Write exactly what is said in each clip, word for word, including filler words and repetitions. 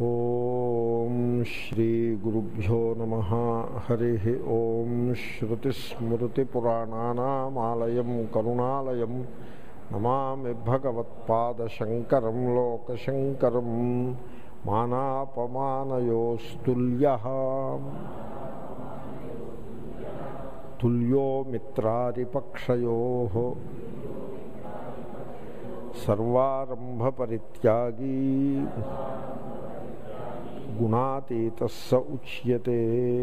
ఓం శ్రీ గురుభ్యో నమః. హరి ఓం. శ్రుతిస్మృతిపురాణానామాలయం కరుణాలయం నమామి భగవత్పాదశంకరం లోకశంకరం. మానాపమానయోస్తుల్యః తుల్యో మిత్రారిపక్షయోః సర్వారంభపరిత్యాగీ గుణాతీతః స ఉచ్యతే.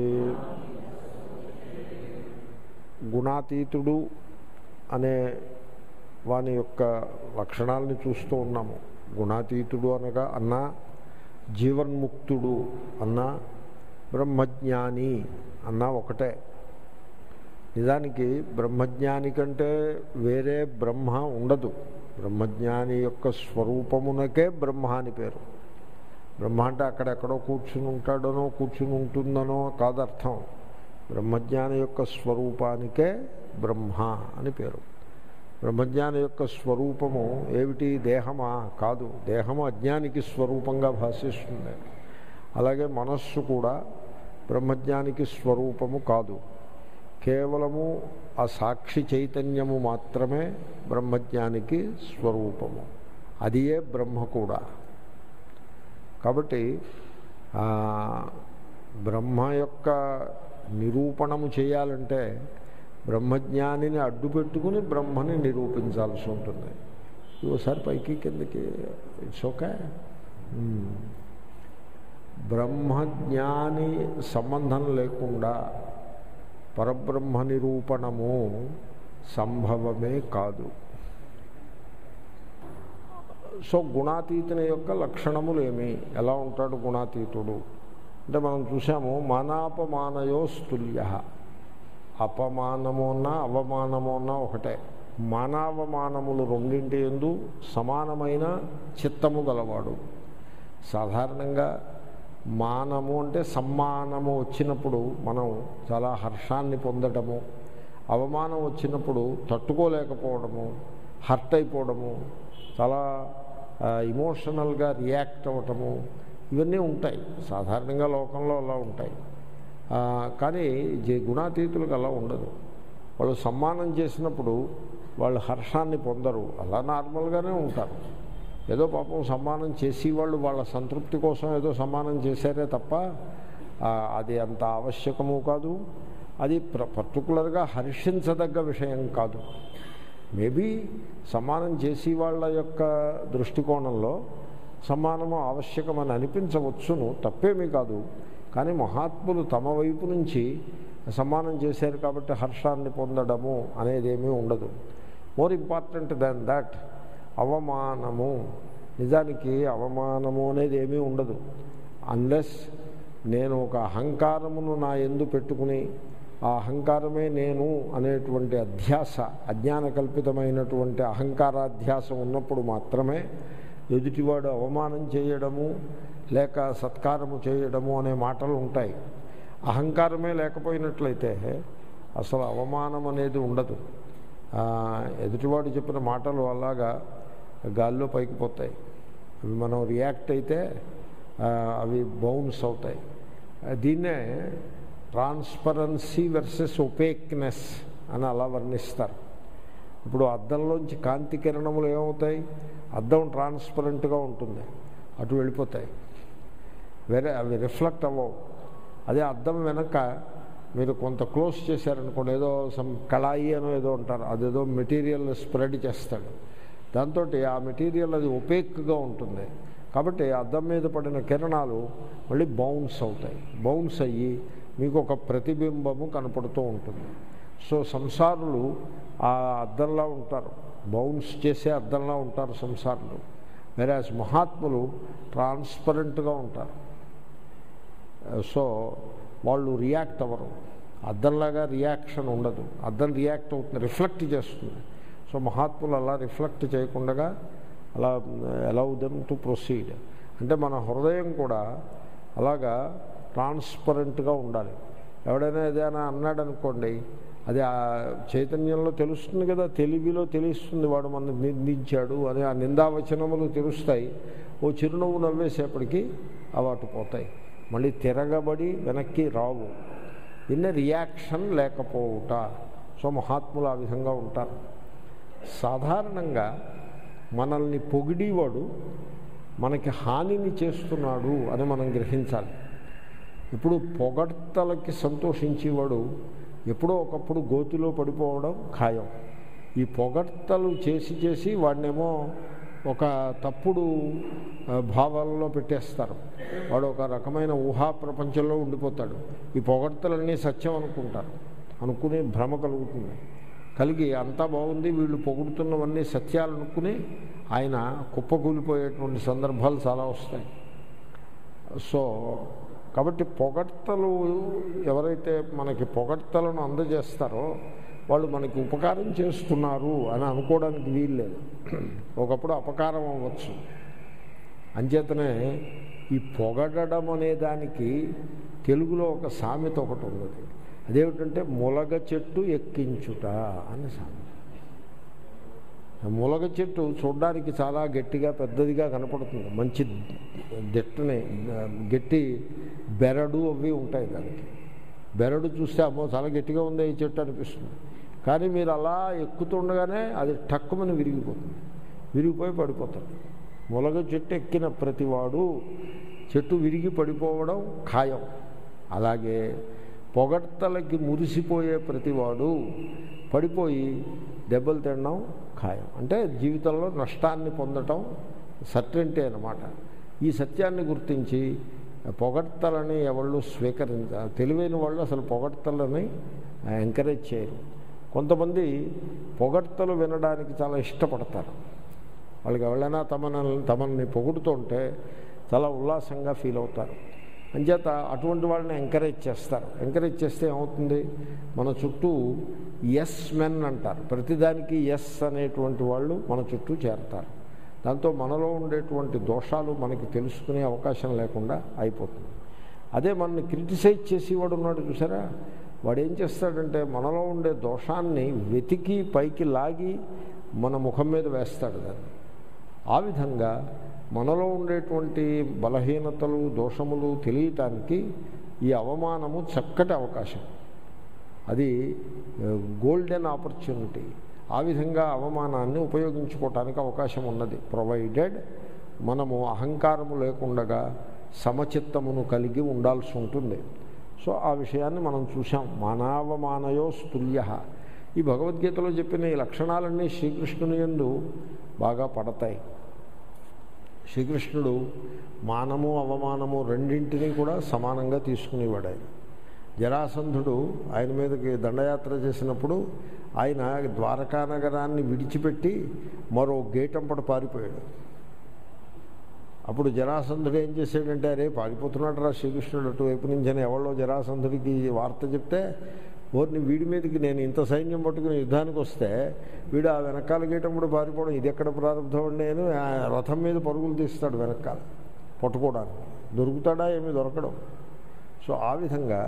గుణాతీతుడు అనే వాని యొక్క లక్షణాలని చూస్తూ ఉన్నాము. గుణాతీతుడు అనగా అన్న జీవన్ముక్తుడు అన్న బ్రహ్మజ్ఞాని అన్న ఒకటే. నిజానికి బ్రహ్మజ్ఞాని కంటే వేరే బ్రహ్మ ఉండదు. బ్రహ్మజ్ఞాని యొక్క స్వరూపమునకే బ్రహ్మ అని పేరు. బ్రహ్మ అంటే అక్కడెక్కడో కూర్చుని ఉంటాడనో కూర్చుని ఉంటుందనో కాదర్థం. బ్రహ్మజ్ఞాని యొక్క స్వరూపానికే బ్రహ్మ అని పేరు. బ్రహ్మజ్ఞాని యొక్క స్వరూపము ఏమిటి? దేహమా? కాదు. దేహము అజ్ఞానికి స్వరూపంగా భాషిస్తుంది. అలాగే మనస్సు కూడా బ్రహ్మజ్ఞానికి స్వరూపము కాదు. కేవలము ఆ సాక్షి చైతన్యము మాత్రమే బ్రహ్మజ్ఞానికి స్వరూపము. అదియే బ్రహ్మ కూడా. కాబట్టి బ్రహ్మ యొక్క నిరూపణము చేయాలంటే బ్రహ్మజ్ఞానిని అడ్డు పెట్టుకుని బ్రహ్మని నిరూపించాల్సి ఉంటుంది. ఓసారి పైకి కిందకి ఇట్స్ ఓకే. బ్రహ్మజ్ఞాని సంబంధం లేకుండా పరబ్రహ్మ నిరూపణము సంభవమే కాదు. సో గుణాతీతుని యొక్క లక్షణములు ఏమి? ఎలా ఉంటాడు గుణాతీతుడు అంటే మనం చూసాము. మానాపమానయోస్తుల్య. అపమానము అన్నా అవమానము అన్నా ఒకటే. మానావమానములు రెండింటి యందు సమానమైన చిత్తము గలవాడు. సాధారణంగా మానము అంటే సమ్మానము వచ్చినప్పుడు మనం చాలా హర్షాన్ని పొందటము, అవమానం వచ్చినప్పుడు తట్టుకోలేకపోవడము, హర్ట్ అయిపోవడము, చాలా ఇమోషనల్గా రియాక్ట్ అవ్వటము, ఇవన్నీ ఉంటాయి. సాధారణంగా లోకంలో అలా ఉంటాయి. కానీ గుణాతీతులకు అలా ఉండదు. వాళ్ళు సమ్మానం చేసినప్పుడు వాళ్ళు హర్షాన్ని పొందరు. అలా నార్మల్గానే ఉంటారు. ఏదో పాపం సమ్మానం చేసేవాళ్ళు వాళ్ళ సంతృప్తి కోసం ఏదో సమ్మానం చేశారే తప్ప అది అంత ఆవశ్యకము కాదు. అది పర్టికులర్గా హర్షించదగ్గ విషయం కాదు. మేబీ సమ్మానం చేసే వాళ్ళ యొక్క దృష్టికోణంలో సమ్మానము ఆవశ్యకమని అనిపించవచ్చును, తప్పేమీ కాదు. కానీ మహాత్ములు తమ వైపు నుంచి సమ్మానం చేశారు కాబట్టి హర్షాన్ని పొందడము అనేదేమీ ఉండదు. మోర్ ఇంపార్టెంట్ దాన్ దాట్ అవమానము. నిజానికి అవమానము అనేది ఏమీ ఉండదు. అన్లెస్ నేను ఒక అహంకారమును నా యందు పెట్టుకుని ఆ అహంకారమే నేను అనేటువంటి అధ్యాస, అజ్ఞాన కల్పితమైనటువంటి అహంకారాధ్యాస ఉన్నప్పుడు మాత్రమే ఎదుటివాడు అవమానం చేయడము లేక సత్కారము చేయడము అనే మాటలు ఉంటాయి. అహంకారమే లేకపోయినట్లయితే అసలు అవమానం అనేది ఉండదు. ఎదుటివాడు చెప్పిన మాటలు అలాగా గాల్లో పైకి పోతాయి. అవి మనం రియాక్ట్ అయితే అవి బౌన్స్ అవుతాయి. దీన్నే ట్రాన్స్పరెన్సీ వర్సెస్ ఒపేక్నెస్ అని అలా వర్ణిస్తారు. ఇప్పుడు అద్దంలోంచి కాంతి కిరణములు ఏమవుతాయి? అద్దం ట్రాన్స్పరెంట్గా ఉంటుంది, అటు వెళ్ళిపోతాయి. వేరే అవి రిఫ్లెక్ట్ అవ్వవు. అదే అద్దం వెనక మీరు కొంత క్లోజ్ చేశారనుకోండి, ఏదో సమ్ కళాయి అనో ఏదో ఉంటారు, అదేదో మెటీరియల్ స్ప్రెడ్ చేస్తాడు. దాంతో ఆ మెటీరియల్ అది ఒపేక్గా ఉంటుంది. కాబట్టి అద్దం మీద పడిన కిరణాలు మళ్ళీ బౌన్స్ అవుతాయి. బౌన్స్ అయ్యి మీకు ఒక ప్రతిబింబము కనపడుతూ ఉంటుంది. సో సంసారులు ఆ అద్దంలా ఉంటారు, బౌన్స్ చేసే అద్దంలా ఉంటారు సంసారులు. వేరేస్ మహాత్ములు ట్రాన్స్పరెంట్గా ఉంటారు. సో వాళ్ళు రియాక్ట్ అవ్వరు. అద్దంలాగా రియాక్షన్ ఉండదు. అద్దం రియాక్ట్ అవుతుంది, రిఫ్లెక్ట్ చేస్తుంది. సో మహాత్ములు అలా రిఫ్లెక్ట్ చేయకుండా అలా అలౌ దెమ్ టు ప్రొసీడ్. అంటే మన హృదయం కూడా అలాగా ట్రాన్స్పరెంట్గా ఉండాలి. ఎవడైనా ఏదైనా అన్నాడు అనుకోండి, అది ఆ చైతన్యంలో తెలుస్తుంది కదా, తెలివిలో తెలుస్తుంది వాడు మన నిందించాడు అని. ఆ నిందావచనములు తెలుస్తాయి. ఓ చిరునవ్వు నవ్వేసేపటికి అవాటు పోతాయి, మళ్ళీ తిరగబడి వెనక్కి రావు. దీన్నే రియాక్షన్ లేకపోవుట. సో మహాత్ములు ఆ విధంగా ఉంటారు. సాధారణంగా మనల్ని పొగిడేవాడు మనకి హానిని చేస్తున్నాడు అని మనం గ్రహించాలి. ఇప్పుడు పొగడ్తలకి సంతోషించేవాడు ఎప్పుడో ఒకప్పుడు గోతిలో పడిపోవడం ఖాయం. ఈ పొగడ్తలు చేసి చేసి వాడినేమో ఒక తప్పుడు భావాలలో పెట్టేస్తారు. వాడు ఒక రకమైన ఊహా ప్రపంచంలో ఉండిపోతాడు. ఈ పొగడ్తలన్నీ సత్యం అనుకుంటారు, అనుకుని భ్రమ కలుగుతుంది. కలిగి అంతా బాగుంది, వీళ్ళు పొగుడుతున్నవన్నీ సత్యాలు అనుకుని ఆయన కుప్పకూలిపోయేటువంటి సందర్భాలు చాలా వస్తాయి. సో కాబట్టి పొగడ్తలు ఎవరైతే మనకి పొగడ్తలను అందజేస్తారో వాళ్ళు మనకి ఉపకారం చేస్తున్నారు అని అనుకోవడానికి వీల్లేదు. ఒకప్పుడు అపకారం అవ్వచ్చు. అంచేతనే ఈ పొగడడం అనే దానికి తెలుగులో ఒక సామెత ఒకటి ఉన్నది. అదేమిటంటే ములగ చెట్టు ఎక్కించుట అనే సామెత. ములగ చెట్టు చూడడానికి చాలా గట్టిగా పెద్దదిగా కనపడుతుంది, మంచి దెట్టని గట్టి బెరడు అవి ఉంటాయి. దానికి బెరడు చూస్తే అమ్మో చాలా గట్టిగా ఉంది ఈ చెట్టు అనిపిస్తుంది. కానీ మీరు అలా ఎక్కుతుండగానే అది టక్కుమని విరిగిపోతుంది, విరిగిపోయి పడిపోతాడు. ములగ చెట్టు ఎక్కిన ప్రతివాడు చెట్టు విరిగి పడిపోవడం ఖాయం. అలాగే పొగడ్తలకి మురిసిపోయే ప్రతివాడు పడిపోయి దెబ్బలు తినడం ఖాయం. అంటే జీవితంలో నష్టాన్ని పొందటం సర్టెంటే అన్నమాట. ఈ సత్యాన్ని గుర్తించి పొగడ్తలని ఎవళ్ళు స్వీకరించ తెలివైన వాళ్ళు అసలు పొగడ్తలని ఎంకరేజ్ చేయరు. కొంతమంది పొగడ్తలు వినడానికి చాలా ఇష్టపడతారు. వాళ్ళకి ఎవరైనా తమని తమని పొగుడుతుంటే చాలా ఉల్లాసంగా ఫీల్ అవుతారు. అంచేత అటువంటి వాళ్ళని ఎంకరేజ్ చేస్తారు. ఎంకరేజ్ చేస్తే ఏమవుతుంది, మన చుట్టూ ఎస్ మెన్ అంటారు, ప్రతిదానికి ఎస్ అనేటువంటి వాళ్ళు మన చుట్టూ చేరతారు. దాంతో మనలో ఉండేటువంటి దోషాలు మనకి తెలుసుకునే అవకాశం లేకుండా అయిపోతుంది. అదే మనల్ని క్రిటిసైజ్ చేసేవాడు ఉన్నాడు చూసారా, వాడు ఏం చేస్తాడంటే మనలో ఉండే దోషాన్ని వెతికి పైకి లాగి మన ముఖం మీద వేస్తాడు దాన్ని. ఆ విధంగా మనలో ఉండేటువంటి బలహీనతలు దోషములు తెలియటానికి ఈ అవమానము చక్కటి అవకాశం. అది గోల్డెన్ ఆపర్చునిటీ. ఆ విధంగా అవమానాన్ని ఉపయోగించుకోవటానికి అవకాశం ఉన్నది, ప్రొవైడెడ్ మనము అహంకారము లేకుండా సమచిత్తమును కలిగి ఉండాల్సి ఉంటుంది. సో ఆ విషయాన్ని మనం చూసాం. మానవమానయో స్తుల్య. ఈ భగవద్గీతలో చెప్పిన ఈ లక్షణాలన్నీ శ్రీకృష్ణుని యందు బాగా పడతాయి. శ్రీకృష్ణుడు మానము అవమానము రెండింటినీ కూడా సమానంగా తీసుకునేవాడు. ఆయన జరాసంధుడు ఆయన మీదకి దండయాత్ర చేసినప్పుడు ఆయన ద్వారకా నగరాన్ని విడిచిపెట్టి మరో గేటంపట పారిపోయాడు. అప్పుడు జరాసంధుడు ఏం చేశాడంటే, అరే పారిపోతున్నాడు రా శ్రీకృష్ణుడు అటువైపు నుంచి అని ఎవరో జరాసంధుడికి వార్త చెప్తే, ఓర్ని వీడి మీదకి నేను ఇంత సైన్యం పట్టుకుని యుద్ధానికి వస్తే వీడు ఆ వెనకాల గేటప్పుడు పారిపోవడం ఇది ఎక్కడ ప్రారంభం అండి అని రథం మీద పరుగులు తీస్తాడు వెనకాల పట్టుకోవడానికి. దొరుకుతాడా ఏమీ దొరకడం. సో ఆ విధంగా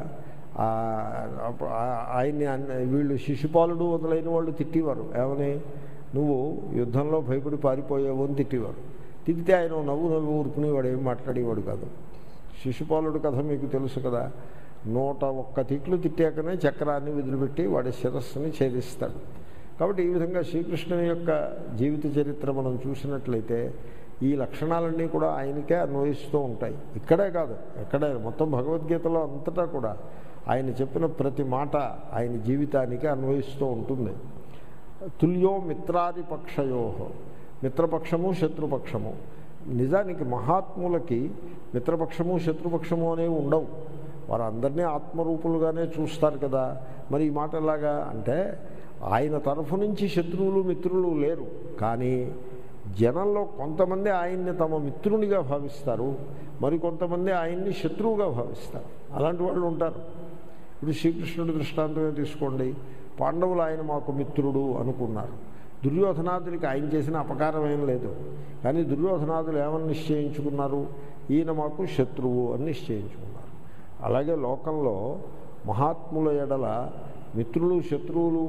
ఆయన్ని వీళ్ళు శిశుపాలుడు మొదలైన వాళ్ళు తిట్టేవారు. ఏమని, నువ్వు యుద్ధంలో భయపడి పారిపోయావు అని తిట్టేవారు. తిట్టితే ఆయన నవ్వు నవ్వు ఊరుకునేవాడు, ఏమి మాట్లాడేవాడు కాదు. శిశుపాలుడు కథ మీకు తెలుసు కదా, నూట ఒక్క తిట్లు తిట్టాకనే చక్రాన్ని వదిలిపెట్టి వాడి శిరస్సుని ఛేదిస్తాడు. కాబట్టి ఈ విధంగా శ్రీకృష్ణుని యొక్క జీవిత చరిత్ర మనం చూసినట్లయితే ఈ లక్షణాలన్నీ కూడా ఆయనకే అన్వయిస్తూ ఉంటాయి. ఇక్కడే కాదు, ఎక్కడే మొత్తం భగవద్గీతలో అంతటా కూడా ఆయన చెప్పిన ప్రతి మాట ఆయన జీవితానికి అన్వయిస్తూ ఉంటుంది. తుల్యో మిత్రాదిపక్షయో, మిత్రపక్షము శత్రుపక్షము. నిజానికి మహాత్ములకి మిత్రపక్షము శత్రుపక్షము అనేవి ఉండవు. వారు అందరినీ ఆత్మరూపులుగానే చూస్తారు కదా. మరి ఈ మాట ఎలాగా అంటే, ఆయన తరఫు నుంచి శత్రువులు మిత్రులు లేరు, కానీ జనంలో కొంతమంది ఆయన్ని తమ మిత్రునిగా భావిస్తారు, మరి కొంతమంది ఆయన్ని శత్రువుగా భావిస్తారు. అలాంటి వాళ్ళు ఉంటారు. ఇప్పుడు శ్రీకృష్ణుడి దృష్టాంతమే తీసుకోండి. పాండవులు ఆయన మాకు మిత్రుడు అనుకున్నారు. దుర్యోధనాదులకి ఆయన చేసిన అపకారం ఏం లేదు, కానీ దుర్యోధనాదులు ఏమని నిశ్చయించుకున్నారు, ఈయన మాకు శత్రువు అని నిశ్చయించుకున్నారు. అలాగే లోకంలో మహాత్ముల ఎడల మిత్రులు శత్రువులు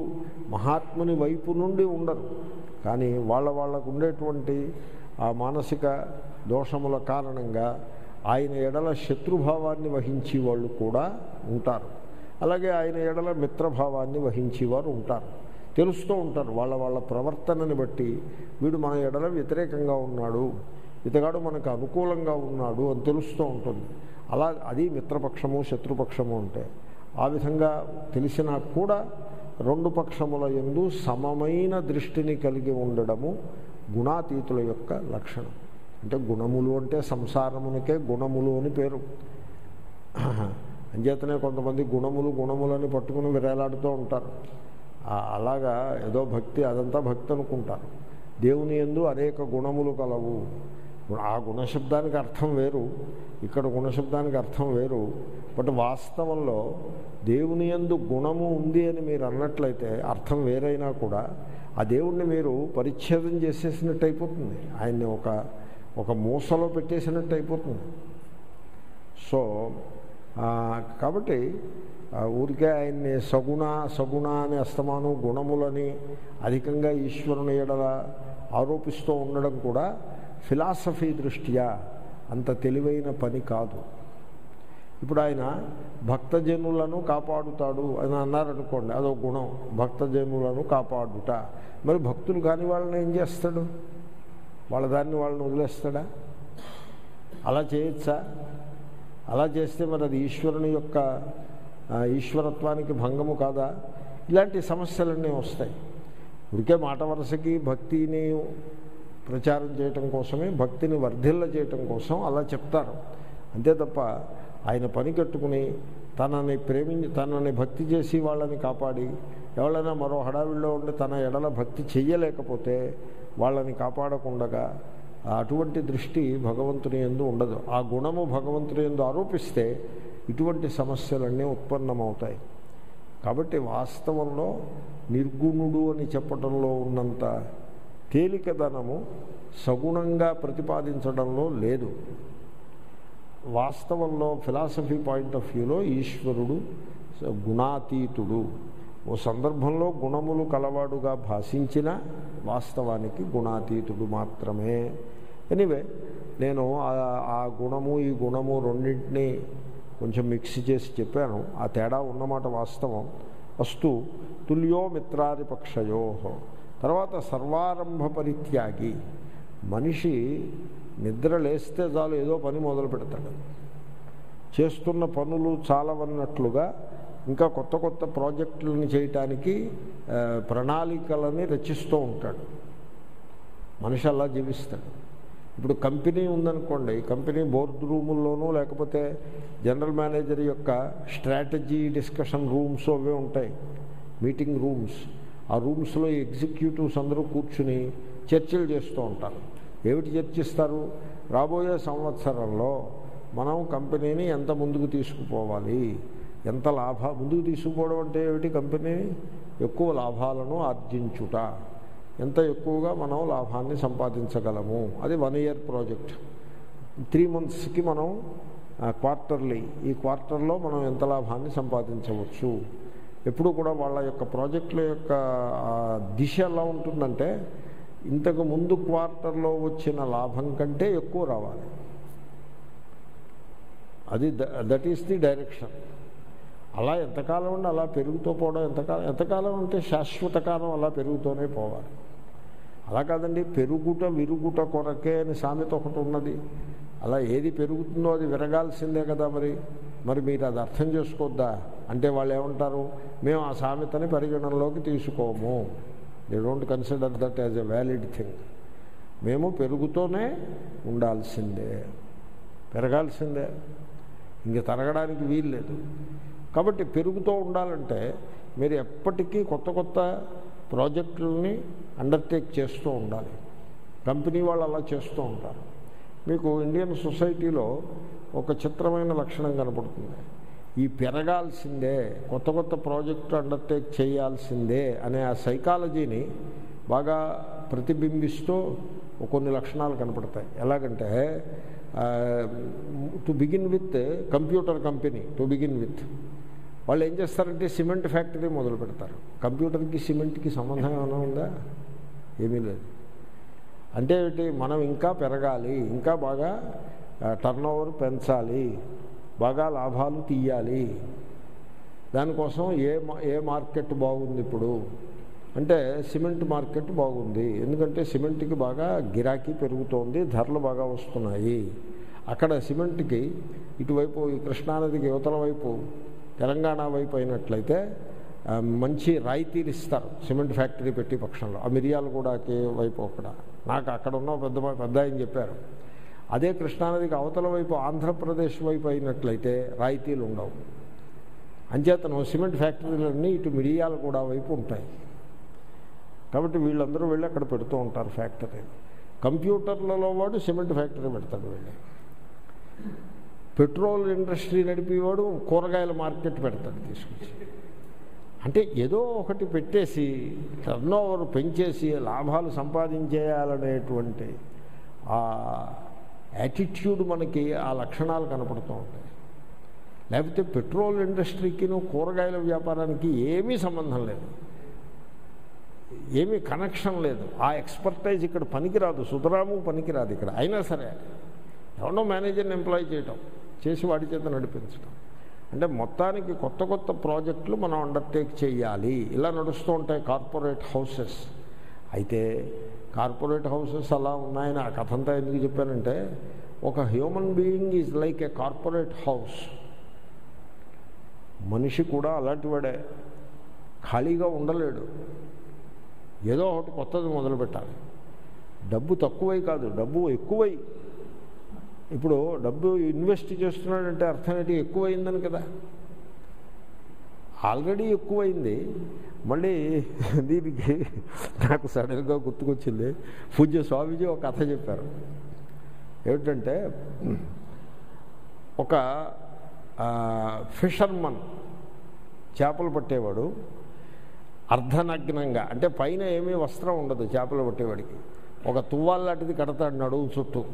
మహాత్ముని వైపు నుండి ఉండరు, కానీ వాళ్ళ వాళ్ళకు ఉండేటువంటి ఆ మానసిక దోషముల కారణంగా ఆయన ఎడల శత్రుభావాన్ని వహించే వాళ్ళు కూడా ఉంటారు. అలాగే ఆయన ఎడల మిత్రభావాన్ని వహించేవారు ఉంటారు. తెలుస్తూ ఉంటారు వాళ్ళ వాళ్ళ ప్రవర్తనని బట్టి, వీడు మన ఎడల వ్యతిరేకంగా ఉన్నాడు, ఇతగాడు మనకు అనుకూలంగా ఉన్నాడు అని తెలుస్తూ ఉంటుంది. అలా అది మిత్రపక్షము శత్రుపక్షము అంటే. ఆ విధంగా తెలిసినా కూడా రెండు పక్షముల యందు సమమైన దృష్టిని కలిగి ఉండడము గుణాతీతుల యొక్క లక్షణం. అంటే గుణములు అంటే సంసారమునికే గుణములు అని పేరు. అంచేతనే కొంతమంది గుణములు గుణములని పట్టుకుని విరేలాడుతూ ఉంటారు. అలాగా ఏదో భక్తి, అదంతా భక్తి అనుకుంటారు. దేవుని యందు అనేక గుణములు కలవు. ఆ గుణశబ్దానికి అర్థం వేరు, ఇక్కడ గుణశబ్దానికి అర్థం వేరు. బట్ వాస్తవంలో దేవుని యందు గుణము ఉంది అని మీరు అన్నట్లయితే అర్థం వేరైనా కూడా ఆ దేవుణ్ణి మీరు పరిచ్ఛేదం చేసేసినట్టు అయిపోతుంది, ఆయన్ని ఒక ఒక మూసలో పెట్టేసినట్టు అయిపోతుంది. సో కాబట్టి ఊరికే ఆయన్ని సగుణ సగుణ అని అస్తమానం గుణములని అధికంగా ఈశ్వరుని ఎడల ఆరోపిస్తూ ఉండడం కూడా ఫిలాసఫీ దృష్ట్యా అంత తెలివైన పని కాదు. ఇప్పుడు ఆయన భక్తజనులను కాపాడుతాడు అని అన్నారనుకోండి, అదో గుణం, భక్తజనులను కాపాడుట. మరి భక్తులు కాని వాళ్ళని ఏం చేస్తాడు? వాళ్ళ దాన్ని వాళ్ళని వదిలేస్తాడా? అలా చేయొచ్చా? అలా చేస్తే మరి అది ఈశ్వరుని యొక్క ఈశ్వరత్వానికి భంగము కాదా? ఇలాంటి సమస్యలన్నీ వస్తాయి. ఉరికే మాట వరుసకి భక్తిని ప్రచారం చేయటం కోసమే, భక్తిని వర్ధిల్ల చేయటం కోసం అలా చెప్తారు అంతే తప్ప ఆయన పని కట్టుకుని తనని ప్రేమించి తనని భక్తి చేసి వాళ్ళని కాపాడి ఎవరైనా మరో హడావిడిలో ఉండి తన ఎడల భక్తి చెయ్యలేకపోతే వాళ్ళని కాపాడకుండగా అటువంటి దృష్టి భగవంతుని యందు ఉండదు. ఆ గుణము భగవంతుని యందు ఆరోపిస్తే ఇటువంటి సమస్యలన్నీ ఉత్పన్నమవుతాయి. కాబట్టి వాస్తవంలో నిర్గుణుడు అని చెప్పడంలో ఉన్నంత తేలికదనము సగుణంగా ప్రతిపాదించడంలో లేదు. వాస్తవంలో ఫిలాసఫీ పాయింట్ ఆఫ్ వ్యూలో ఈశ్వరుడు గుణాతీతుడు. ఓ సందర్భంలో గుణములు కలవాడుగా భాషించిన వాస్తవానికి గుణాతీతుడు మాత్రమే. ఎనీవే, నేను ఆ గుణము ఈ గుణము రెండింటినీ కొంచెం మిక్స్ చేసి చెప్పాను. ఆ తేడా ఉన్నమాట వాస్తవం. అస్తు తుల్యో మిత్రాదిపక్షయో. తర్వాత సర్వారంభ పరిత్యాగి. మనిషి నిద్ర లేస్తే చాలు ఏదో పని మొదలు పెడతాడు. చేస్తున్న పనులు చాలవన్నట్లుగా ఇంకా కొత్త కొత్త ప్రాజెక్టులను చేయటానికి ప్రణాళికలని రచిస్తూ ఉంటాడు. మనిషి అలా జీవిస్తాడు. ఇప్పుడు కంపెనీ ఉందనుకోండి, కంపెనీ బోర్డు రూముల్లోనూ లేకపోతే జనరల్ మేనేజర్ యొక్క స్ట్రాటజీ డిస్కషన్ రూమ్స్ అవే ఉంటాయి, మీటింగ్ రూమ్స్. ఆ రూమ్స్లో ఎగ్జిక్యూటివ్స్ అందరూ కూర్చుని చర్చలు చేస్తూ ఉంటారు. ఏమిటి చర్చిస్తారు? రాబోయే సంవత్సరంలో మనం కంపెనీని ఎంత ముందుకు తీసుకుపోవాలి, ఎంత లాభ ముందుకు తీసుకుపోవడం అంటే ఏమిటి? కంపెనీని ఎక్కువ లాభాలను ఆర్జించుట, ఎంత ఎక్కువగా మనం లాభాన్ని సంపాదించగలము. అది వన్ ఇయర్ ప్రాజెక్ట్. త్రీ మంత్స్కి మనం క్వార్టర్లీ, ఈ క్వార్టర్లో మనం ఎంత లాభాన్ని సంపాదించవచ్చు. ఎప్పుడు కూడా వాళ్ళ యొక్క ప్రాజెక్టుల యొక్క దిశ ఎలా ఉంటుందంటే ఇంతకు ముందు క్వార్టర్లో వచ్చిన లాభం కంటే ఎక్కువ రావాలి. అది దట్ ఈస్ ది డైరెక్షన్. అలా ఎంతకాలం ఉండి అలా పెరుగుతూ పోవడం, ఎంతకాలం ఎంతకాలం అంటే శాశ్వత కాలం అలా పెరుగుతూనే పోవాలి. అలా కాదండి, పెరుగుట విరుగుట కొరకే అని సామెత ఒకటి ఉన్నది. అలా ఏది పెరుగుతుందో అది విరగాల్సిందే కదా. మరి మరి మీరు అది అర్థం చేసుకోవద్దా అంటే వాళ్ళు ఏమంటారు? మేము ఆ సామెతని పరిగణనలోకి తీసుకోము. They don't consider that as a valid thing. మేము పెరుగుతూనే ఉండాల్సిందే, పెరగాల్సిందే, ఇంక తరగడానికి వీలు లేదు. కాబట్టి పెరుగుతూ ఉండాలంటే మీరు ఎప్పటికీ కొత్త కొత్త ప్రాజెక్టులని అండర్టేక్ చేస్తూ ఉండాలి. కంపెనీ వాళ్ళు అలా చేస్తూ ఉంటారు. మీకు ఇండియన్ సొసైటీలో ఒక చిత్రమైన లక్షణం కనపడుతుంది. ఈ పెరగాల్సిందే, కొత్త కొత్త ప్రాజెక్టు అండర్టేక్ చేయాల్సిందే అనే ఆ సైకాలజీని బాగా ప్రతిబింబిస్తూ కొన్ని లక్షణాలు కనపడతాయి. ఎలాగంటే to begin with computer company, to begin with వాళ్ళు ఏం చేస్తారంటే సిమెంట్ ఫ్యాక్టరీ మొదలు పెడతారు. కంప్యూటర్కి సిమెంట్కి సంబంధం ఏమైనా ఉందా? ఏమీ లేదు. అంటే ఏంటి, మనం ఇంకా పెరగాలి, ఇంకా బాగా టర్న్ ఓవర్ పెంచాలి, బాగా లాభాలు తీయాలి. దానికోసం ఏ ఏ మార్కెట్ బాగుంది ఇప్పుడు అంటే సిమెంట్ మార్కెట్ బాగుంది, ఎందుకంటే సిమెంట్కి బాగా గిరాకీ పెరుగుతోంది, ధరలు బాగా వస్తున్నాయి. అక్కడ సిమెంట్కి ఇటువైపు ఈ కృష్ణానదికి యువతల వైపు తెలంగాణ వైపు అయినట్లయితే మంచి రాయితీలు ఇస్తారు సిమెంట్ ఫ్యాక్టరీ పెట్టి పక్షంలో. ఆ మిరియాలు కూడా వైపు అక్కడ నాకు అక్కడ ఉన్న పెద్ద పెద్ద ఆయన చెప్పారు. అదే కృష్ణానదికి అవతల వైపు ఆంధ్రప్రదేశ్ వైపు అయినట్లయితే రాయితీలు ఉండవు. అంచేతను సిమెంట్ ఫ్యాక్టరీలన్నీ ఇటు మిరియాలు కూడా వైపు ఉంటాయి. కాబట్టి వీళ్ళందరూ వెళ్ళి అక్కడ పెడుతూ ఉంటారు ఫ్యాక్టరీ. కంప్యూటర్లలో వాడు సిమెంట్ ఫ్యాక్టరీ పెడతాడు వెళ్ళి. పెట్రోల్ ఇండస్ట్రీ నడిపేవాడు కూరగాయల మార్కెట్ పెడతాడు తీసుకొచ్చి. అంటే ఏదో ఒకటి పెట్టేసి టర్న్ ఓవర్ పెంచేసి లాభాలు సంపాదించేయాలనేటువంటి ఆ యాటిట్యూడ్ మనకి, ఆ లక్షణాలు కనపడుతూ ఉంటాయి. లేకపోతే పెట్రోల్ ఇండస్ట్రీకిను కూరగాయల వ్యాపారానికి ఏమీ సంబంధం లేదు, ఏమీ కనెక్షన్ లేదు. ఆ ఎక్స్పర్టైజ్ ఇక్కడ పనికిరాదు, సుతరాము పనికిరాదు ఇక్కడ. అయినా సరే ఎవరో మేనేజర్ని ఎంప్లాయ్ చేయటం, చేసి వాడి చేత నడిపించడం. అంటే మొత్తానికి కొత్త కొత్త ప్రాజెక్టులు మనం అండర్టేక్ చేయాలి. ఇలా నడుస్తూ ఉంటాయి కార్పొరేట్ హౌసెస్. అయితే కార్పొరేట్ హౌసెస్ అలా ఉన్నాయని ఆ కథ అంతా ఎందుకు చెప్పానంటే, ఒక human being is like a corporate house. మనిషి కూడా అలాంటి వాడే, ఖాళీగా ఉండలేడు, ఏదో ఒకటి కొత్తది మొదలుపెట్టాలి. డబ్బు తక్కువై కాదు, డబ్బు ఎక్కువై. ఇప్పుడు డబ్బు ఇన్వెస్ట్ చేస్తున్నాడంటే అర్థం ఏంటి, ఎక్కువైందని కదా. ఆల్రెడీ ఎక్కువైంది. మళ్ళీ దీనికి నాకు సడన్గా గుర్తుకొచ్చింది, పూజ్య స్వామీజీ ఒక కథ చెప్పారు. ఏమిటంటే, ఒక ఫిషర్మన్ చేపలు పట్టేవాడు అర్ధనగ్నంగా, అంటే పైన ఏమీ వస్త్రం ఉండదు చేపలు పట్టేవాడికి, ఒక తువ్వాలు లాంటిది కడతాడు నడువు చుట్టూ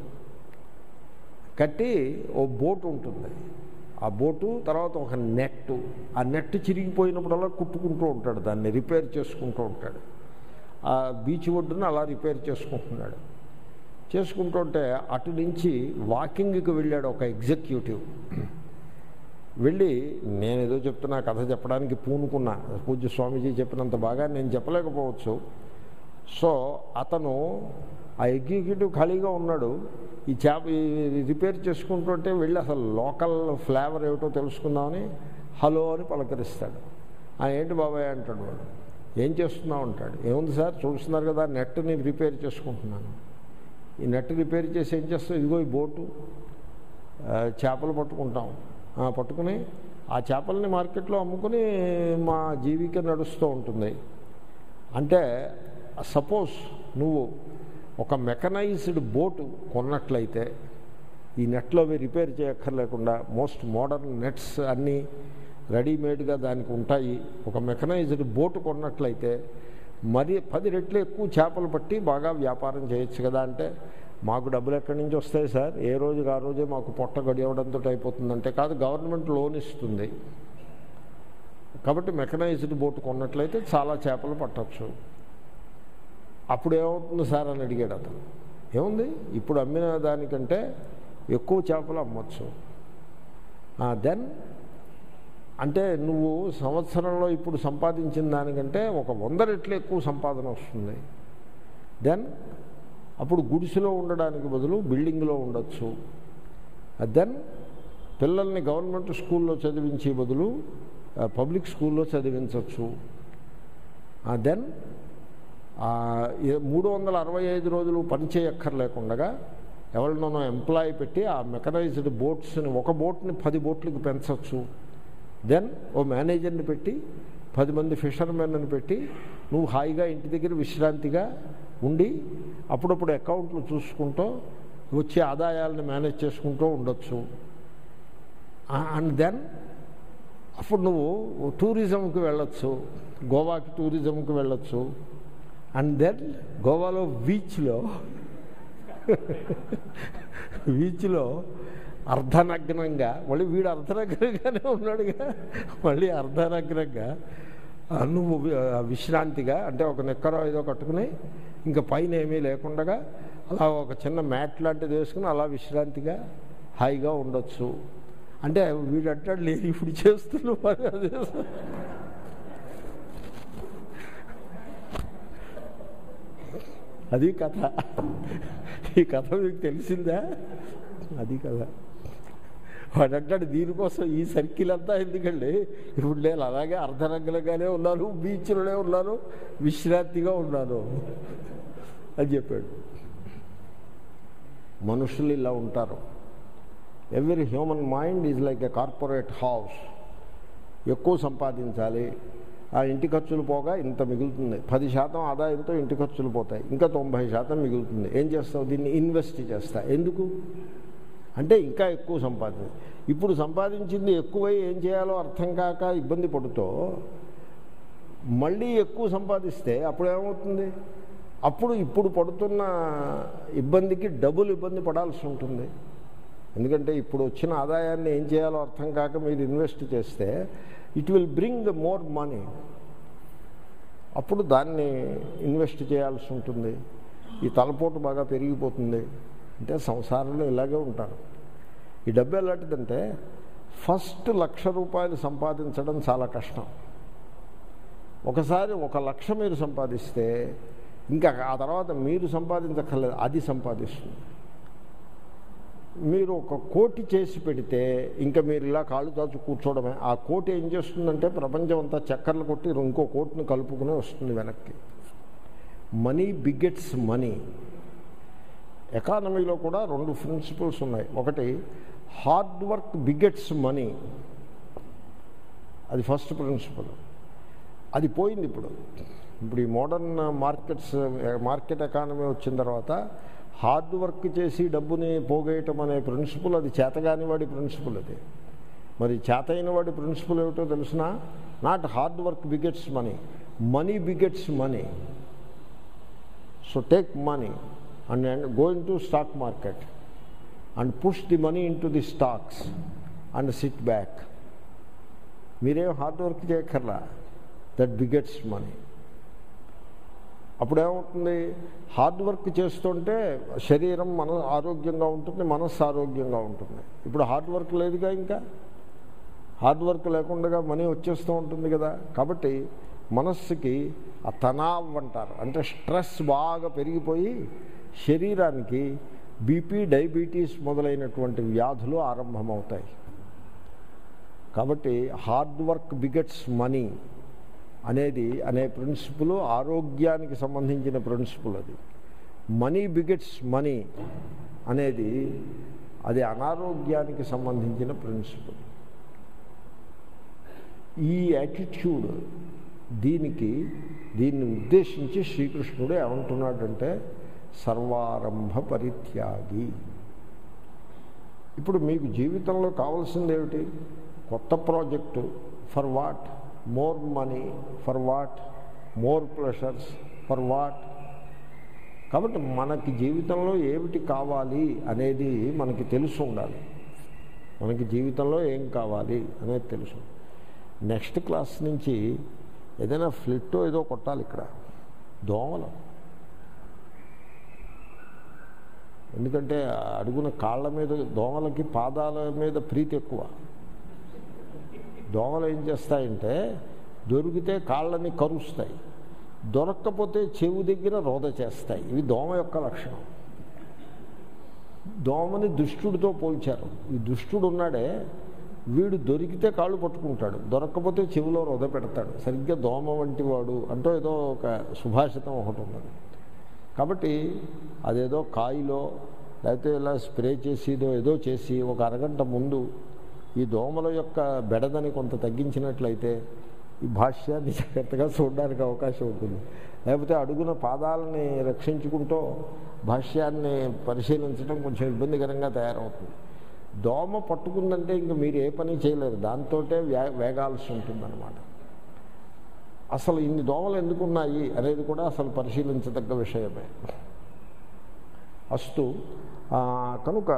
కట్టి. ఓ బోటు ఉంటుంది, ఆ బోటు తర్వాత ఒక నెట్టు, ఆ నెట్ చిరిగిపోయినప్పుడల్లా కుట్టుకుంటూ ఉంటాడు, దాన్ని రిపేర్ చేసుకుంటూ ఉంటాడు. ఆ బీచ్ ఒడ్డున అలా రిపేర్ చేసుకుంటున్నాడు. చేసుకుంటుంటే అటు నుంచి వాకింగ్కి వెళ్ళాడు ఒక ఎగ్జిక్యూటివ్. వెళ్ళి, నేను ఏదో చెప్తున్నా, కథ చెప్పడానికి పూనుకున్నా, పూజ్య స్వామీజీ చెప్పినంత బాగా నేను చెప్పలేకపోవచ్చు. సో అతను ఆ ఎగ్జిక్యూటివ్ ఖాళీగా ఉన్నాడు, ఈ చేప రిపేర్ చేసుకుంటుంటే వెళ్ళి అసలు లోకల్ ఫ్లేవర్ ఏమిటో తెలుసుకుందామని హలో అని పలకరిస్తాడు. ఆ ఏంటి బాబాయ్ అంటాడు వాడు. ఏం చేస్తున్నావు అంటాడు. ఏముంది సార్, చూస్తున్నారు కదా నెట్ని రిపేర్ చేసుకుంటున్నాను. ఈ నెట్ రిపేర్ చేసి ఏం చేస్తావు, ఇదిగో ఈ బోటు, చేపలు పట్టుకుంటాం, పట్టుకుని ఆ చేపల్ని మార్కెట్లో అమ్ముకుని మా జీవిక నడుస్తూ ఉంటుంది. అంటే సపోజ్ నువ్వు ఒక మెకనైజ్డ్ బోటు కొన్నట్లయితే, ఈ నెట్లో అవి రిపేర్ చేయక్కర్లేకుండా మోస్ట్ మోడర్న్ నెట్స్ అన్నీ రెడీమేడ్గా దానికి ఉంటాయి. ఒక మెకనైజ్డ్ బోటు కొన్నట్లయితే మరి పది రెట్లు ఎక్కువ చేపలు పట్టి బాగా వ్యాపారం చేయొచ్చు కదా. అంటే మాకు డబ్బులు ఎక్కడి నుంచి వస్తాయి సార్, ఏ రోజుకి ఆ రోజే మాకు పొట్ట గడియవడంతో అయిపోతుందంటే కాదు, గవర్నమెంట్ లోన్ ఇస్తుంది. కాబట్టి మెకనైజ్డ్ బోటు కొన్నట్లయితే చాలా చేపలు పట్టవచ్చు. అప్పుడు ఏమవుతుంది సార్ అని అడిగాడు అతను. ఏముంది, ఇప్పుడు అమ్మిన దానికంటే ఎక్కువ చేపలు అమ్మచ్చు. దెన్ అంటే నువ్వు సంవత్సరంలో ఇప్పుడు సంపాదించిన దానికంటే ఒక వంద రెట్లు ఎక్కువ సంపాదన వస్తుంది. దెన్ అప్పుడు గుడిసెలో ఉండడానికి బదులు బిల్డింగ్లో ఉండొచ్చు. దెన్ పిల్లల్ని గవర్నమెంట్ స్కూల్లో చదివించే బదులు పబ్లిక్ స్కూల్లో చదివించవచ్చు. దెన్ మూడు వందల అరవై ఐదు రోజులు పని చేయక్కర్లేకుండా ఎవరినో ఎంప్లాయీ పెట్టి ఆ మెకనైజ్డ్ బోట్స్ని, ఒక బోట్ని పది బోట్లకు పెంచవచ్చు. దెన్ ఓ మేనేజర్ని పెట్టి పది మంది ఫిషర్మెన్ని పెట్టి నువ్వు హాయిగా ఇంటి దగ్గర విశ్రాంతిగా ఉండి అప్పుడప్పుడు అకౌంట్లు చూసుకుంటూ వచ్చే ఆదాయాలను మేనేజ్ చేసుకుంటూ ఉండొచ్చు. అండ్ దెన్ అప్పుడు నువ్వు టూరిజంకి వెళ్ళొచ్చు, గోవాకి టూరిజంకి వెళ్ళొచ్చు. అండ్ దెన్ గోవాలో బీచ్లో బీచ్లో అర్ధనగ్నంగా, మళ్ళీ వీడు అర్ధనగ్నంగానే ఉన్నాడుగా, మళ్ళీ అర్ధనగ్నంగా నువ్వు విశ్రాంతిగా, అంటే ఒక నిక్కరో ఏదో కట్టుకుని ఇంకా పైన ఏమీ లేకుండా అలా ఒక చిన్న మ్యాట్ లాంటిది వేసుకుని అలా విశ్రాంతిగా హాయిగా ఉండొచ్చు అంటే వీడు అంటాడు లేదు ఇప్పుడు చేస్తున్నావు మరి అదే అది కథ. ఈ కథ మీకు తెలిసిందా? అది కదా. వాడు అంటాడు దీనికోసం ఈ సర్కిల్ అంతా ఎందుకండి, ఇప్పుడు నేను అలాగే అర్ధరంగులుగానే ఉన్నాను, బీచ్లోనే ఉన్నాను, విశ్రాంతిగా ఉన్నాను అని చెప్పాడు. మనుషులు ఇలా ఉంటారు. Every human mind is like a corporate house. ఎక్కువ సంపాదించాలి, ఆ ఇంటి ఖర్చులు పోగా ఇంత మిగులుతుంది, పది శాతం ఆదాయంతో ఇంటి ఖర్చులు పోతాయి, ఇంకా తొంభై శాతం మిగులుతుంది. ఏం చేస్తావు? దీన్ని ఇన్వెస్ట్ చేస్తా. ఎందుకు అంటే ఇంకా ఎక్కువ సంపాదించి, ఇప్పుడు సంపాదించింది ఎక్కువై ఏం చేయాలో అర్థం కాక ఇబ్బంది పడుతూ మళ్ళీ ఎక్కువ సంపాదిస్తే అప్పుడు ఏమవుతుంది? అప్పుడు ఇప్పుడు పడుతున్న ఇబ్బందికి డబుల్ ఇబ్బంది పడాల్సి ఉంటుంది. ఎందుకంటే ఇప్పుడు వచ్చిన ఆదాయాన్ని ఏం చేయాలో అర్థం కాక మీరు ఇన్వెస్ట్ చేస్తే it will bring more money. అప్పుడు దాన్ని ఇన్వెస్ట్ చేయాల్సి ఉంటుంది. ఈ తలపోటు బాగా పెరిగిపోతుంది. అంటే సంసారంలో ఇలాగే ఉంటారు. ఈ డబ్బు ఎలాంటిదంటే ఫస్ట్ లక్ష రూపాయలు సంపాదించడం చాలా కష్టం. ఒకసారి ఒక లక్ష మీరు సంపాదిస్తే ఇంకా ఆ తర్వాత మీరు సంపాదించక్కర్లేదు, అది సంపాదిస్తుంది. మీరు ఒక కోటి చేసి పెడితే ఇంకా మీరు ఇలా కాళ్ళు దాచు కూర్చోవడమే. ఆ కోటి ఏం చేస్తుందంటే ప్రపంచం అంతా చక్కర్లు కొట్టి ఇంకో కోటిని కలుపుకునే వస్తుంది వెనక్కి. Money begets money. ఎకానమీలో కూడా రెండు ప్రిన్సిపల్స్ ఉన్నాయి. ఒకటి హార్డ్ వర్క్ బిగెట్స్ మనీ, అది ఫస్ట్ ప్రిన్సిపల్. అది పోయింది ఇప్పుడు. ఇప్పుడు ఈ మోడర్న్ మార్కెట్స్ మార్కెట్ ఎకానమీ వచ్చిన తర్వాత హార్డ్ వర్క్ చేసి డబ్బుని పోగేయటం అనే ప్రిన్సిపల్, అది చేతగాని వాడి ప్రిన్సిపల్. అది మరి చేతైన వాడి ప్రిన్సిపల్ ఏమిటో తెలిసిన, not hard work begets money, money begets money. So take money and go into stock market and push the money into the stocks and sit back. మీరేం హార్డ్ వర్క్ చేయక్కర్లా, దట్ బిగెట్స్ మనీ. అప్పుడేమవుతుంది? Hard work చేస్తుంటే శరీరం మన ఆరోగ్యంగా ఉంటుంది, మనస్సు ఆరోగ్యంగా ఉంటుంది. ఇప్పుడు హార్డ్ వర్క్ లేదుగా, ఇంకా హార్డ్ వర్క్ లేకుండా మనీ వచ్చేస్తూ ఉంటుంది కదా. కాబట్టి మనస్సుకి ఆ తనావ్ అంటారు, అంటే స్ట్రెస్ బాగా పెరిగిపోయి శరీరానికి బీపీ, డయాబెటీస్ మొదలైనటువంటి వ్యాధులు ఆరంభమవుతాయి. కాబట్టి హార్డ్ వర్క్ బిగెట్స్ మనీ అనేది అనే ప్రిన్సిపుల్ ఆరోగ్యానికి సంబంధించిన ప్రిన్సిపుల్. అది మనీ బిగెట్స్ మనీ అనేది అది అనారోగ్యానికి సంబంధించిన ప్రిన్సిపుల్. ఈ యాటిట్యూడ్, దీనికి దీన్ని ఉద్దేశించి శ్రీకృష్ణుడు ఏమంటున్నాడంటే సర్వారంభ పరిత్యాగి. ఇప్పుడు మీకు జీవితంలో కావాల్సింది ఏమిటి? కొత్త project. For what? More money. For what? More pleasures. For what? కాబట్టి మనకి జీవితంలో ఏమిటి కావాలి అనేది మనకి తెలుసు ఉండాలి. మనకి జీవితంలో ఏం కావాలి అనేది తెలుసు. నెక్స్ట్ క్లాస్ నుంచి ఏదైనా ఫ్లిట్టో ఏదో కొట్టాలి ఇక్కడ, దోమలు. ఎందుకంటే అడుగున కాళ్ళ మీద దోమలకి పాదాల మీద ప్రీతి ఎక్కువ. దోమలు ఏం చేస్తాయంటే దొరికితే కాళ్ళని కరుస్తాయి, దొరక్కపోతే చెవు దగ్గర రోద చేస్తాయి. ఇవి దోమ యొక్క లక్షణం. దోమని దుష్టుడితో పోల్చారు. ఈ దుష్టుడు ఉన్నాడే, వీడు దొరికితే కాళ్ళు పట్టుకుంటాడు, దొరక్కపోతే చెవిలో రోద పెడతాడు. సరిగ్గా దోమ వంటి వాడు అంటూ ఏదో ఒక సుభాషితం ఒకటి ఉన్నది. కాబట్టి అదేదో కాయలో లేకపోతే ఇలా స్ప్రే చేసిదో ఏదో చేసి ఒక అరగంట ముందు ఈ దోమల యొక్క బెడదని కొంత తగ్గించినట్లయితే ఈ భాష్యాన్ని జాగ్రత్తగా చూడడానికి అవకాశం ఉంటుంది. లేకపోతే అడుగున పాదాలని రక్షించుకుంటూ భాష్యాన్ని పరిశీలించడం కొంచెం ఇబ్బందికరంగా తయారవుతుంది. దోమ పట్టుకుందంటే ఇంక మీరు ఏ పని చేయలేరు, దాంతో వే వేగాల్సి ఉంటుందన్నమాట. అసలు ఇన్ని దోమలు ఎందుకున్నాయి అనేది కూడా అసలు పరిశీలించదగ్గ విషయమే. అస్తు కనుక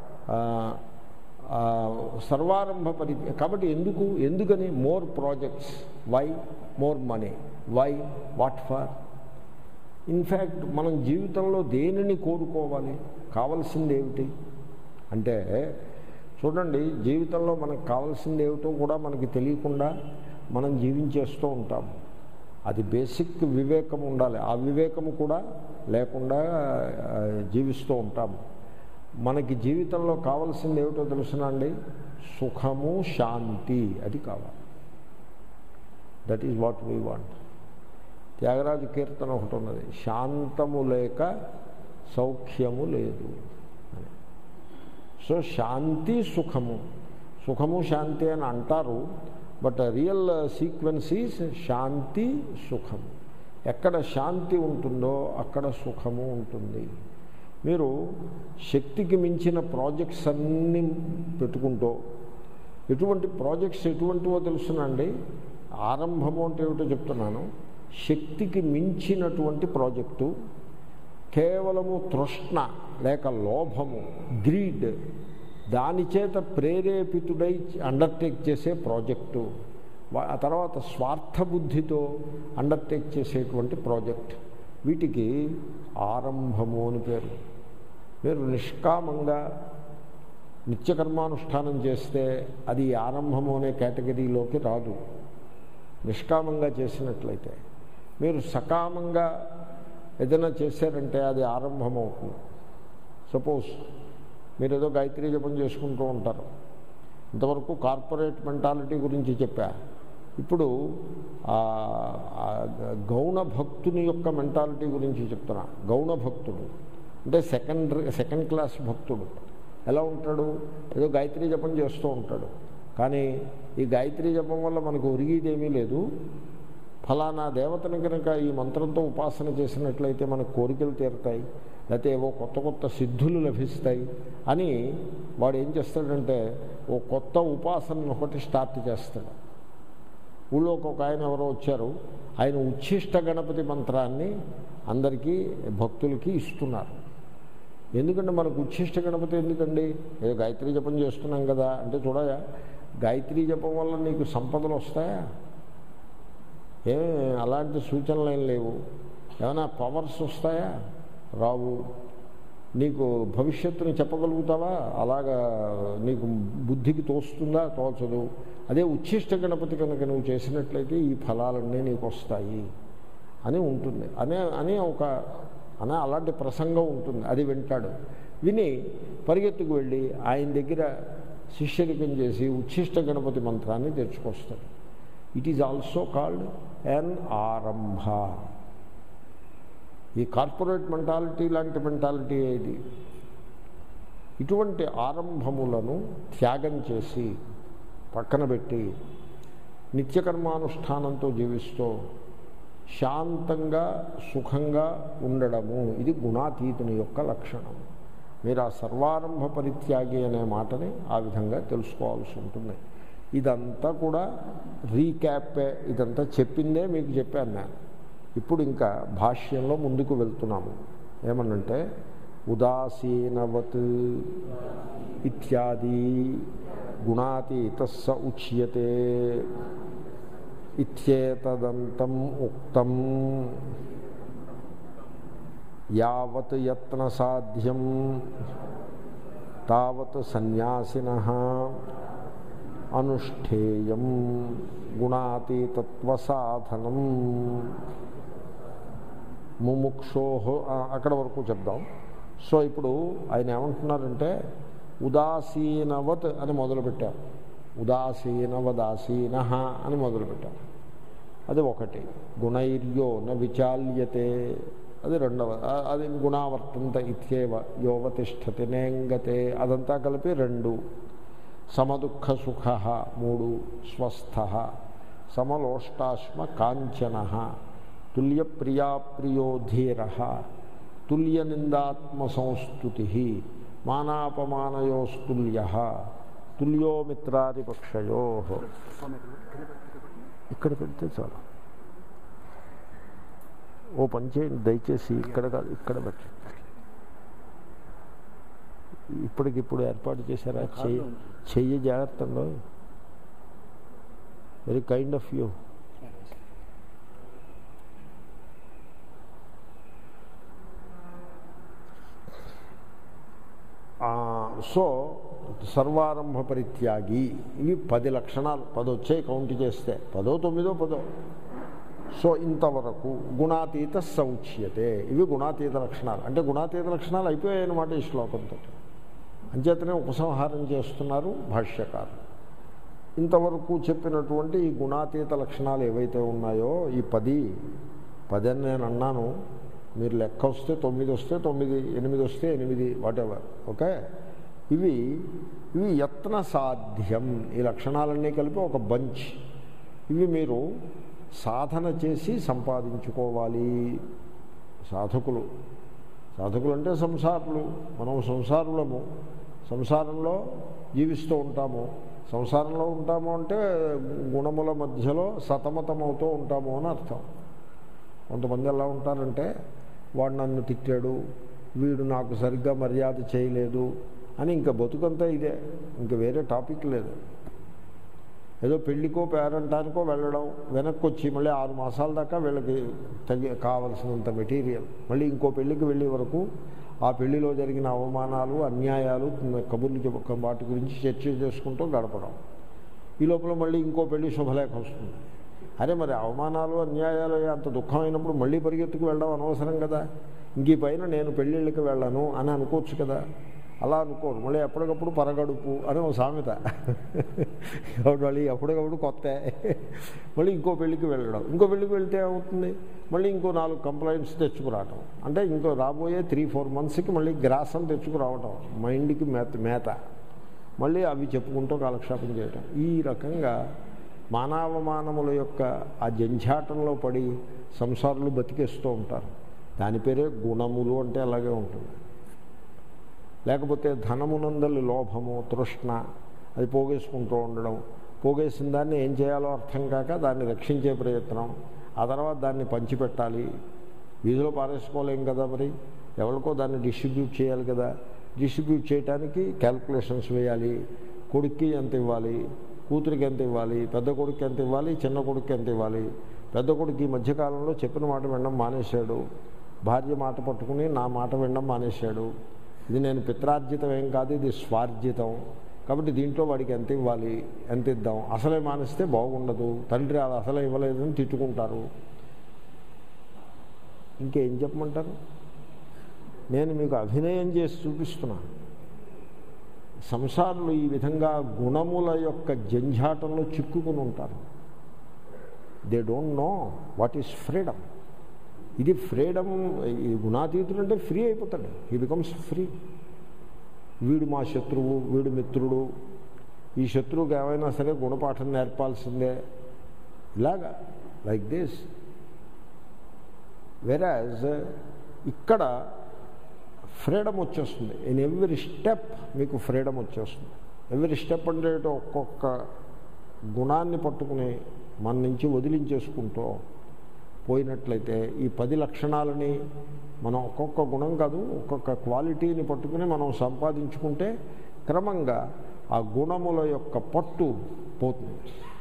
సర్వారంభ పరి. కాబట్టి ఎందుకు ఎందుకని more projects. Why? More money. Why? What for? In fact మనం జీవితంలో దేనిని కోరుకోవాలి, కావలసింది ఏమిటి అంటే, చూడండి, జీవితంలో మనకు కావాల్సింది ఏమిటో కూడా మనకి తెలియకుండా మనం జీవించేస్తూ ఉంటాము. అది బేసిక్ వివేకం ఉండాలి. ఆ వివేకము కూడా లేకుండా జీవిస్తూ ఉంటాము. మనకి జీవితంలో కావాల్సింది ఏమిటో తెలుసునా అండి? సుఖము, శాంతి. అది కావాలి. That is what we want. Tyagaraja కీర్తన ఒకటి ఉన్నది, శాంతము లేక సౌఖ్యము లేదు అని. సో శాంతి, సుఖము. సుఖము శాంతి అని అంటారు, బట్ రియల్ సీక్వెన్స్ ఈజ్ శాంతి, సుఖము. ఎక్కడ శాంతి ఉంటుందో అక్కడ సుఖము ఉంటుంది. మీరు శక్తికి మించిన ప్రాజెక్ట్స్ అన్నీ పెట్టుకుంటూ, ఎటువంటి ప్రాజెక్ట్స్ ఎటువంటివో తెలుసునండి. ఆరంభము అంటే ఏమిటో చెప్తున్నాను. శక్తికి మించినటువంటి ప్రాజెక్టు, కేవలము తృష్ణ లేక లోభము, గ్రీడ్, దాని చేత ప్రేరేపితుడై అండర్టేక్ చేసే ప్రాజెక్టు, ఆ తర్వాత స్వార్థబుద్ధితో అండర్టేక్ చేసేటువంటి ప్రాజెక్ట్, వీటికి ఆరంభము అని పేరు. మీరు నిష్కామంగా నిత్యకర్మానుష్ఠానం చేస్తే అది ఆరంభము అనే కేటగిరీలోకి రాదు. నిష్కామంగా చేసినట్లయితే, మీరు సకామంగా ఏదైనా చేశారంటే అది ఆరంభం అవుతుంది. సపోజ్ మీరు ఏదో గాయత్రీ జపం చేసుకుంటూ ఉంటారు. ఇంతవరకు కార్పొరేట్ మెంటాలిటీ గురించి చెప్పా. ఇప్పుడు గౌణ భక్తుని యొక్క మెంటాలిటీ గురించి చెప్తున్నా. గౌణ భక్తుడు అంటే సెకండ్ సెకండ్ క్లాస్ భక్తుడు ఎలా ఉంటాడు? ఏదో గాయత్రీ జపం చేస్తూ ఉంటాడు, కానీ ఈ గాయత్రీ జపం వల్ల మనకు ఒరిగేదేమీ లేదు. ఫలానా దేవతని కనుక ఈ మంత్రంతో ఉపాసన చేసినట్లయితే మనకు కోరికలు తీరుతాయి, లేకపోతే ఏవో కొత్త కొత్త సిద్ధులు లభిస్తాయి అని వాడు ఏం చేస్తాడంటే ఓ కొత్త ఉపాసన ఒకటి స్టార్ట్ చేస్తాడు. ఊళ్ళోకి ఒక ఆయన ఎవరో వచ్చారు, ఆయన ఉచ్ఛిష్ట గణపతి మంత్రాన్ని అందరికీ భక్తులకి ఇస్తున్నారు. ఎందుకంటే మనకు ఉచ్ఛిష్ట గణపతి ఎందుకండి? ఏదో గాయత్రీ జపం చేస్తున్నాం కదా అంటే, చూడగా గాయత్రీ జపం వల్ల నీకు సంపదలు వస్తాయా? ఏ అలాంటి సూచనలు ఏం లేవు. ఏమైనా పవర్స్ వస్తాయా? రావు. నీకు భవిష్యత్తుని చెప్పగలుగుతావా? అలాగా నీకు బుద్ధికి తోస్తుందా? తోచదు. అదే ఉచ్ఛిష్ట గణపతి కనుక నువ్వు చేసినట్లయితే ఈ ఫలాలన్నీ నీకు వస్తాయి అని ఉంటుంది అనే అని ఒక అనే అలాంటి ప్రసంగం ఉంటుంది. అది వింటాడు. విని పరిగెత్తుకు వెళ్ళి ఆయన దగ్గర శిష్యరికం చేసి ఉచ్ఛిష్ట గణపతి మంత్రాన్ని తెచ్చుకొస్తాడు. It is also called an ఆరంభ. ఈ కార్పొరేట్ మెంటాలిటీ లాంటి మెంటాలిటీ ఏది? ఇటువంటి ఆరంభములను త్యాగం చేసి పక్కన పెట్టి నిత్యకర్మానుష్ఠానంతో జీవిస్తూ శాంతంగా సుఖంగా ఉండడము, ఇది గుణాతీతుని యొక్క లక్షణం. మీరు ఆ సర్వారంభ పరిత్యాగి అనే మాటని ఆ విధంగా తెలుసుకోవాల్సి ఉంటుంది. ఇదంతా కూడా రీక్యాపే, ఇదంతా చెప్పిందే మీకు చెప్పాను నేను. ఇప్పుడు ఇంకా భాష్యంలో ముందుకు వెళ్తున్నాము. ఏమనంటే ఉదాసీనవత్ ఇత్యాది గుణాతీతస్స ఉచ్యతే ఇత్యేతదంతం ఉక్తం యావత్ యత్న సాధ్యం తావత్ సన్యాసినః అనుష్ఠేయం గుణాతీతత్వ సాధనం. ముముక్షోహ అక్కడ వరకు చెప్దాం. సో ఇప్పుడు ఆయన ఏమంటున్నారంటే ఉదాసీనవత్ అని మొదలుపెట్టారు. ఉదాసీనవదాసీన అని మొదలుపెట్టారు. అది ఒకటి. గుణైర్యో న విచాల్యతే, అది రెండవ. అది గుణావర్తంత ఇత్యేవ యోవతిష్టతి నేంగతే, అదంతా కలిపి రెండు. సమదుఃఖ సుఖ మూడు. స్వస్థ సమలోష్టాశ్మ కాంచన తుల్యప్రియాప్రియో ధీర తుల్యనిందాత్మసంస్తుతి మానాపమానయోస్తుల్య తుల్యో మిత్రాదిపక్షయో. ఇక్కడ పెడితే చాలు. ఓ పని చేయండి దయచేసి, ఇక్కడ కాదు ఇక్కడ పెట్టి. ఇప్పటికిప్పుడు ఏర్పాటు చేశారా? చెయ్యి చెయ్యి జాగ్రత్తలో. Very kind of you. So సర్వారంభ పరిత్యాగి, ఇవి పది లక్షణాలు, పది వచ్చాయి కౌంట్ చేస్తే, పదో తొమ్మిదో పదో. సో ఇంతవరకు గుణాతీత సౌచ్యతే, ఇవి గుణాతీత లక్షణాలు. అంటే గుణాతీత లక్షణాలు అయిపోయాయి అన్నమాట ఈ శ్లోకంతో. అంచేతనే ఉపసంహారం చేస్తున్నారు భాష్యకారు. ఇంతవరకు చెప్పినటువంటి ఈ గుణాతీత లక్షణాలు ఏవైతే ఉన్నాయో, ఈ పది పది అని నేను అన్నాను, మీరు లెక్క వస్తే తొమ్మిది వస్తే తొమ్మిది, ఎనిమిది వస్తే ఎనిమిది, వాటెవర్, ఓకే. ఇవి ఇవి యత్న సాధ్యం, ఈ లక్షణాలన్నీ కలిపి ఒక బంచ్. ఇవి మీరు సాధన చేసి సంపాదించుకోవాలి. సాధకులు సాధకులు అంటే సంసారులు. మనం సంసారులము, సంసారంలో జీవిస్తూ ఉంటాము. సంసారంలో ఉంటాము అంటే గుణముల మధ్యలో సతమతమవుతూ ఉంటాము అని అర్థం. కొంతమంది ఎలా ఉంటారంటే, వాడు నన్ను తిట్టాడు, వీడు నాకు సరిగ్గా మర్యాద చేయలేదు అని ఇంకా బతుకంతా ఇదే, ఇంకా వేరే టాపిక్ లేదు. ఏదో పెళ్ళికో పేరంటానికో వెళ్ళడం, వెనక్కి వచ్చి మళ్ళీ ఆరు మాసాల దాకా వీళ్ళకి తగి కావలసినంత మెటీరియల్, మళ్ళీ ఇంకో పెళ్ళికి వెళ్ళే వరకు ఆ పెళ్లిలో జరిగిన అవమానాలు, అన్యాయాలు, కబుర్లు చెప్ప వాటి గురించి చర్చ చేసుకుంటూ గడపడం. ఈ లోపల మళ్ళీ ఇంకో పెళ్లి శుభలేఖ వస్తుంది. అరే మరి అవమానాలు, అన్యాయాలు అంత దుఃఖమైనప్పుడు మళ్ళీ పరిగెత్తుకు వెళ్ళడం అనవసరం కదా. ఇంక ఈ పైన నేను పెళ్ళిళ్ళకి వెళ్ళను అని అనుకోవచ్చు కదా. అలా అనుకోరు. మళ్ళీ ఎప్పటికప్పుడు పరగడుపు అని ఒక సామెత. కాబట్టి మళ్ళీ ఎప్పటికప్పుడు కొత్త మళ్ళీ ఇంకో పెళ్ళికి వెళ్ళడం. ఇంకో పెళ్ళికి వెళ్తే ఏమవుతుంది, మళ్ళీ ఇంకో నాలుగు కంప్లైంట్స్ తెచ్చుకురావటం. అంటే ఇంకో రాబోయే త్రీ ఫోర్ మంత్స్కి మళ్ళీ గ్రాసం తెచ్చుకురావటం, మైండ్కి మేత మేత మళ్ళీ అవి చెప్పుకుంటూ కాలక్షేపం చేయటం. ఈ రకంగా మానవమానముల యొక్క ఆ జంఝాటంలో పడి సంసారులు బతికేస్తూ ఉంటారు. దాని పేరే గుణములు అంటే అలాగే ఉంటుంది. లేకపోతే ధనమునందలి లోభము, తృష్ణ, అది పోగేసుకుంటూ ఉండడం, పోగేసిన దాన్ని ఏం చేయాలో అర్థం కాక దాన్ని రక్షించే ప్రయత్నం, ఆ తర్వాత దాన్ని పంచిపెట్టాలి. వీధిలో పారేసుకోలేం కదా, మరి ఎవరికో దాన్ని డిస్ట్రిబ్యూట్ చేయాలి కదా. డిస్ట్రిబ్యూట్ చేయడానికి క్యాల్కులేషన్స్ వేయాలి. కొడుక్కి ఎంత ఇవ్వాలి, కూతురికి ఎంత ఇవ్వాలి, పెద్ద కొడుకు ఎంత ఇవ్వాలి, చిన్న కొడుకు ఎంత ఇవ్వాలి. పెద్ద కొడుకు ఈ మధ్యకాలంలో చెప్పిన మాట వినడం మానేశాడు. భార్య మాట పట్టుకుని నా మాట వినడం మానేశాడు. ఇది నేను పిత్రార్జితం ఏం కాదు, ఇది స్వార్జితం. కాబట్టి దీంట్లో వాడికి ఎంత ఇవ్వాలి, ఎంత ఇద్దాం, అసలే మానేస్తే బాగుండదు, తండ్రి అది అసలే ఇవ్వలేదని తిట్టుకుంటారు. ఇంకేం చెప్పమంటారు? నేను మీకు అభినయం చేసి చూపిస్తున్నాను. సంసారులు ఈ విధంగా గుణముల యొక్క జంఝాటంలో చిక్కుకుని ఉంటారు. They don't know what is freedom. ఇది ఫ్రీడమ్. ఈ గుణాతీతులు అంటే ఫ్రీ అయిపోతాడు. He becomes free. వీడు మా శత్రువు, వీడు మిత్రుడు, ఈ శత్రువుకి ఏమైనా సరే గుణపాఠం నేర్పాల్సిందే, ఇలాగా లైక్ దిస్. వెరాజ్ ఇక్కడ ఫ్రీడమ్ వచ్చేస్తుంది. ఇన్ ఎవ్రీ స్టెప్ మీకు ఫ్రీడమ్ వచ్చేస్తుంది. ఎవ్రీ స్టెప్ అంటే ఒక్కొక్క గుణాన్ని పట్టుకుని మన నుంచి వదిలించేసుకుంటూ పోయినట్లయితే ఈ పది లక్షణాలని మనం ఒక్కొక్క గుణం కాదు, ఒక్కొక్క క్వాలిటీని పట్టుకుని మనం సంపాదించుకుంటే క్రమంగా ఆ గుణముల యొక్క పట్టు పోతుంది.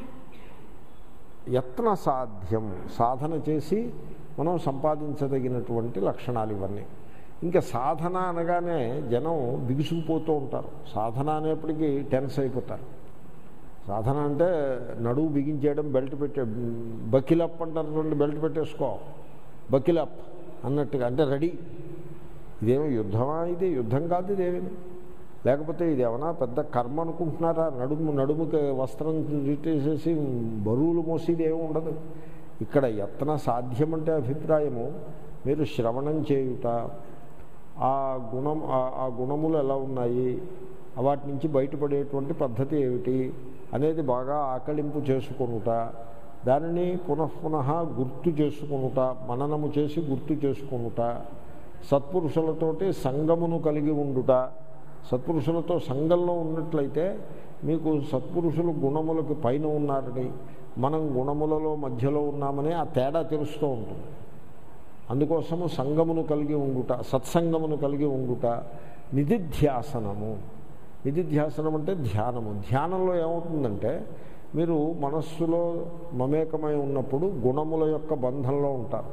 యత్న సాధ్యం, సాధన చేసి మనం సంపాదించదగినటువంటి లక్షణాలు ఇవన్నీ. ఇంకా సాధన అనగానే జనం బిగుసుకుపోతూ ఉంటారు. సాధన అనేప్పటికీ టెన్స్ అయిపోతారు. సాధన అంటే నడువు బిగించేయడం, బెల్ట్ పెట్టే, బకిలప్ అంటారు చూడండి, బెల్ట్ పెట్టేసుకో బకిలప్ అన్నట్టుగా, అంటే రెడీ. ఇదేమో యుద్ధమా? ఇది యుద్ధం కాదు ఇదేమి. లేకపోతే ఇది ఏమన్నా పెద్ద కర్మ అనుకుంటున్నారా? నడుము నడుముకి వస్త్రం రిట్టేసేసి బరువులు మోసేది ఏమి ఉండదు. ఇక్కడ యత్న సాధ్యం అంటే అభిప్రాయము మీరు శ్రవణం చేయుట, ఆ గుణం ఆ గుణములు ఎలా ఉన్నాయి, వాటి నుంచి బయటపడేటువంటి పద్ధతి ఏమిటి అనేది బాగా ఆకలింపు చేసుకొనుట, దానిని పునఃపునః గుర్తు చేసుకొనుట, మననము చేసి గుర్తు చేసుకొనుట, సత్పురుషులతోటి సంగమును కలిగి ఉండుట. సత్పురుషులతో సంఘంలో ఉన్నట్లయితే మీకు సత్పురుషులు గుణములకు పైన ఉన్నారని, మనం గుణములలో మధ్యలో ఉన్నామని ఆ తేడా తెలుస్తూ ఉంటుంది. అందుకోసము సంగమును కలిగి ఉండుట, సత్సంగమును కలిగి ఉండుట. నిధిధ్యాసనము, నిధిధ్యాసనం అంటే ధ్యానము. ధ్యానంలో ఏమవుతుందంటే మీరు మనస్సులో మమేకమై ఉన్నప్పుడు గుణముల యొక్క బంధంలో ఉంటారు.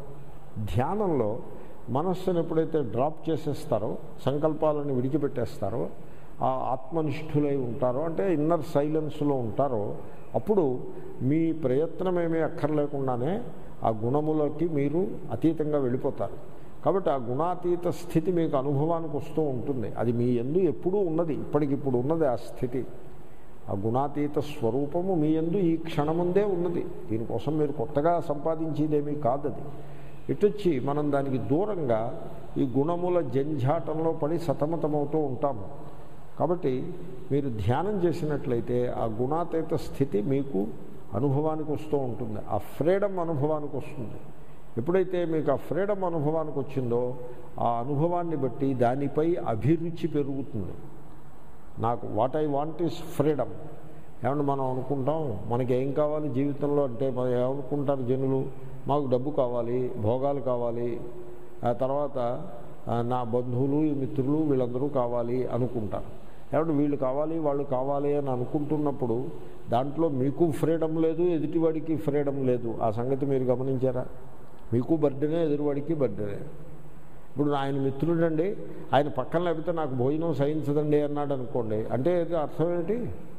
ధ్యానంలో మనస్సును ఎప్పుడైతే డ్రాప్ చేసేస్తారో, సంకల్పాలను విడిచిపెట్టేస్తారో, ఆ ఆత్మనిష్ఠులై ఉంటారో, అంటే ఇన్నర్ సైలెన్స్లో ఉంటారో, అప్పుడు మీ ప్రయత్నమేమీ అక్కర్లేకుండానే ఆ గుణములకి మీరు అతీతంగా వెళ్ళిపోతారు. కాబట్టి ఆ గుణాతీత స్థితి మీకు అనుభవానికి వస్తూ ఉంటుంది. అది మీ యందు ఎప్పుడూ ఉన్నది, ఇప్పటికిప్పుడు ఉన్నది ఆ స్థితి. ఆ గుణాతీత స్వరూపము మీ యందు ఈ క్షణముందే ఉన్నది. దీనికోసం మీరు కొత్తగా సంపాదించేదేమీ కాదు. అది ఇటొచ్చి మనం దానికి దూరంగా ఈ గుణముల జంఝాటంలో పడి సతమతమవుతూ ఉంటాము. కాబట్టి మీరు ధ్యానం చేసినట్లయితే ఆ గుణాతీత స్థితి మీకు అనుభవానికి వస్తూ ఉంటుంది. ఆ ఫ్రీడమ్ అనుభవానికి వస్తుంది. ఎప్పుడైతే మీకు ఆ ఫ్రీడమ్ అనుభవానికి వచ్చిందో ఆ అనుభవాన్ని బట్టి దానిపై అభిరుచి పెరుగుతుంది. నాకు what I want is freedom. ఏమన్నా మనం అనుకుంటాం మనకి ఏం కావాలి జీవితంలో అంటే, మనం ఏమనుకుంటారు జనులు, మాకు డబ్బు కావాలి, భోగాలు కావాలి, ఆ తర్వాత నా బంధువులు మిత్రులు వీళ్ళందరూ కావాలి అనుకుంటారు. ఏమంటే వీళ్ళు కావాలి వాళ్ళు కావాలి అని అనుకుంటున్నప్పుడు దాంట్లో మీకు ఫ్రీడమ్ లేదు, ఎదుటివాడికి ఫ్రీడమ్ లేదు. ఆ సంగతి మీరు గమనించారా? మీకు బర్త్డేనే, ఎదురువాడికి బర్త్డేనే. ఇప్పుడు ఆయన మిత్రుడండి, ఆయన పక్కన లేకపోతే నాకు భోజనం సహించదండి అన్నాడు అనుకోండి, అంటే అర్థం ఏంటి?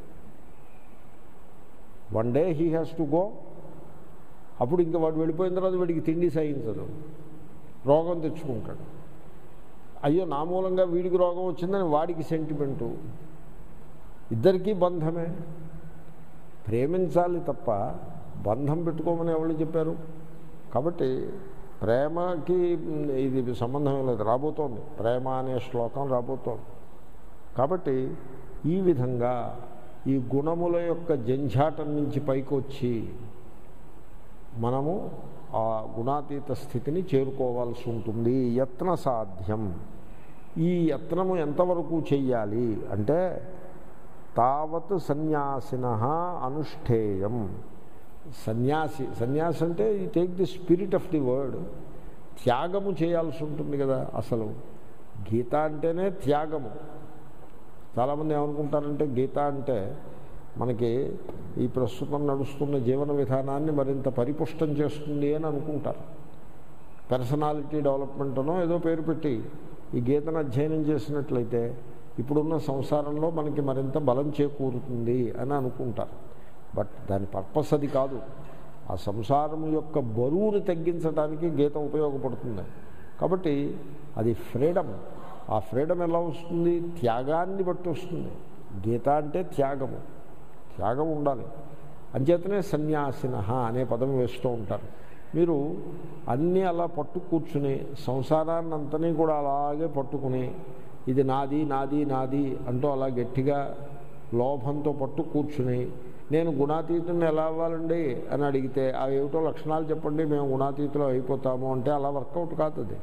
One day he has to go. అప్పుడు ఇంకా వాడు వెళ్ళిపోయిన తర్వాత వాడికి తిండి సహించదు, రోగం తెచ్చుకుంటాడు. అయ్యో నా మూలంగా వీడికి రోగం వచ్చిందని వాడికి సెంటిమెంటు. ఇద్దరికీ బంధమే. ప్రేమించాలి తప్ప బంధం పెట్టుకోమని ఎవరు చెప్పారు? కాబట్టి ప్రేమకి ఇది సంబంధం లేదు, రాబోతోంది. ప్రేమ అనే శ్లోకం రాబోతోంది. కాబట్టి ఈ విధంగా ఈ గుణముల యొక్క జంఝాటం నుంచి పైకి వచ్చి మనము ఆ గుణాతీత స్థితిని చేరుకోవాల్సి ఉంటుంది. యత్న సాధ్యం. ఈ యత్నము ఎంతవరకు చెయ్యాలి అంటే తావత్ సన్యాసిన అనుష్ఠేయం. సన్యాసి సన్యాసి అంటే ఈ take the spirit of the word. త్యాగము చేయాల్సి ఉంటుంది కదా. అసలు గీత అంటేనే త్యాగము. చాలామంది ఏమనుకుంటారంటే గీత అంటే మనకి ఈ ప్రస్తుతం నడుస్తున్న జీవన విధానాన్ని మరింత పరిపుష్టం చేస్తుంది అని అనుకుంటారు. పర్సనాలిటీ డెవలప్మెంట్ అనో ఏదో పేరు పెట్టి ఈ గీతను అధ్యయనం చేసినట్లయితే ఇప్పుడున్న సంసారంలో మనకి మరింత బలం చేకూరుతుంది అని అనుకుంటారు. బట్ దాని పర్పస్ అది కాదు. ఆ సంసారం యొక్క బరువును తగ్గించడానికి గీత ఉపయోగపడుతుంది. కాబట్టి అది ఫ్రీడమ్. ఆ ఫ్రీడమ్ ఎలా వస్తుంది? త్యాగాన్ని బట్టి వస్తుంది. గీత అంటే త్యాగము, త్యాగం ఉండాలి. అంచేతనే సన్యాసిన అనే పదం వేస్తూ ఉంటారు. మీరు అన్నీ అలా పట్టు కూర్చుని సంసారాన్ని అంతనీ కూడా అలాగే పట్టుకుని ఇది నాది నాది నాది అంటూ అలా గట్టిగా లోభంతో పట్టు కూర్చుని నేను గుణాతీతుని ఎలా అవ్వాలండి అని అడిగితే అవి ఏమిటో లక్షణాలు చెప్పండి మేము గుణాతీతులు అయిపోతాము అంటే అలా వర్కౌట్ కాదు. అది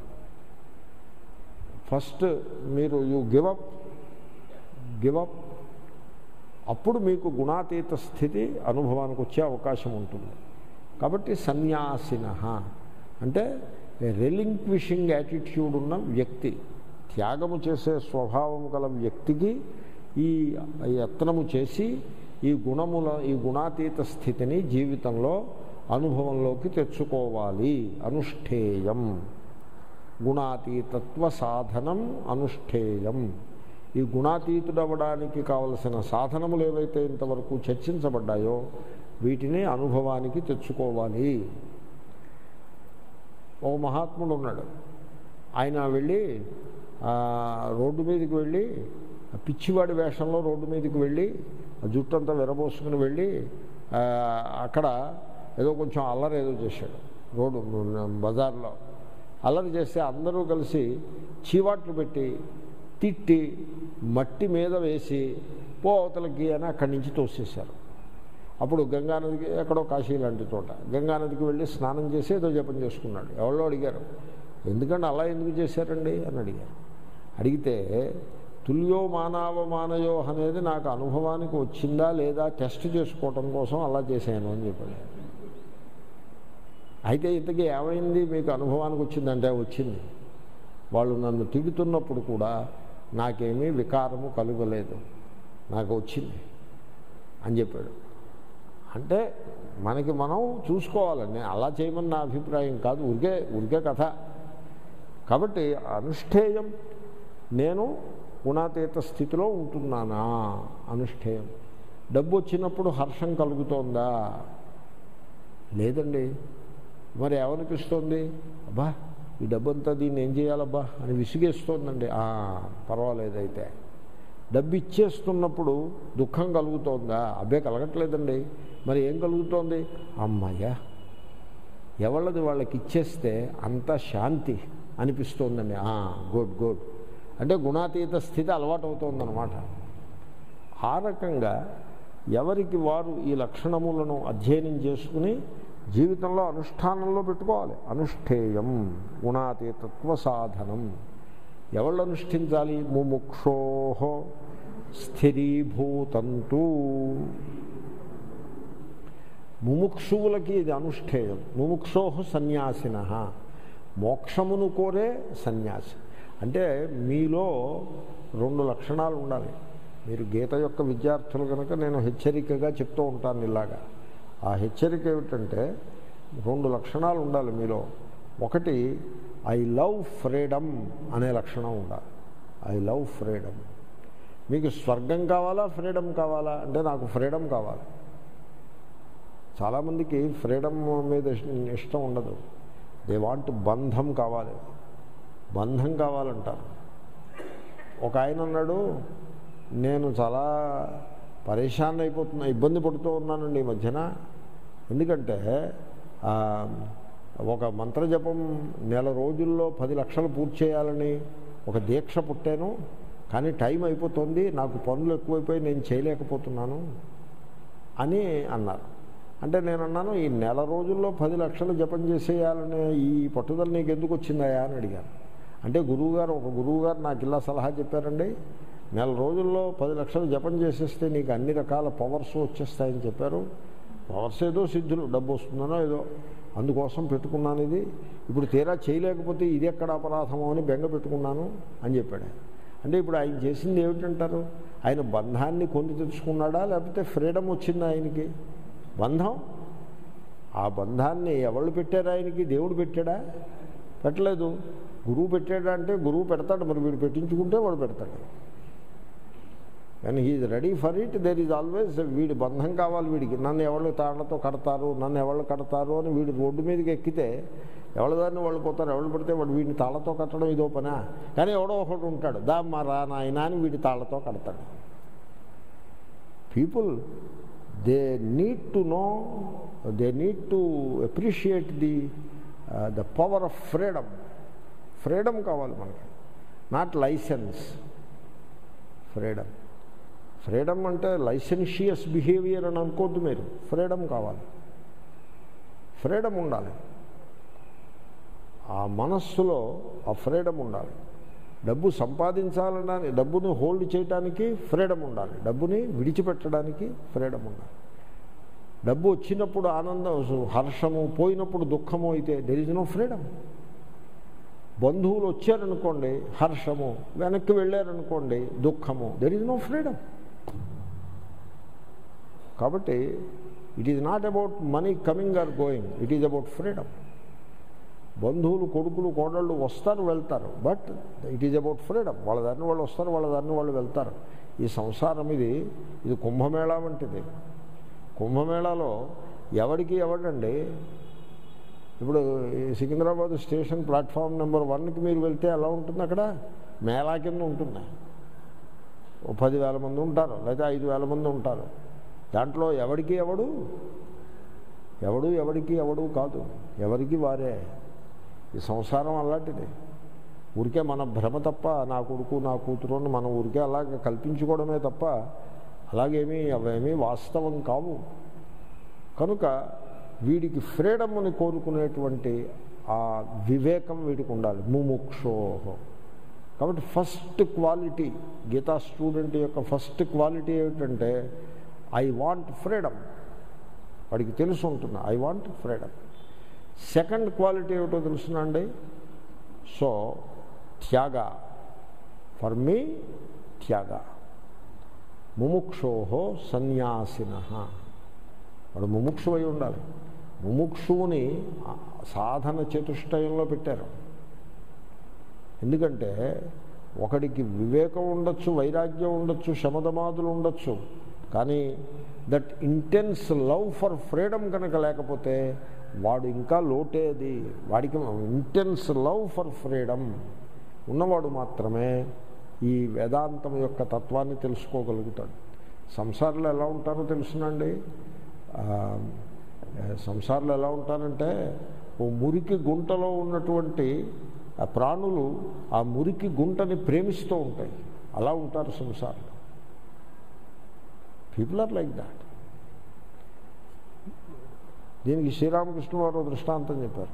ఫస్ట్ మీరు యూ గివప్ గివప్ అప్పుడు మీకు గుణాతీత స్థితి అనుభవానికి వచ్చే అవకాశం ఉంటుంది. కాబట్టి సన్యాసిన అంటే రెలింక్విషింగ్ యాటిట్యూడ్ ఉన్న వ్యక్తి, త్యాగము చేసే స్వభావం గల వ్యక్తికి ఈ యత్నము చేసి ఈ గుణముల ఈ గుణాతీత స్థితిని జీవితంలో అనుభవంలోకి తెచ్చుకోవాలి. అనుష్ఠేయం. గుణాతీతత్వ సాధనం అనుష్ఠేయం. ఈ గుణాతీతుడవడానికి కావలసిన సాధనములు ఏవైతే ఇంతవరకు చర్చించబడ్డాయో వీటిని అనుభవానికి తెచ్చుకోవాలి. ఓ మహాత్ముడు ఉన్నాడు. ఆయన వెళ్ళి రోడ్డు మీదకి వెళ్ళి పిచ్చివాడి వేషంలో రోడ్డు మీదకి వెళ్ళి జుట్టు అంతా విరబోసుకుని వెళ్ళి అక్కడ ఏదో కొంచెం అల్లరి ఏదో చేశాడు. రోడ్డు బజార్లో అల్లరి చేస్తే అందరూ కలిసి చీవాట్లు పెట్టి తిట్టి మట్టి మీద వేసి పో అవతలకి అని అక్కడి నుంచి తోసేశారు. అప్పుడు గంగానదికి ఎక్కడో కాశీ లాంటి చోట గంగానదికి వెళ్ళి స్నానం చేసి ఏదో జపం చేసుకున్నాడు. ఎవరో అడిగారు ఎందుకంటే అలా ఎందుకు చేశారండి అని అడిగారు. అడిగితే తుల్యో మానవమానయో అనేది నాకు అనుభవానికి వచ్చిందా లేదా టెస్ట్ చేసుకోవటం కోసం అలా చేశాను అని చెప్పాడు. అయితే ఇంతకీ ఏమైంది మీకు అనుభవానికి వచ్చిందంటే వచ్చింది. వాళ్ళు నన్ను తిడుతున్నప్పుడు కూడా నాకేమీ వికారము కలుగలేదు, నాకు వచ్చింది అని చెప్పాడు. అంటే మనకి మనం చూసుకోవాలండి. అలా చేయమని నా అభిప్రాయం కాదు, ఉరికే ఉరికే కథ. కాబట్టి అనుష్ఠేయం. నేను గుణాతీత స్థితిలో ఉంటున్నానా అనుష్ఠేయం. డబ్బు వచ్చినప్పుడు హర్షం కలుగుతోందా? లేదండి. మరి ఏమనిపిస్తోంది? అబ్బా ఈ డబ్బంతా దీన్ని ఏం చేయాలబ్బా అని విసిగేస్తోందండి. పర్వాలేదైతే. డబ్బు ఇచ్చేస్తున్నప్పుడు దుఃఖం కలుగుతోందా? అబ్బే కలగట్లేదండి. మరి ఏం కలుగుతోంది? అమ్మయ్య ఎవళ్ళది వాళ్ళకి ఇచ్చేస్తే అంత శాంతి అనిపిస్తోందండి. గుడ్ గుడ్ అంటే గుణాతీత స్థితి అలవాటు అవుతోందన్నమాట. ఆ రకంగా ఎవరికి వారు ఈ లక్షణములను అధ్యయనం చేసుకుని జీవితంలో అనుష్ఠానంలో పెట్టుకోవాలి. అనుష్ఠేయం గుణాతీతత్వ సాధనం. ఎవళ్ళు అనుష్ఠించాలి? ముముక్షోః స్థిరీభూతంతు. ముముక్షువులకి ఇది అనుష్ఠేయం. ముముక్షోః సన్యాసినః, మోక్షమును కోరే సన్యాసి. అంటే మీలో రెండు లక్షణాలు ఉండాలి. మీరు గీత యొక్క విద్యార్థులు కనుక నేను హెచ్చరికగా చెప్తూ ఉంటాను ఇలాగా. ఆ హెచ్చరిక ఏమిటంటే రెండు లక్షణాలు ఉండాలి మీలో. ఒకటి ఐ లవ్ ఫ్రీడమ్ అనే లక్షణం ఉండాలి. I love freedom. మీకు స్వర్గం కావాలా ఫ్రీడమ్ కావాలా అంటే నాకు ఫ్రీడమ్ కావాలి. చాలామందికి ఫ్రీడమ్ మీద ఇష్టం ఉండదు. దే వాంట్ బంధం కావాలి, బంధం కావాలంటారు. ఒక ఆయన అన్నాడు, నేను చాలా పరేషాన్ అయిపోతున్నా, ఇబ్బంది పడుతూ ఉన్నానండి ఈ మధ్యన. ఎందుకంటే ఒక మంత్రజపం నెల రోజుల్లో పది లక్షలు పూర్తి చేయాలని ఒక దీక్ష పుట్టాను, కానీ టైం అయిపోతుంది, నాకు పనులు ఎక్కువైపోయి నేను చేయలేకపోతున్నాను అని అన్నారు. అంటే నేను అన్నాను, ఈ నెల రోజుల్లో పది లక్షలు జపం చేసేయాలనే ఈ పట్టుదల నీకు ఎందుకు వచ్చిందాయా అని అడిగాను. అంటే గురువుగారు ఒక గురువుగారు నాకు ఇలా సలహా చెప్పారండి, నెల రోజుల్లో పది లక్షలు జపం చేసేస్తే నీకు అన్ని రకాల పవర్స్ వచ్చేస్తాయని చెప్పారు. పవర్స్ ఏదో సిద్ధులు, డబ్బు వస్తుందనో ఏదో, అందుకోసం పెట్టుకున్నాను ఇది. ఇప్పుడు తీరా చేయలేకపోతే ఇది ఎక్కడ అపరాధమో అని బెంగ పెట్టుకున్నాను అని చెప్పాడు. అంటే ఇప్పుడు ఆయన చేసింది ఏమిటంటారు? ఆయన బంధాన్ని కొని తెచ్చుకున్నాడా లేకపోతే ఫ్రీడమ్ వచ్చిందా ఆయనకి? బంధం. ఆ బంధాన్ని ఎవళ్ళు పెట్టారు ఆయనకి? దేవుడు పెట్టాడా? పెట్టలేదు. గురువు పెట్టాడా అంటే గురువు పెడతాడు, మరి వీడు పెట్టించుకుంటే వాడు పెడతాడు. కానీ he's ready for it. There is always వీడి బంధం కావాలి వీడికి. నన్ను ఎవళ్ళు తాళ్లతో కడతారు, నన్ను ఎవళ్ళు కడతారు అని వీడు రోడ్డు మీదకి ఎక్కితే ఎవరి దాన్ని వాళ్ళు పోతారు. ఎవరు పడితే వాడు వీడిని తాళ్లతో కట్టడం ఇదో పనా. కానీ ఎవడో ఒకడు ఉంటాడు, దా మా రా నాయన అని వీడి తాళ్లతో కడతాడు. People they need to know, they need to appreciate the the power of freedom. Freedom కావాలి మనకి, నాట్ లైసెన్స్. ఫ్రీడమ్. ఫ్రీడమ్ అంటే లైసెన్షియస్ బిహేవియర్ అని అనుకోద్దు మీరు. ఫ్రీడమ్ కావాలి, ఫ్రీడమ్ ఉండాలి. ఆ మనస్సులో ఆ ఫ్రీడమ్ ఉండాలి. డబ్బు సంపాదించాలని, డబ్బుని హోల్డ్ చేయడానికి ఫ్రీడమ్ ఉండాలి, డబ్బుని విడిచిపెట్టడానికి ఫ్రీడమ్ ఉండాలి. డబ్బు వచ్చినప్పుడు ఆనందం హర్షము, పోయినప్పుడు దుఃఖము అయితే దెర్ ఈజ్ నో ఫ్రీడమ్. బంధువులు వచ్చారనుకోండి హర్షము, వెనక్కి వెళ్ళారనుకోండి దుఃఖము, దెర్ ఈజ్ నో ఫ్రీడమ్. కాబట్టి it is not about money coming or going, it is about freedom. బంధువులు కొడుకులు కోడళ్ళు వస్తారు వెళ్తారు, but it is about freedom. వాళ్ళ దారిని వాళ్ళు వస్తారు, వాళ్ళ దారిని వాళ్ళు వెళ్తారు. ఈ సంసారం ఇది ఇది కుంభమేళా వంటిది. కుంభమేళాలో ఎవరికి ఎవడండి, ఇప్పుడు సికింద్రాబాద్ స్టేషన్ ప్లాట్ఫామ్ నెంబర్ వన్కి మీరు వెళ్తే ఎలా ఉంటుంది? అక్కడ మేళా కింద ఉంటుంది. ఓ పదివేల మంది ఉంటారు, లేదా ఐదు వేల మంది ఉంటారు. దాంట్లో ఎవడికి ఎవడు ఎవడు ఎవడికి ఎవడు కాదు, ఎవరికి వారే. ఈ సంసారం అలాంటిది. ఊరికే మన భ్రమ తప్ప, నా కొడుకు నా కూతురు అని మనం ఊరికే అలాగే కల్పించుకోవడమే తప్ప అలాగేమీ అవేమీ వాస్తవం కావు. కనుక వీడికి ఫ్రీడమ్ని కోరుకునేటువంటి ఆ వివేకం వీడికి ఉండాలి. ముముక్షోహో. కాబట్టి ఫస్ట్ క్వాలిటీ, గీతా స్టూడెంట్ యొక్క ఫస్ట్ క్వాలిటీ ఏమిటంటే ఐ వాంట్ ఫ్రీడమ్. వాడికి తెలుసు ఉంటుంది, I want freedom. Second quality ఏమిటో తెలుసునండి? So Tyaga. ఫర్ మీ త్యాగ. ముముక్షోహో సన్యాసిన. వాడు ముముక్షు అయి ఉండాలి. ముముక్షువుని సాధన చతుష్టయంలో పెట్టారు. ఎందుకంటే ఒకడికి వివేకం ఉండొచ్చు, వైరాగ్యం ఉండొచ్చు, శమదమాదులు ఉండొచ్చు, కానీ that intense love for freedom కనుక లేకపోతే వాడు ఇంకా లోటేది. వాడికి ఇంటెన్స్ లవ్ ఫర్ ఫ్రీడమ్ ఉన్నవాడు మాత్రమే ఈ వేదాంతం యొక్క తత్వాన్ని తెలుసుకోగలుగుతాడు. సంసారంలో ఎలా ఉంటారో తెలుసునండి. సంసారంలో ఎలా ఉంటారంటే ఓ మురికి గుంటలో ఉన్నటువంటి ప్రాణులు ఆ మురికి గుంటని ప్రేమిస్తూ ఉంటాయి. అలా ఉంటారు సంసారంలో. People are like that. దీనికి శ్రీరామకృష్ణ వారు దృష్టాంతం చెప్పారు.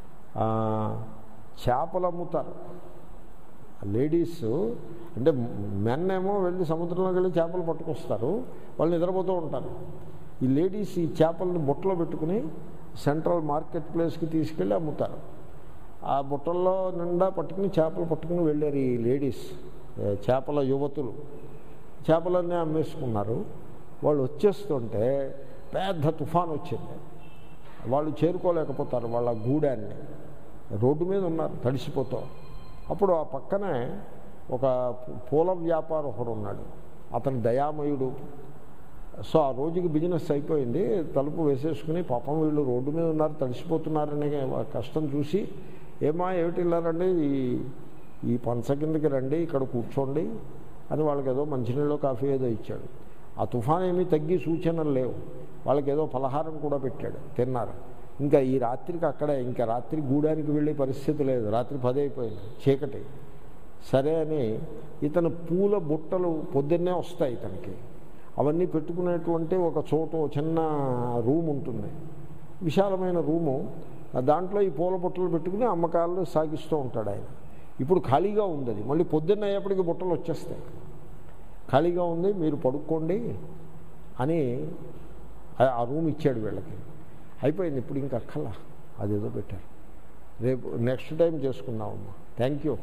చేపలు అమ్ముతారు లేడీస్, అంటే మెన్ ఏమో వెళ్ళి సముద్రంలోకి వెళ్ళి చేపలు పట్టుకొస్తారు, వాళ్ళు నిద్రపోతూ ఉంటారు. ఈ లేడీస్ ఈ చేపలని బుట్టలో పెట్టుకుని సెంట్రల్ మార్కెట్ ప్లేస్కి తీసుకెళ్ళి అమ్ముతారు. ఆ బుట్టల్లో నిండా పట్టుకుని చేపలు పట్టుకుని వెళ్ళారు ఈ లేడీస్, చేపల యువతులు. చేపలన్నీ అమ్మేసుకున్నారు. వాళ్ళు వచ్చేస్తుంటే పెద్ద తుఫాన్ వచ్చింది. వాళ్ళు చేరుకోలేకపోతారు వాళ్ళ గూడాన్ని. రోడ్డు మీద ఉన్నారు తడిసిపోతూ. అప్పుడు ఆ పక్కనే ఒక పూల వ్యాపారం ఒకడు ఉన్నాడు. అతను దయామయుడు. సో ఆ రోజుకి బిజినెస్ అయిపోయింది. తలుపు వేసేసుకుని పాపం వీళ్ళు రోడ్డు మీద ఉన్నారు, తడిసిపోతున్నారనే కష్టం చూసి, ఏమా ఏమిటి వెళ్ళారండి, ఈ ఈ పంచ కిందకి రండి, ఇక్కడ కూర్చోండి అని వాళ్ళకి ఏదో మంచినీళ్ళు కాఫీ ఏదో ఇచ్చాడు. ఆ తుఫాన్ ఏమీ తగ్గి సూచనలు లేవు. వాళ్ళకి ఏదో పలహారం కూడా పెట్టాడు, తిన్నారు. ఇంకా ఈ రాత్రికి అక్కడే, ఇంకా రాత్రి గూడానికి వెళ్ళే పరిస్థితి లేదు. రాత్రి పది అయిపోయింది, చీకటి. సరే అని ఇతను పూల బుట్టలు పొద్దున్నే వస్తాయి ఇతనికి. అవన్నీ పెట్టుకునేటువంటి ఒక చోటు చిన్న రూమ్ ఉంటుంది, విశాలమైన రూము. దాంట్లో ఈ పూల బుట్టలు పెట్టుకుని అమ్మకాలు సాగిస్తూ ఉంటాడు ఆయన. ఇప్పుడు ఖాళీగా ఉంది అది. మళ్ళీ పొద్దున్న అయ్యేప్పటికి బుట్టలు వచ్చేస్తాయి. ఖాళీగా ఉంది, మీరు పడుకోండి అని ఆ రూమ్ ఇచ్చాడు వీళ్ళకి. అయిపోయింది, ఇప్పుడు ఇంకా అక్కల అదేదో పెట్టారు. రేపు నెక్స్ట్ టైం చేసుకుందామమ్మా, థ్యాంక్ యూ.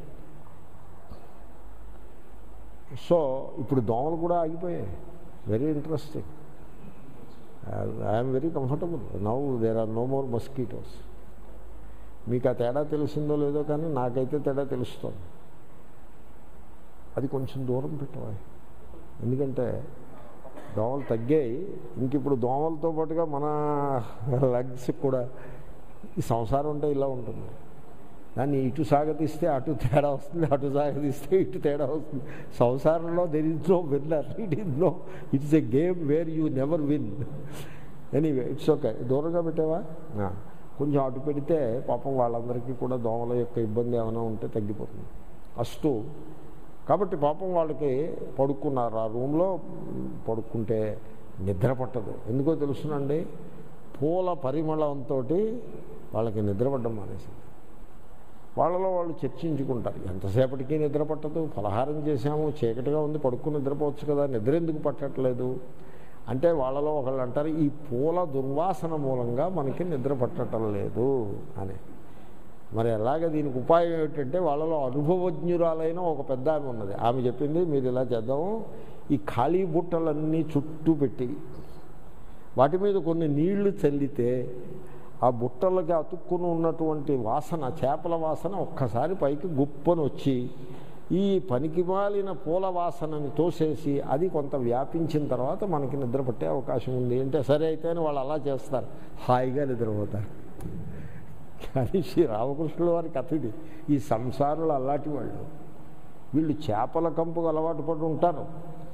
సో ఇప్పుడు దోమలు కూడా ఆగిపోయాయి. Very interesting. I'm very comfortable now. There are no more mosquitoes. మీకు ఆ తేడా తెలిసిందో లేదో కానీ నాకైతే తేడా తెలుస్తుంది. అది కొంచెం దూరం పెట్టవాలి, ఎందుకంటే దోమలు తగ్గాయి. ఇంక ఇప్పుడు దోమలతో పాటుగా మన లగ్స్ కూడా, ఈ సంసారం అంటే ఇలా ఉంటుంది. దాన్ని ఇటు సాగతీస్తే అటు తేడా వస్తుంది, అటు సాగతీస్తే ఇటు తేడా వస్తుంది. సంసారంలో there is no winner. It is no, it's a game where you never win. Anyway it's okay. దూరంగా పెట్టావా, కొంచెం అటు పెడితే పాపం వాళ్ళందరికీ కూడా దోమల యొక్క ఇబ్బంది ఏమైనా ఉంటే తగ్గిపోతుంది. అస్తు. కాబట్టి పాపం వాళ్ళకి పడుకున్నారు ఆ రూమ్లో. పడుకుంటే నిద్ర పట్టదు. ఎందుకో తెలుసునండి, పూల పరిమళంతో వాళ్ళకి నిద్రపడ్డం మానేసింది. వాళ్ళలో వాళ్ళు చర్చించుకుంటారు, ఎంతసేపటికి నిద్ర పట్టదు, ఫలహారం చేశాము, చీకటిగా ఉంది, పడుకుని నిద్రపోవచ్చు కదా, నిద్ర ఎందుకు పట్టట్లేదు అంటే వాళ్ళలో ఒకళ్ళు అంటారు, ఈ పూల దుర్వాసన మూలంగా మనకి నిద్ర పట్టడం లేదు అని. మరి అలాగే దీనికి ఉపాయం ఏమిటంటే, వాళ్ళలో అనుభవజ్ఞురాలైన ఒక పెద్ద ఆమె ఉన్నది. ఆమె చెప్పింది, మీరు ఇలా చేద్దాము, ఈ ఖాళీ బుట్టలన్నీ చుట్టూ పెట్టి వాటి మీద కొన్ని నీళ్లు చల్లితే ఆ బుట్టలకి అతుక్కుని ఉన్నటువంటి వాసన, చేపల వాసన ఒక్కసారి పైకి గుప్పని వచ్చి ఈ పనికిమాలిన పూల వాసనని తోసేసి అది కొంత వ్యాపించిన తర్వాత మనకి నిద్ర పట్టే అవకాశం ఉంది అంటే, సరే అయితే అని వాళ్ళు అలా చేస్తారు, హాయిగా నిద్రపోతారు. కానీ శ్రీ రామకృష్ణుల వారి కథ ఇది. ఈ సంసారులు అలాంటి వాళ్ళు. వీళ్ళు చేపల కంపుకు అలవాటు పడి ఉంటారు.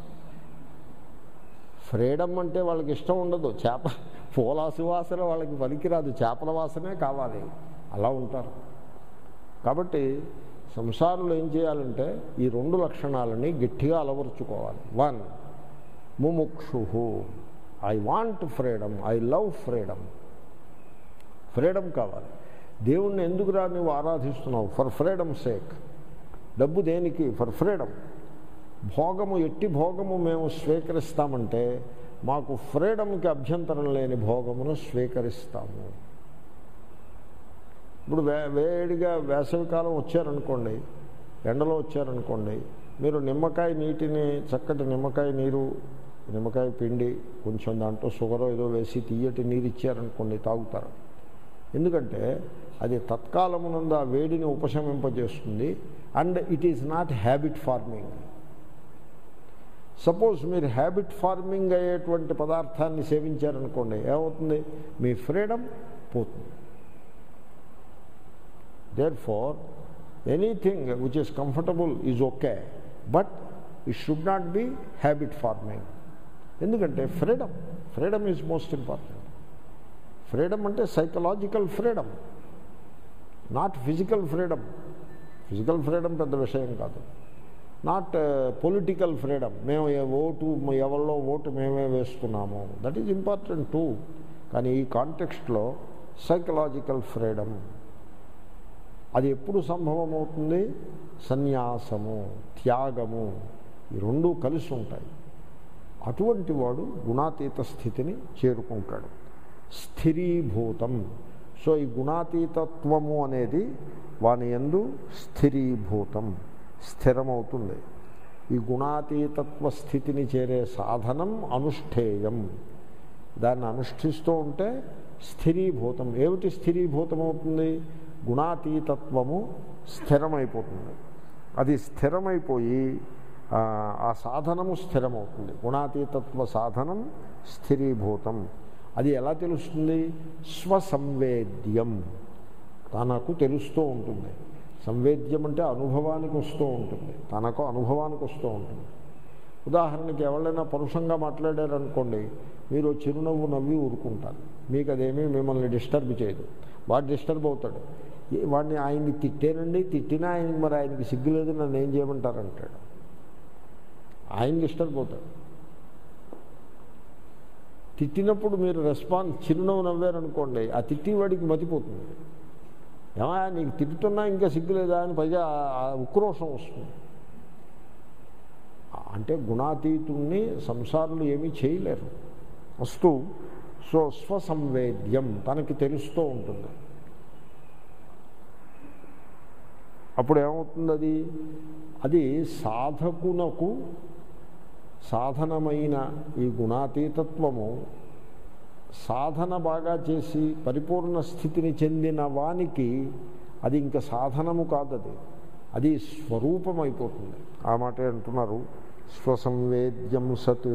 ఫ్రీడమ్ అంటే వాళ్ళకి ఇష్టం ఉండదు. చేప పూల సువాసన వాళ్ళకి పనికిరాదు, చేపల వాసనే కావాలి. అలా ఉంటారు. కాబట్టి సంసారులు ఏం చేయాలంటే ఈ రెండు లక్షణాలని గట్టిగా అలవరుచుకోవాలి. వన్, ముముక్షు. I want freedom, I love freedom. Freedom కావాలి. దేవుణ్ణి ఎందుకురా నువ్వు ఆరాధిస్తున్నావు? For freedom sake. డబ్బు దేనికి? For freedom. భోగము, ఎట్టి భోగము మేము స్వీకరిస్తామంటే మాకు ఫ్రీడమ్కి అభ్యంతరం లేని భోగమును స్వీకరిస్తాము. ఇప్పుడు వే వేడిగా వేసవికాలం వచ్చారనుకోండి, ఎండలో వచ్చారనుకోండి, మీరు నిమ్మకాయ నీటిని, చక్కటి నిమ్మకాయ నీరు, నిమ్మకాయ పిండి కొంచెం దాంట్లో షుగర్ ఏదో వేసి తీయటి నీరు ఇచ్చారనుకోండి, తాగుతారు. ఎందుకంటే అది తత్కాలమునందు ఆ వేడిని ఉపశమింపజేస్తుంది. And it is not habit forming. Suppose మీరు హ్యాబిట్ ఫార్మింగ్ అయ్యేటువంటి పదార్థాన్ని సేవించారనుకోండి, ఏమవుతుంది? మీ ఫ్రీడమ్ పోతుంది. Therefore anything which is comfortable is okay, but it should not be habit forming. ఎందుకంటే freedom freedom is most important. Freedom అంటే psychological freedom, not physical freedom. Physical freedom పెద్ద విషయం కాదు. నాట్ పొలిటికల్ ఫ్రీడమ్, మేము vote ఎవరిలో vote మేమే వేస్తున్నాము, that is important two. కానీ ఈ కాంటెక్స్ట్లో సైకలాజికల్ ఫ్రీడమ్ అది ఎప్పుడు సంభవం అవుతుంది? సన్యాసము, త్యాగము, ఈ రెండూ కలిసి ఉంటాయి. అటువంటి వాడు గుణాతీత స్థితిని చేరుకుంటాడు. స్థిరీభూతం. సో ఈ గుణాతీతత్వము అనేది వాని యందు స్థిరీభూతం, స్థిరమవుతుంది. ఈ గుణాతీతత్వ స్థితిని చేరే సాధనం అనుష్ఠేయం. దాన్ని అనుష్ఠిస్తూ ఉంటే స్థిరీభూతం. ఏమిటి స్థిరీభూతం అవుతుంది? గుణాతీతత్వము స్థిరమైపోతుంది. అది స్థిరమైపోయి ఆ సాధనము స్థిరమవుతుంది. గుణాతీతత్వ సాధనం స్థిరీభూతం. అది ఎలా తెలుస్తుంది? స్వసంవేద్యం, తనకు తెలుస్తూ ఉంటుంది. సంవేద్యం అంటే అనుభవానికి వస్తూ ఉంటుంది, తనకు అనుభవానికి వస్తూ ఉంటుంది. ఉదాహరణకి ఎవరైనా పరుషంగా మాట్లాడారనుకోండి, మీరు చిరునవ్వు నవ్వి ఊరుకుంటారు, మీకు అదేమీ మిమ్మల్ని డిస్టర్బ్ చేయదు. వాడు డిస్టర్బ్ అవుతాడు. వాడిని ఆయన్ని తిట్టేనండి, తిట్టినా ఆయనకి మరి ఆయనకి సిగ్గులేదు, నన్ను ఏం చేయమంటారంటాడు. ఆయన డిస్టర్బ్ అవుతాడు. తిట్టినప్పుడు మీరు రెస్పాన్స్ చిరునవ్వు నవ్వారనుకోండి, ఆ తిట్టివాడికి మతిపోతుంది. ఏమా నీకు తిట్టుతున్నా ఇంకా సిగ్గులేదా అని పైగా ఉక్రోషం వస్తుంది. అంటే గుణాతీతుణ్ణి సంసారులు ఏమీ చేయలేరు. వస్తూ సో స్వసంవేద్యం, తనకి తెలుస్తూ ఉంటుంది. అప్పుడు ఏమవుతుంది? అది అది సాధకునకు సాధనమైన ఈ గుణాతీతత్వము సాధన బాగా చేసి పరిపూర్ణ స్థితిని చెందిన వానికి అది ఇంకా సాధనము కాదు, అది అది స్వరూపమైపోతుంది. ఆ మాట అంటున్నారు, స్వసంవేద్యం సత్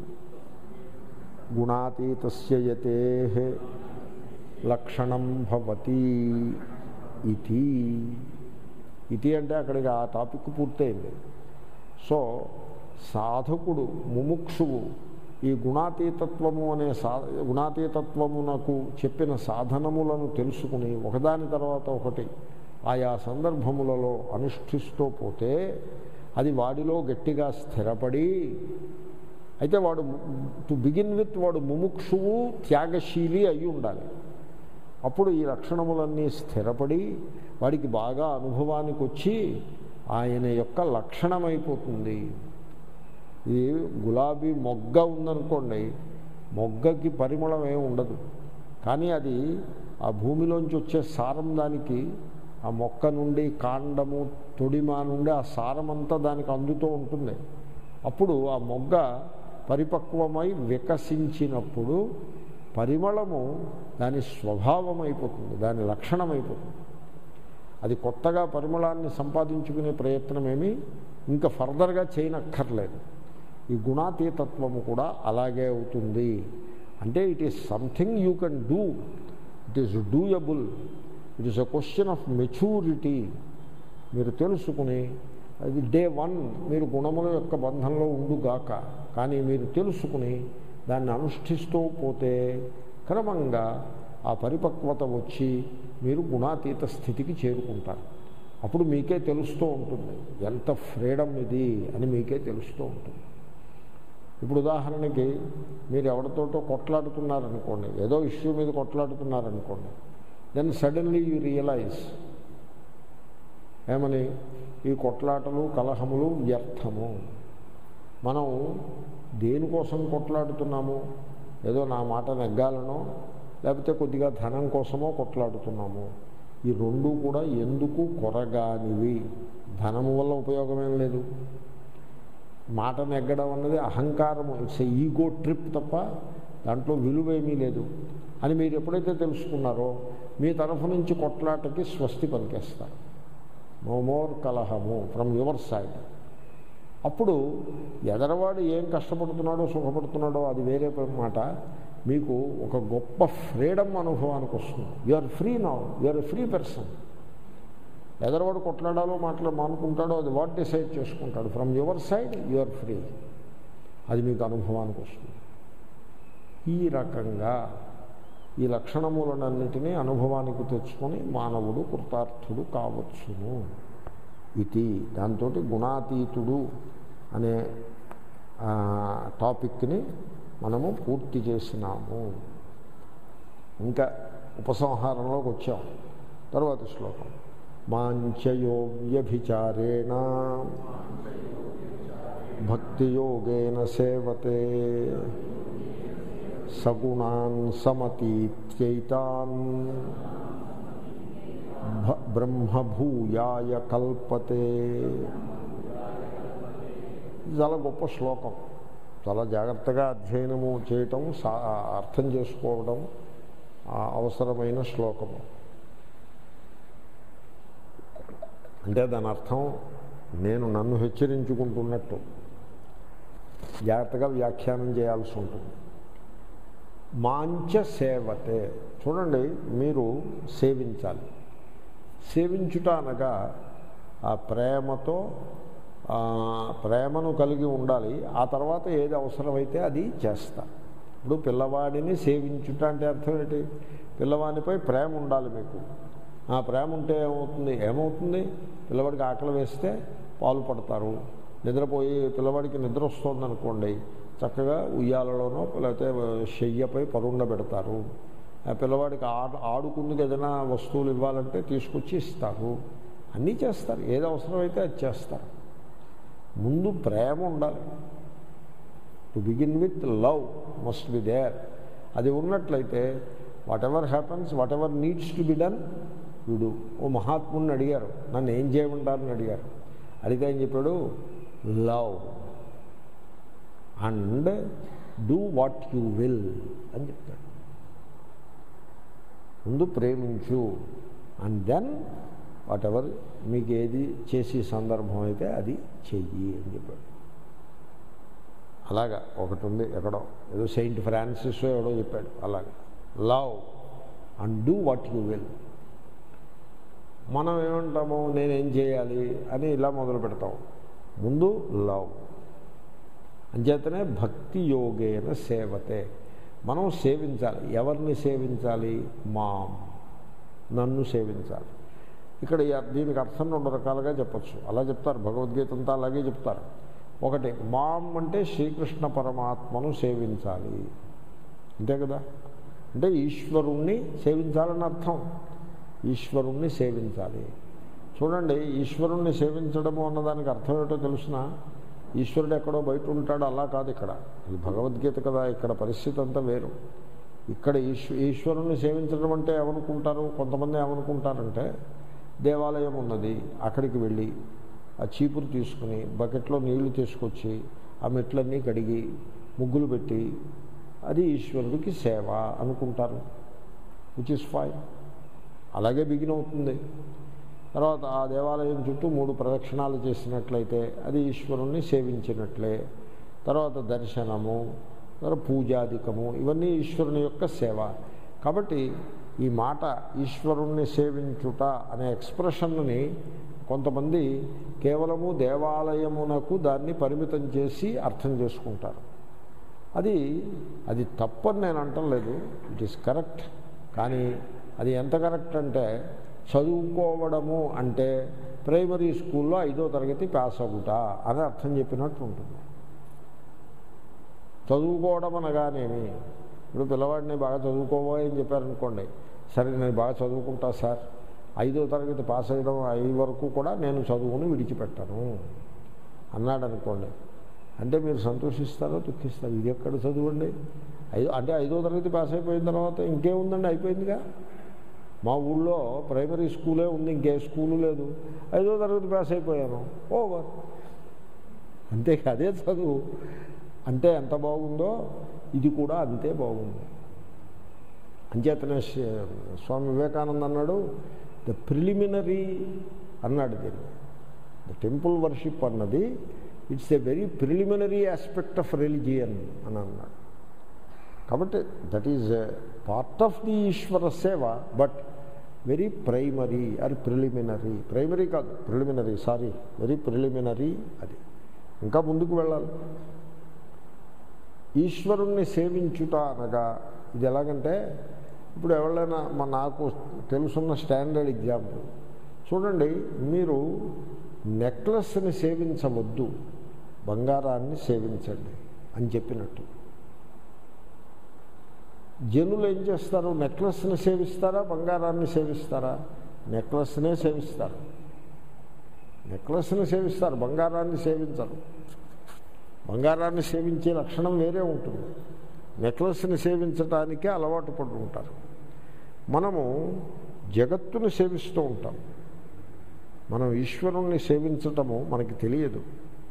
గుణాతీతస్య యతేః లక్షణం భవతి ఇతి. ఇతి అంటే అక్కడికి ఆ టాపిక్ పూర్తయింది. సో సాధకుడు, ముముక్షువు ఈ గుణాతీతత్వము అనే సా గుణాతీతత్వమునకు చెప్పిన సాధనములను తెలుసుకుని ఒకదాని తర్వాత ఒకటి ఆయా సందర్భములలో అనుష్ఠిస్తూ పోతే అది వాడిలో గట్టిగా స్థిరపడి, అయితే వాడు టు బిగిన్ విత్ వాడు ముముక్షువు త్యాగశీలి అయి ఉండాలి. అప్పుడు ఈ లక్షణములన్నీ స్థిరపడి వాడికి బాగా అనుభవానికి వచ్చి ఆయన యొక్క లక్షణమైపోతుంది. ఇది గులాబీ మొగ్గ ఉందనుకోండి, మొగ్గకి పరిమళం ఏమి ఉండదు, కానీ అది ఆ భూమిలోంచి వచ్చే సారం దానికి ఆ మొక్క నుండి కాండము తొడిమ నుండి ఆ సారమంతా దానికి అందుతూ ఉంటుంది. అప్పుడు ఆ మొగ్గ పరిపక్వమై వికసించినప్పుడు పరిమళము దాని స్వభావం అయిపోతుంది, దాని లక్షణం అయిపోతుంది. అది కొత్తగా పరిమళాన్ని సంపాదించుకునే ప్రయత్నం ఏమీ ఇంకా ఫర్దర్గా చేయనక్కర్లేదు. ఈ గుణాతీతత్వము కూడా అలాగే అవుతుంది. అంటే it is something you can do, it is doable, it is a question of maturity. మీరు తెలుసుకుని అది డే వన్ మీరు గుణముల యొక్క బంధంలో ఉండుగాక, కానీ మీరు తెలుసుకుని దాన్ని అనుష్ఠిస్తూ పోతే క్రమంగా ఆ పరిపక్వత వచ్చి మీరు గుణాతీత స్థితికి చేరుకుంటారు. అప్పుడు మీకే తెలుస్తూ ఉంటుంది ఎంత ఫ్రీడమ్ ఇది అని, మీకే తెలుస్తూ ఉంటుంది. ఇప్పుడు ఉదాహరణకి మీరు ఎవరితోటో కొట్లాడుతున్నారనుకోండి, ఏదో ఇష్యూ మీద కొట్లాడుతున్నారనుకోండి, దెన్ సడన్లీ యూ రియలైజ్ ఏమని, ఈ కొట్లాటలు కలహములు వ్యర్థము. మనం దేనికోసం కొట్లాడుతున్నాము? ఏదో నా మాట నెగ్గాలనో లేకపోతే కొద్దిగా ధనం కోసమో కొట్లాడుతున్నాము. ఈ రెండు కూడా ఎందుకు కొరగానివి. ధనము వల్ల ఉపయోగమేం లేదు. మాట నెగ్గడం అన్నది అహంకారము, ఇట్స్ ఈగో ట్రిప్ తప్ప దాంట్లో విలువేమీ లేదు అని మీరు ఎప్పుడైతే తెలుసుకున్నారో మీ తరఫు నుంచి కొట్లాటకి స్వస్తి పలికేస్తారు. నో మోర్ కలహము ఫ్రమ్ యువర్ సైడ్. అప్పుడు ఎదరవాడు ఏం కష్టపడుతున్నాడో సుఖపడుతున్నాడో అది వేరే మాట, మీకు ఒక గొప్ప ఫ్రీడమ్ అనుభవానికి వస్తుంది. You are free now, you are a free person. ఎదరవాడు కొట్లాడాలో మాట్లా మానుకుంటాడో అది వాట్ డిసైడ్ చేసుకుంటాడు. From your side you are free. అది మీకు అనుభవానికి వస్తుంది. ఈ రకంగా ఈ లక్షణములన్నిటినీ అనుభవానికి తెచ్చుకొని మానవుడు కృతార్థుడు కావచ్చును. ఇది దాంతో గుణాతీతుడు అనే టాపిక్ని మనము పూర్తి చేసినాము. ఇంకా ఉపసంహారంలోకి వచ్చాం. తర్వాత శ్లోకం. మాంచయో వ్యభిచారేణ భక్తియోగేన సేవతే సగుణాన్ సమతీత్యైతాన్ బ్రహ్మభూయాయ కల్పతే. చాలా గొప్ప శ్లోకం. చాలా జాగ్రత్తగా అధ్యయనము చేయటం, అర్థం చేసుకోవడం అవసరమైన శ్లోకము. అంటే దాని అర్థం నేను నన్ను హెచ్చరించుకుంటున్నట్టు జాగ్రత్తగా వ్యాఖ్యానం చేయాల్సి ఉంటుంది. మాంచ సేవతే, చూడండి, మీరు సేవించాలి. సేవించుట అనగా ఆ ప్రేమతో ప్రేమను కలిగి ఉండాలి. ఆ తర్వాత ఏది అవసరమైతే అది చేస్తా. ఇప్పుడు పిల్లవాడిని సేవించుట అంటే అర్థం ఏంటి? పిల్లవాడిపై ప్రేమ ఉండాలి మీకు. ఆ ప్రేమ ఉంటే ఏమవుతుంది ఏమవుతుంది పిల్లవాడికి ఆకలి వేస్తే పాలు పడతారు. నిద్రపోయి పిల్లవాడికి నిద్ర వస్తుంది అనుకోండి, చక్కగా ఉయ్యాలలోనో లేకపోతే శయ్యపై పరుండ పెడతారు. ఆ పిల్లవాడికి ఆడు ఆడుకుందుకు ఏదైనా వస్తువులు ఇవ్వాలంటే తీసుకొచ్చి ఇస్తారు. అన్నీ చేస్తారు. ఏది అవసరమైతే అది చేస్తారు. ముందు ప్రేమ ఉండాలి. To begin with love must be there. అది ఉన్నట్లయితే whatever happens, whatever needs to be done వీడు. ఓ మహాత్ముని అడిగారు, నన్ను ఏం చేయమంటారని అడిగారు. అడిగితే ఏం చెప్పాడు? Love and do what you will అని చెప్తాడు. ముందు ప్రేమించు, అండ్ దెన్ వాట్ ఎవర్ మీకు ఏది చేసే సందర్భం అయితే అది చెయ్యి అని చెప్పాడు. అలాగా ఒకటి ఉంది ఎక్కడో, ఏదో సెయింట్ ఫ్రాన్సిస్ ఎవడో చెప్పాడు అలాగా, love and do what you will. మనం ఏమంటాము, నేనేం చేయాలి అని ఇలా మొదలు పెడతాం. ముందు లవ్. అంచేతనే భక్తి యోగేన సేవతే. మనం సేవించాలి. ఎవరిని సేవించాలి? మాం, నన్ను సేవించాలి. ఇక్కడ దీనికి అర్థం రెండు రకాలుగా చెప్పచ్చు. అలా చెప్తారు, భగవద్గీత అంతా అలాగే చెప్తారు. ఒకటి, మాం అంటే శ్రీకృష్ణ పరమాత్మను సేవించాలి, అంతే కదా. అంటే ఈశ్వరుణ్ణి సేవించాలని అర్థం. ఈశ్వరుణ్ణి సేవించాలి. చూడండి, ఈశ్వరుణ్ణి సేవించడము అన్నదానికి అర్థం ఏమిటో తెలుసిన? ఈశ్వరుడు ఎక్కడో బయట ఉంటాడు అలా కాదు. ఇక్కడ ఇది భగవద్గీత కదా, ఇక్కడ పరిస్థితి అంతా వేరు. ఇక్కడ ఈశ్వ ఈశ్వరుణ్ణి సేవించడం అంటే ఏమనుకుంటారు, కొంతమంది ఏమనుకుంటారంటే, దేవాలయం ఉన్నది, అక్కడికి వెళ్ళి ఆ చీపురు తీసుకుని బకెట్లో నీళ్లు తీసుకొచ్చి ఆ మెట్లన్నీ కడిగి ముగ్గులు పెట్టి అది ఈశ్వరుడికి సేవ అనుకుంటారు. Which is fine. అలాగే బిగిన్ అవుతుంది. తర్వాత ఆ దేవాలయం చుట్టూ మూడు ప్రదక్షిణాలు చేసినట్లయితే అది ఈశ్వరుణ్ణి సేవించినట్లే. తర్వాత దర్శనము, తర్వాత పూజాధికము, ఇవన్నీ ఈశ్వరుని యొక్క సేవ. కాబట్టి ఈ మాట ఈశ్వరుణ్ణి సేవించుట అనే ఎక్స్ప్రెషన్ని కొంతమంది కేవలము దేవాలయమునకు దాన్ని పరిమితం చేసి అర్థం చేసుకుంటారు. అది అది తప్పని నేను అంటలేదు, ఇట్ ఈస్ కరెక్ట్. కానీ అది ఎంత కరెక్ట్ అంటే, చదువుకోవడము అంటే ప్రైమరీ స్కూల్లో ఐదో తరగతి పాస్ అవుతా అని అర్థం చెప్పినట్టు ఉంటుంది. చదువుకోవడం అనగానేమి, ఇప్పుడు పిల్లవాడిని బాగా చదువుకోవాలి అని చెప్పారనుకోండి, సరే నేను బాగా చదువుకుంటా సార్, ఐదో తరగతి పాస్ అయ్యడం అయ్యే వరకు కూడా నేను చదువుని విడిచిపెట్టాను అన్నాడు అనుకోండి. అంటే మీరు సంతోషిస్తారో దుఃఖిస్తారో? ఇది ఎక్కడ చదువండి? ఐదో అంటే ఐదో తరగతి పాస్ అయిపోయిన తర్వాత ఇంకేముందండి, అయిపోయిందిగా. మా ఊళ్ళో ప్రైమరీ స్కూలే ఉంది, ఇంకే స్కూలు లేదు. ఐదో తరగతి పాస్ అయిపోయాను, ఓవర్. అంతే, అదే చదువు. అంటే ఎంత బాగుందో ఇది కూడా అంతే బాగుంది. అంచేతనే స్వామి వివేకానంద అన్నాడు, ద ప్రిలిమినరీ అన్నాడు దీన్ని. ద టెంపుల్ వర్షిప్ అన్నది it's a very preliminary aspect of religion అని అన్నాడు. కాబట్టి that is part of the ఈశ్వర సేవ, but very primary or preliminary. Primary కాదు, ప్రిలిమినరీ, సారీ, వెరీ ప్రిలిమినరీ. అది ఇంకా ముందుకు వెళ్ళాలి. ఈశ్వరుణ్ణి సేవించుట అనగా ఇది ఎలాగంటే, ఇప్పుడు ఎవరైనా మా నాకు తెలుసున్న స్టాండర్డ్ ఎగ్జాంపుల్ చూడండి, మీరు నెక్లెస్ని సేవించవద్దు, బంగారాన్ని సేవించండి అని చెప్పినట్టు. జనులు ఏం చేస్తారు? నెక్లెస్ని సేవిస్తారా, బంగారాన్ని సేవిస్తారా? నెక్లెస్నే సేవిస్తారు. నెక్లెస్ని సేవిస్తారు, బంగారాన్ని సేవించరు. బంగారాన్ని సేవించే లక్షణం వేరే ఉంటుంది. నెక్లెస్ని సేవించడానికే అలవాటు పడి ఉంటారు. మనము జగత్తును సేవిస్తూ ఉంటాం. మనం ఈశ్వరుణ్ణి సేవించటము మనకి తెలియదు.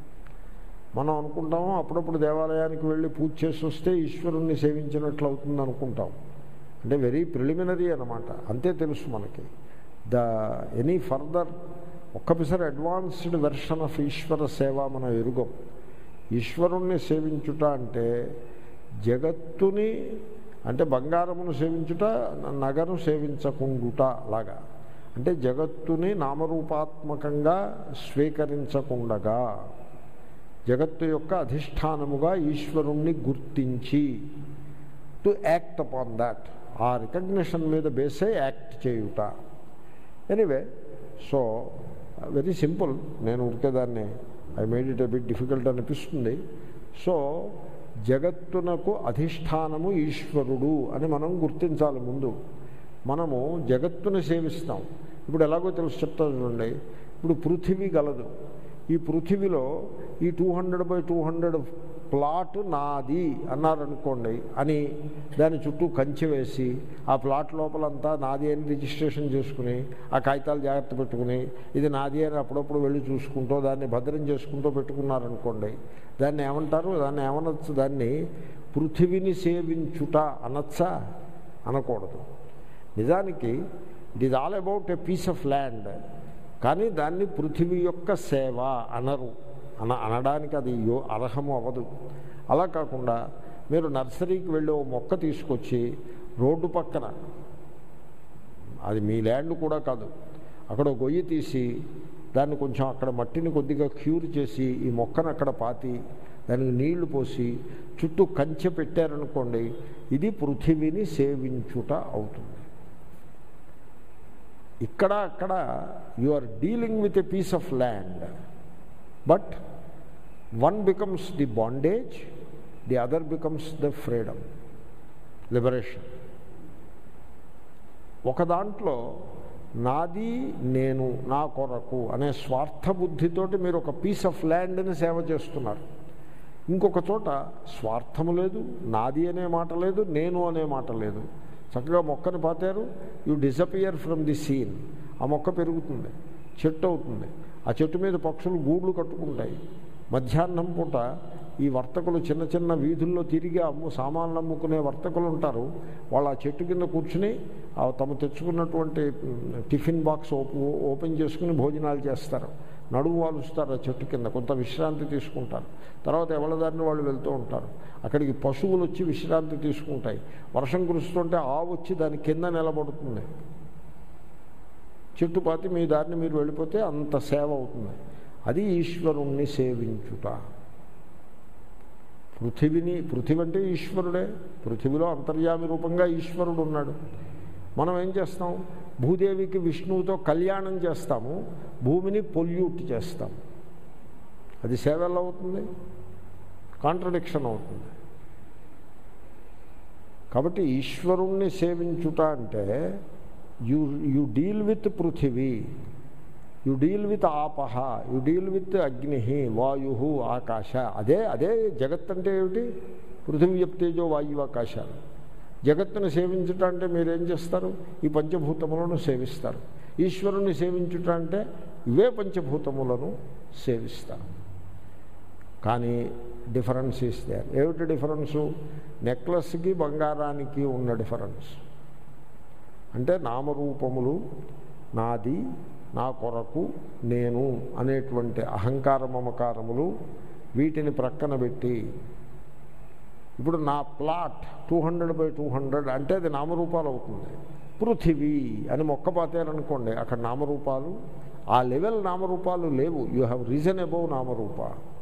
మనం అనుకుంటాము అప్పుడప్పుడు దేవాలయానికి వెళ్ళి పూజ చేసి వస్తే ఈశ్వరుణ్ణి సేవించినట్లు అవుతుంది అనుకుంటాం. అంటే వెరీ ప్రిలిమినరీ అన్నమాట, అంతే తెలుసు మనకి. ద ఎనీ ఫర్దర్ ఒక్కసారి అడ్వాన్స్డ్ వెర్షన్ ఆఫ్ ఈశ్వర సేవ మనం ఎరుగం. ఈశ్వరుణ్ణి సేవించుట అంటే జగత్తుని, అంటే బంగారమును సేవించుట, నగను సేవించకుండుట లాగా. అంటే జగత్తుని నామరూపాత్మకంగా స్వీకరించకుండగా జగత్తు యొక్క అధిష్టానముగా ఈశ్వరుణ్ణి గుర్తించి టు యాక్ట్ అపాన్ దాట్, ఆ రికగ్నిషన్ మీద బేసే యాక్ట్ చేయుట. Anyway, so very simple. నేను ఉరికేదాన్ని I made it a bit difficult అనిపిస్తుంది. సో జగత్తునకు అధిష్టానము ఈశ్వరుడు అని మనం గుర్తించాలి. ముందు మనము జగత్తుని సేవిస్తాం. ఇప్పుడు ఎలాగో తెలుసు చెప్తా చూడండి. ఇప్పుడు పృథివీ గలదు. ఈ పృథివీలో ఈ two hundred by two hundred plot నాది అన్నారనుకోండి అని దాని చుట్టూ కంచె వేసి ఆ ప్లాట్ లోపలంతా నాది అని రిజిస్ట్రేషన్ చేసుకుని ఆ కాగితాలు జాగ్రత్త పెట్టుకుని ఇది నాది అని అప్పుడప్పుడు వెళ్ళి చూసుకుంటూ దాన్ని భద్రం చేసుకుంటూ పెట్టుకున్నారనుకోండి, దాన్ని ఏమంటారు? దాన్ని ఏమనొచ్చు? దాన్ని పృథివీని సేవించుట అనొచ్చా? అనకూడదు. నిజానికి it is all about a piece of land. కానీ దాన్ని పృథివీ యొక్క సేవ అనరు. అన అనడానికి అది యో అర్హము అవ్వదు. అలా కాకుండా మీరు నర్సరీకి వెళ్ళి ఓ మొక్క తీసుకొచ్చి రోడ్డు పక్కన, అది మీ ల్యాండ్ కూడా కాదు, అక్కడ గొయ్యి తీసి దాన్ని కొంచెం అక్కడ మట్టిని కొద్దిగా క్యూర్ చేసి ఈ మొక్కను అక్కడ పాతి దానికి నీళ్లు పోసి చుట్టూ కంచె పెట్టారనుకోండి, ఇది పృథివీని సేవించుట అవుతుంది. ఇక్కడ అక్కడ you are dealing with a piece of land, but one becomes the bondage, the other becomes the freedom, liberation. ఒక దాంట్లో నాది, నేను, నా కొరకు అనే స్వార్థ బుద్ధితోటి మీరు ఒక పీస్ ఆఫ్ ల్యాండ్ని సేవ చేస్తున్నారు. ఇంకొక చోట స్వార్థము లేదు, నాది అనే మాట లేదు, నేను అనే మాట లేదు. చక్కగా మొక్కని పాతారు, you disappear from the scene. ఆ మొక్క పెరుగుతుంది, చెట్టు అవుతుంది. ఆ చెట్టు మీద పక్షులు గూళ్ళు కట్టుకుంటాయి. మధ్యాహ్నం పూట ఈ వర్తకులు చిన్న చిన్న వీధుల్లో తిరిగి అమ్ము సామాన్లు అమ్ముకునే వర్తకులు ఉంటారు. వాళ్ళు ఆ చెట్టు కింద కూర్చుని తమ తెచ్చుకున్నటువంటి టిఫిన్ బాక్స్ ఓపెన్ చేసుకుని భోజనాలు చేస్తారు. నడుము వాలుస్తారు ఆ చెట్టు కింద, కొంత విశ్రాంతి తీసుకుంటారు. తర్వాత ఎవరిదారిని వాళ్ళు వెళ్తూ ఉంటారు. అక్కడికి పశువులు వచ్చి విశ్రాంతి తీసుకుంటాయి. వర్షం కురుస్తుంటే ఆవు వచ్చి దాని కింద నిలబడుతుంది. చెట్టుపాతి మీ దారిని మీరు వెళ్ళిపోతే అంత సేవ అవుతుంది. అది ఈశ్వరుణ్ణి సేవించుట. పృథివిని, పృథివి అంటే ఈశ్వరుడే. పృథివిలో అంతర్యామి రూపంగా ఈశ్వరుడు ఉన్నాడు. మనం ఏం చేస్తాం? భూదేవికి విష్ణువుతో కళ్యాణం చేస్తాము, భూమిని పొల్యూట్ చేస్తాము. అది సేవ ఎలా అవుతుంది? కాంట్రడిక్షన్ అవుతుంది. కాబట్టి ఈశ్వరుణ్ణి సేవించుట అంటే యు యు డీల్ విత్ పృథివీ, యు డీల్ విత్ ఆపహ, యు డీల్ విత్ అగ్ని, వాయు, ఆకాశ. అదే అదే జగత్ అంటే ఏమిటి? పృథివీ తేజో వాయువు ఆకాశాలు. జగత్తును సేవించుట అంటే మీరేం చేస్తారు? ఈ పంచభూతములను సేవిస్తారు. ఈశ్వరుణ్ణి సేవించుట అంటే ఇవే పంచభూతములను సేవిస్తారు. కానీ డిఫరెన్స్ ఈస్ దేర్. ఏమిటి డిఫరెన్సు? నెక్లెస్కి బంగారానికి ఉన్న డిఫరెన్స్. అంటే నామరూపములు నాది, నా కొరకు, నేను అనేటువంటి అహంకార మమకారములు వీటిని ప్రక్కన పెట్టి, ఇప్పుడు నా plot two hundred by two hundred అంటే అది నామరూపాలు అవుతుంది. పృథివీ అని మొక్కపాతారనుకోండి, అక్కడ నామరూపాలు, ఆ లెవెల్ నామరూపాలు లేవు. యూ హ్యావ్ రీజన్ అబౌవ్ నామరూప.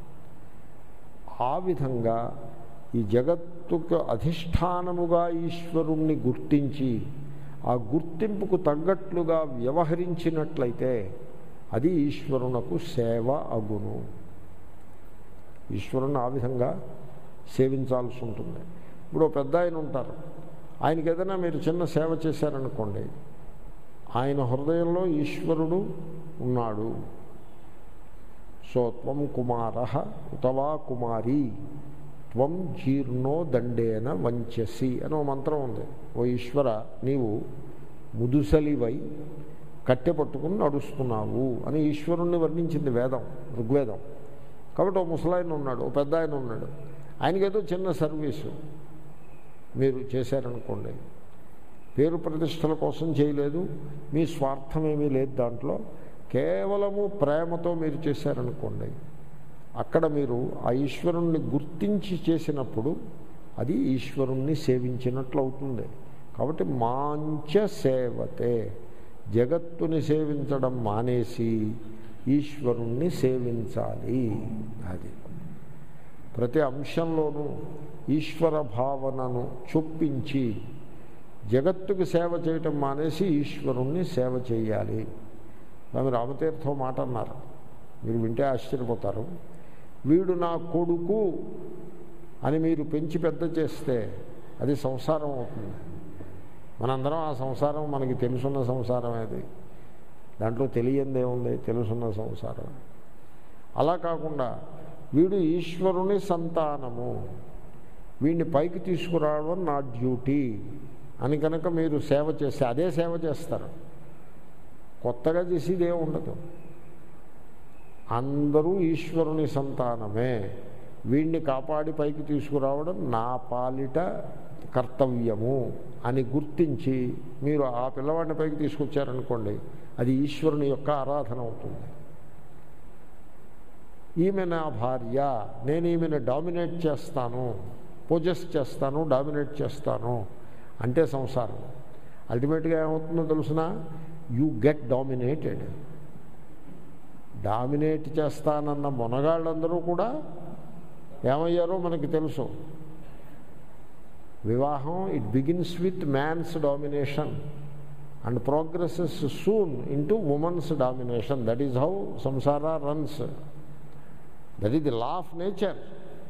ఆ విధంగా ఈ జగత్తుకు అధిష్టానముగా ఈశ్వరుణ్ణి గుర్తించి ఆ గుర్తింపుకు తగ్గట్లుగా వ్యవహరించినట్లయితే అది ఈశ్వరునకు సేవ అగును. ఈశ్వరుని ఆ విధంగా సేవించాల్సి ఉంటుంది. ఇప్పుడు పెద్ద ఆయన ఉంటారు, ఆయనకి ఏదైనా మీరు చిన్న సేవ చేశారనుకోండి, ఆయన హృదయంలో ఈశ్వరుడు ఉన్నాడు. సో త్వం కుమార ఉతవా కుమారి త్వం జీర్ణో దండేన వంచసి అని ఓ మంత్రం ఉంది. ఓ ఈశ్వర, నీవు ముదుసలివై కట్టె పట్టుకుని నడుస్తున్నావు అని ఈశ్వరుణ్ణి వర్ణించింది వేదం, ఋగ్వేదం. కాబట్టి ఓ ముసలాయన ఉన్నాడు, ఓ పెద్ద ఆయన ఉన్నాడు, ఆయనకేదో చిన్న సర్వీసు మీరు చేశారనుకోండి, పేరు ప్రతిష్టల కోసం చేయలేదు, మీ స్వార్థమేమీ లేదు దాంట్లో, కేవలము ప్రేమతో మీరు చేశారనుకోండి, అక్కడ మీరు ఆ ఈశ్వరుణ్ణి గుర్తించి చేసినప్పుడు అది ఈశ్వరుణ్ణి సేవించినట్లు అవుతుంది. కాబట్టి మాంచ సేవతే, జగత్తుని సేవించడం మానేసి ఈశ్వరుణ్ణి సేవించాలి. అది ప్రతి అంశంలోనూ ఈశ్వర భావనను చొప్పించి జగత్తుకి సేవ చేయటం మానేసి ఈశ్వరుణ్ణి సేవ చేయాలి. స్వామి రామతీర్థం మాట అన్నారు, మీరు వింటే ఆశ్చర్యపోతారు. వీడు నా కొడుకు అని మీరు పెంచి పెద్ద చేస్తే అది సంసారం అవుతుంది. మనందరం ఆ సంసారం మనకి తెలుసున్న సంసారం అది, దాంట్లో తెలియందే ఉంది, తెలుసున్న సంసారం. అలా కాకుండా వీడు ఈశ్వరుని సంతానము, వీడిని పైకి తీసుకురావడం నా డ్యూటీ అని కనుక మీరు సేవ చేస్తే అదే సేవ చేస్తారు. కొత్తగా చేసేదే ఉండదు. అందరూ ఈశ్వరుని సంతానమే, వీడిని కాపాడి పైకి తీసుకురావడం నా పాలిట కర్తవ్యము అని గుర్తించి మీరు ఆ పిల్లవాడిని పైకి తీసుకొచ్చారనుకోండి, అది ఈశ్వరుని యొక్క ఆరాధన అవుతుంది. ఈమె నా భార్య, నేను ఈమెను డామినేట్ చేస్తాను, పొజెస్ చేస్తాను, డామినేట్ చేస్తాను అంటే సంసారం. అల్టిమేట్గా ఏమవుతుందో తెలుసిన, యూ గెట్ డామినేటెడ్. డామినేట్ చేస్తానన్న మొనగాళ్ళందరూ కూడా ఏమయ్యారో మనకి తెలుసు. వివాహం it begins with man's domination and progresses soon into women's domination. That is how సంసార runs. That is the law of nature.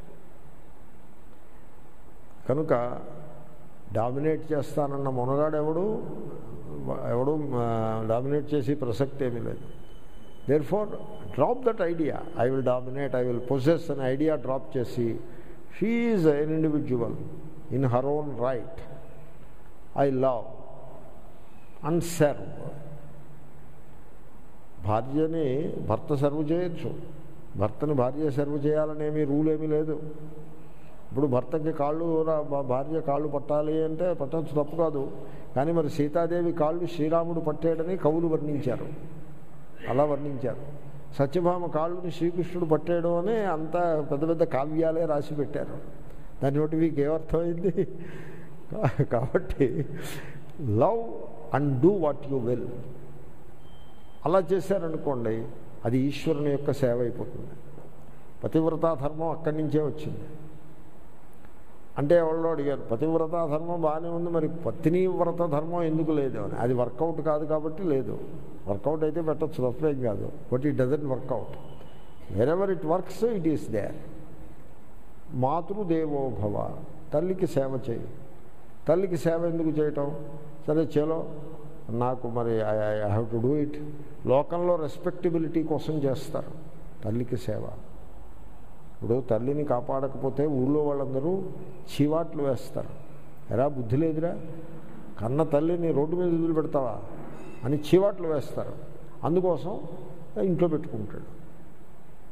కనుక డామినేట్ చేస్తానన్న మొనగాడు ఎవడు ఎవడు డామినేట్ చేసి ప్రసక్తి ఏమీ లేదు. Therefore drop that idea, I will dominate, I will possess అనే ఐడియా డ్రాప్ చేసి, she is an individual in her own right. I love and serve. భార్యని భర్త సర్వ్ చేయొచ్చు, భర్తని భార్య సర్వ్ చేయాలనేమీ రూల్ ఏమీ లేదు. ఇప్పుడు భర్తకి కాళ్ళు, భార్య కాళ్ళు పట్టాలి అంటే పట్టచ్చు, తప్పు కాదు. కానీ మరి సీతాదేవి కాళ్ళు శ్రీరాముడు పట్టాడని కవులు వర్ణించారు, అలా వర్ణించారు. సత్యభామ కాళ్ళుని శ్రీకృష్ణుడు పట్టాడు అని అంత పెద్ద పెద్ద కావ్యాలే రాసి పెట్టారు. దాన్ని బట్టి మీకు ఏమర్థమైంది? కాబట్టి love and do what you will అలా చేశారనుకోండి, అది ఈశ్వరుని యొక్క సేవ అయిపోతుంది. పతివ్రతా ధర్మం అక్కడి నుంచే వచ్చింది. అంటే ఎవరో అడిగారు, పతివ్రతా ధర్మం బాగానే ఉంది, మరి పత్ని వ్రత ధర్మం ఎందుకు లేదు అని. అది వర్కౌట్ కాదు కాబట్టి లేదు. వర్కౌట్ అయితే పెట్టచ్చు, తప్పేం కాదు. But it doesn't work out. Wherever it works it is there. మాతృదేవోభవ, తల్లికి సేవ చేయి. తల్లికి సేవ ఎందుకు చేయటం? సరే చలో, నాకు మరి I I have to do it. లోకంలో రెస్పెక్టబిలిటీ కోసం చేస్తారు తల్లికి సేవ. ఇప్పుడు తల్లిని కాపాడకపోతే ఊళ్ళో వాళ్ళందరూ చీవాట్లు వేస్తారు. ఎరా బుద్ధి లేదురా, కన్న తల్లిని రోడ్డు మీద వదిలిపెడతావా అని చీవాట్లు వేస్తారు. అందుకోసం ఇంట్లో పెట్టుకుంటాడు.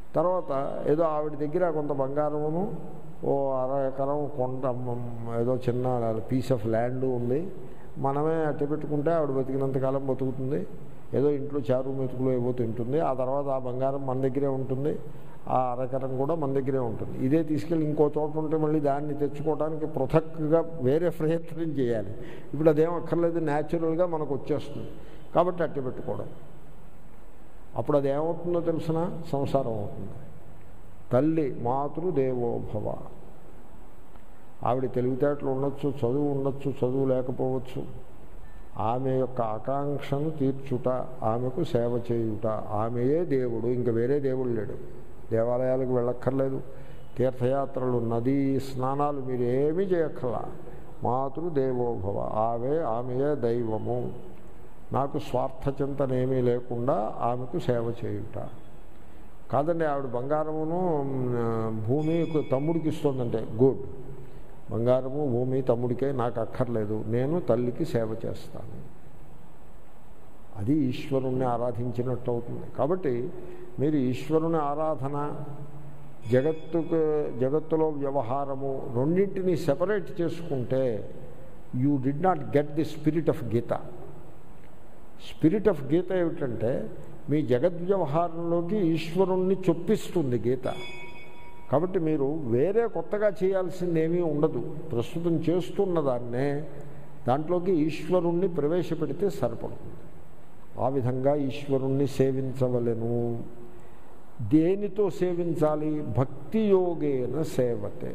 తర్వాత ఏదో ఆవిడ దగ్గర కొంత బంగారమును ఓ అర ఎకరం కొంత ఏదో చిన్న పీస్ ఆఫ్ ల్యాండ్ ఉంది, మనమే అట్టి పెట్టుకుంటే ఆవిడ బతికినంతకాలం బతుకుతుంది, ఏదో ఇంట్లో చారు మెతుకులు ఏవో తింటుంది, ఆ తర్వాత ఆ బంగారం మన దగ్గరే ఉంటుంది, ఆ అరకరం కూడా మన దగ్గరే ఉంటుంది. ఇదే తీసుకెళ్ళి ఇంకో చోట ఉంటే మళ్ళీ దాన్ని తెచ్చుకోవడానికి పృథక్గా వేరే ప్రయత్నం చేయాలి. ఇప్పుడు అదేం అక్కర్లేదు, న్యాచురల్గా మనకు వచ్చేస్తుంది కాబట్టి అట్టి పెట్టుకోవడం. అప్పుడు అది ఏమవుతుందో తెలిసిన సంసారం అవుతుంది. తల్లి మాతృదేవోభవ. ఆవిడ తెలివితేటలు ఉండొచ్చు, చదువు ఉండొచ్చు, చదువు లేకపోవచ్చు, ఆమె యొక్క ఆకాంక్షను తీర్చుట, ఆమెకు సేవ చేయుట, ఆమెయే దేవుడు, ఇంకా వేరే దేవుడు లేడు. దేవాలయాలకు వెళ్ళక్కర్లేదు, తీర్థయాత్రలు, నదీ స్నానాలు మీరు ఏమీ చేయక్కర్లా. మాతృదేవోభవ, ఆమె ఆమెయే దైవము, నాకు స్వార్థచింతనేమీ లేకుండా ఆమెకు సేవ చేయుట. కాదండి ఆవిడ బంగారమును భూమి తమ్ముడికి ఇస్తుందంటే గుడ్, బంగారము భూమి తమ్ముడికే, నాకు అక్కర్లేదు, నేను తల్లికి సేవ చేస్తాను. అది ఈశ్వరుణ్ణి ఆరాధించినట్టు అవుతుంది. కాబట్టి మీరు ఈశ్వరుని ఆరాధన, జగత్తుకు జగత్తులో వ్యవహారము రెండింటినీ సెపరేట్ చేసుకుంటే you did not get the spirit of Gita. Spirit of Gita ఏమిటంటే మీ జగద్వ్యవహారంలోకి ఈశ్వరుణ్ణి చొప్పిస్తుంది గీత. కాబట్టి మీరు వేరే కొత్తగా చేయాల్సిందేమీ ఉండదు, ప్రస్తుతం చేస్తున్న దాన్నే దాంట్లోకి ఈశ్వరుణ్ణి ప్రవేశపెడితే సరిపడుతుంది. ఆ విధంగా ఈశ్వరుణ్ణి సేవించవలెను. దేనితో సేవించాలి? భక్తి యోగేన సేవతే.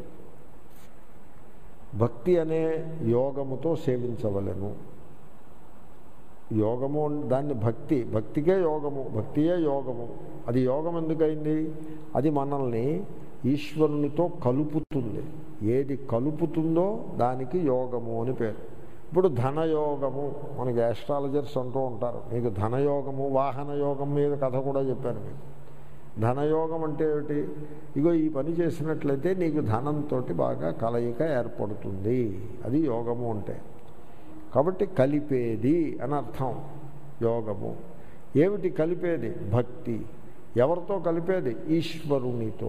భక్తి అనే యోగముతో సేవించవలెను. యోగము దాన్ని భక్తి, భక్తికే యోగము, భక్తియే యోగము. అది యోగం ఎందుకైంది? అది మనల్ని ఈశ్వరునితో కలుపుతుంది. ఏది కలుపుతుందో దానికి యోగము అని పేరు. ఇప్పుడు ధనయోగము, మనకి యాస్ట్రాలజర్స్ అంటూ ఉంటారు, మీకు ధనయోగము వాహన యోగం మీద కథ కూడా చెప్పాను మీకు. ధనయోగం అంటే ఏమిటి? ఇగో ఈ పని చేసినట్లయితే నీకు ధనంతో బాగా కలయిక ఏర్పడుతుంది, అది యోగము అంటే. కాబట్టి కలిపేది అని అర్థం యోగము. ఏమిటి కలిపేది? భక్తి. ఎవరితో కలిపేది? ఈశ్వరునితో.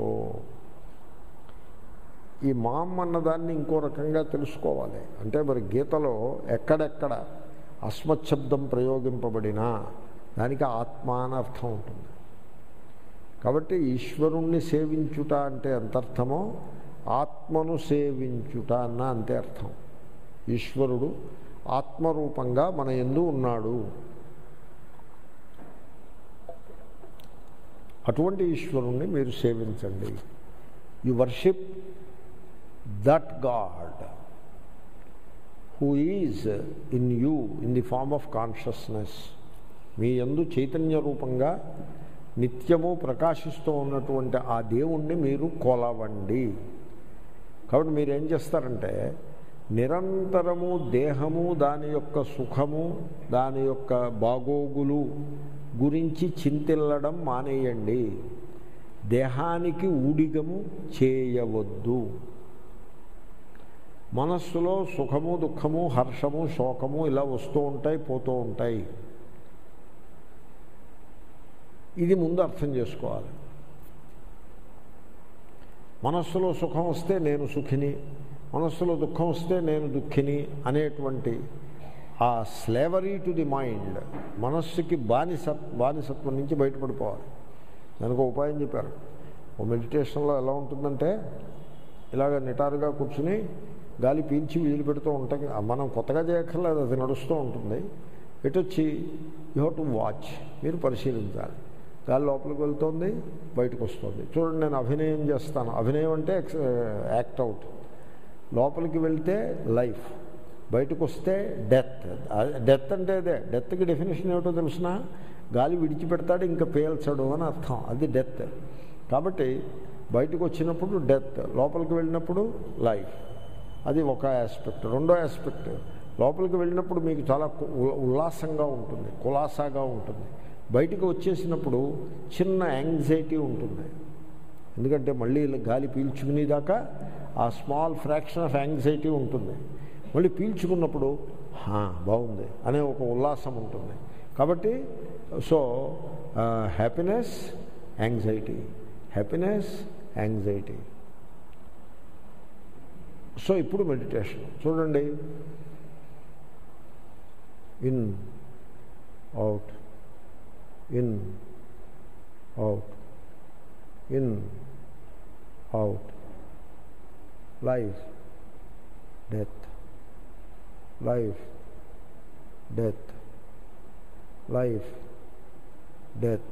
ఈ మామ్ అన్నదాన్ని ఇంకో రకంగా తెలుసుకోవాలి. అంటే మరి గీతలో ఎక్కడెక్కడ అస్మశబ్దం ప్రయోగింపబడినా దానికి ఆత్మ అని అర్థం ఉంటుంది. కాబట్టి ఈశ్వరుణ్ణి సేవించుట అంటే ఎంత అర్థమో ఆత్మను సేవించుట అన్న అంతే అర్థం. ఈశ్వరుడు ఆత్మరూపంగా మన యందు ఉన్నాడు. అటువంటి ఈశ్వరుణ్ణి మీరు సేవించండి. You worship that god who is in you in the form of consciousness. మీ యందు చైతన్య రూపంగా నిత్యము ప్రకాశిస్తూ ఉన్నటువంటి ఆ దేవుణ్ణి మీరు కొలవండి. కాబట్టి మీరేం చేస్తారంటే నిరంతరము దేహము, దాని యొక్క సుఖము, దాని యొక్క బాగోగులు గురించి చింతిల్లడం మానేయండి. దేహానికి ఊడిగము చేయవద్దు. మనస్సులో సుఖము, దుఃఖము, హర్షము, శోకము ఇలా వస్తూ ఉంటాయి, పోతూ ఉంటాయి. ఇది ముందు అర్థం చేసుకోవాలి. మనస్సులో సుఖం వస్తే నేను సుఖిని, మనస్సులో దుఃఖం వస్తే నేను దుఃఖిని అనేటువంటి ఆ స్లేవరీ టు ది మైండ్, మనస్సుకి బానిస బానిసత్వం నుంచి బయటపడిపోవాలి. దానికి ఉపాయం చెప్పారు. ఓ మెడిటేషన్లో ఎలా ఉంటుందంటే ఇలాగ నిటారుగా కూర్చుని గాలి పీల్చి వీలు పెడుతూ ఉంటాం. మనం కొత్తగా చేయక్కర్లేదు, అది నడుస్తూ ఉంటుంది. ఎటు వచ్చి యూ హ్యావ్ టు వాచ్, మీరు పరిశీలించాలి. గాలి లోపలికి వెళ్తుంది, బయటకు వస్తుంది. చూడండి, నేను అభినయం చేస్తాను. అభినయం అంటే యాక్ట్ అవుట్. లోపలికి వెళ్తే లైఫ్, బయటకు వస్తే డెత్. డెత్ అంటే అదే. డెత్కి డెఫినేషన్ ఏమిటో తెలిసిన, గాలి విడిచిపెడతాడు ఇంకా పేల్చడు అని అర్థం. అది డెత్. కాబట్టి బయటకు వచ్చినప్పుడు డెత్, లోపలికి వెళ్ళినప్పుడు లైఫ్. అది ఒక ఆస్పెక్ట్. రెండో ఆస్పెక్ట్, లోపలికి వెళ్ళినప్పుడు మీకు చాలా ఉల్లాసంగా ఉంటుంది, కులాసాగా ఉంటుంది. బయటకు వచ్చేసినప్పుడు చిన్న యాంగ్జైటీ ఉంటుంది. ఎందుకంటే మళ్ళీ గాలి పీల్చుకునేదాకా ఆ స్మాల్ ఫ్రాక్షన్ ఆఫ్ యాంగ్జైటీ ఉంటుంది. మళ్ళీ పీల్చుకున్నప్పుడు బాగుంది అనే ఒక ఉల్లాసం ఉంటుంది. కాబట్టి so happiness, anxiety, happiness, anxiety. So ఇప్పుడు మెడిటేషన్ చూడండి. In out, in out, in out, life death, life death, life death,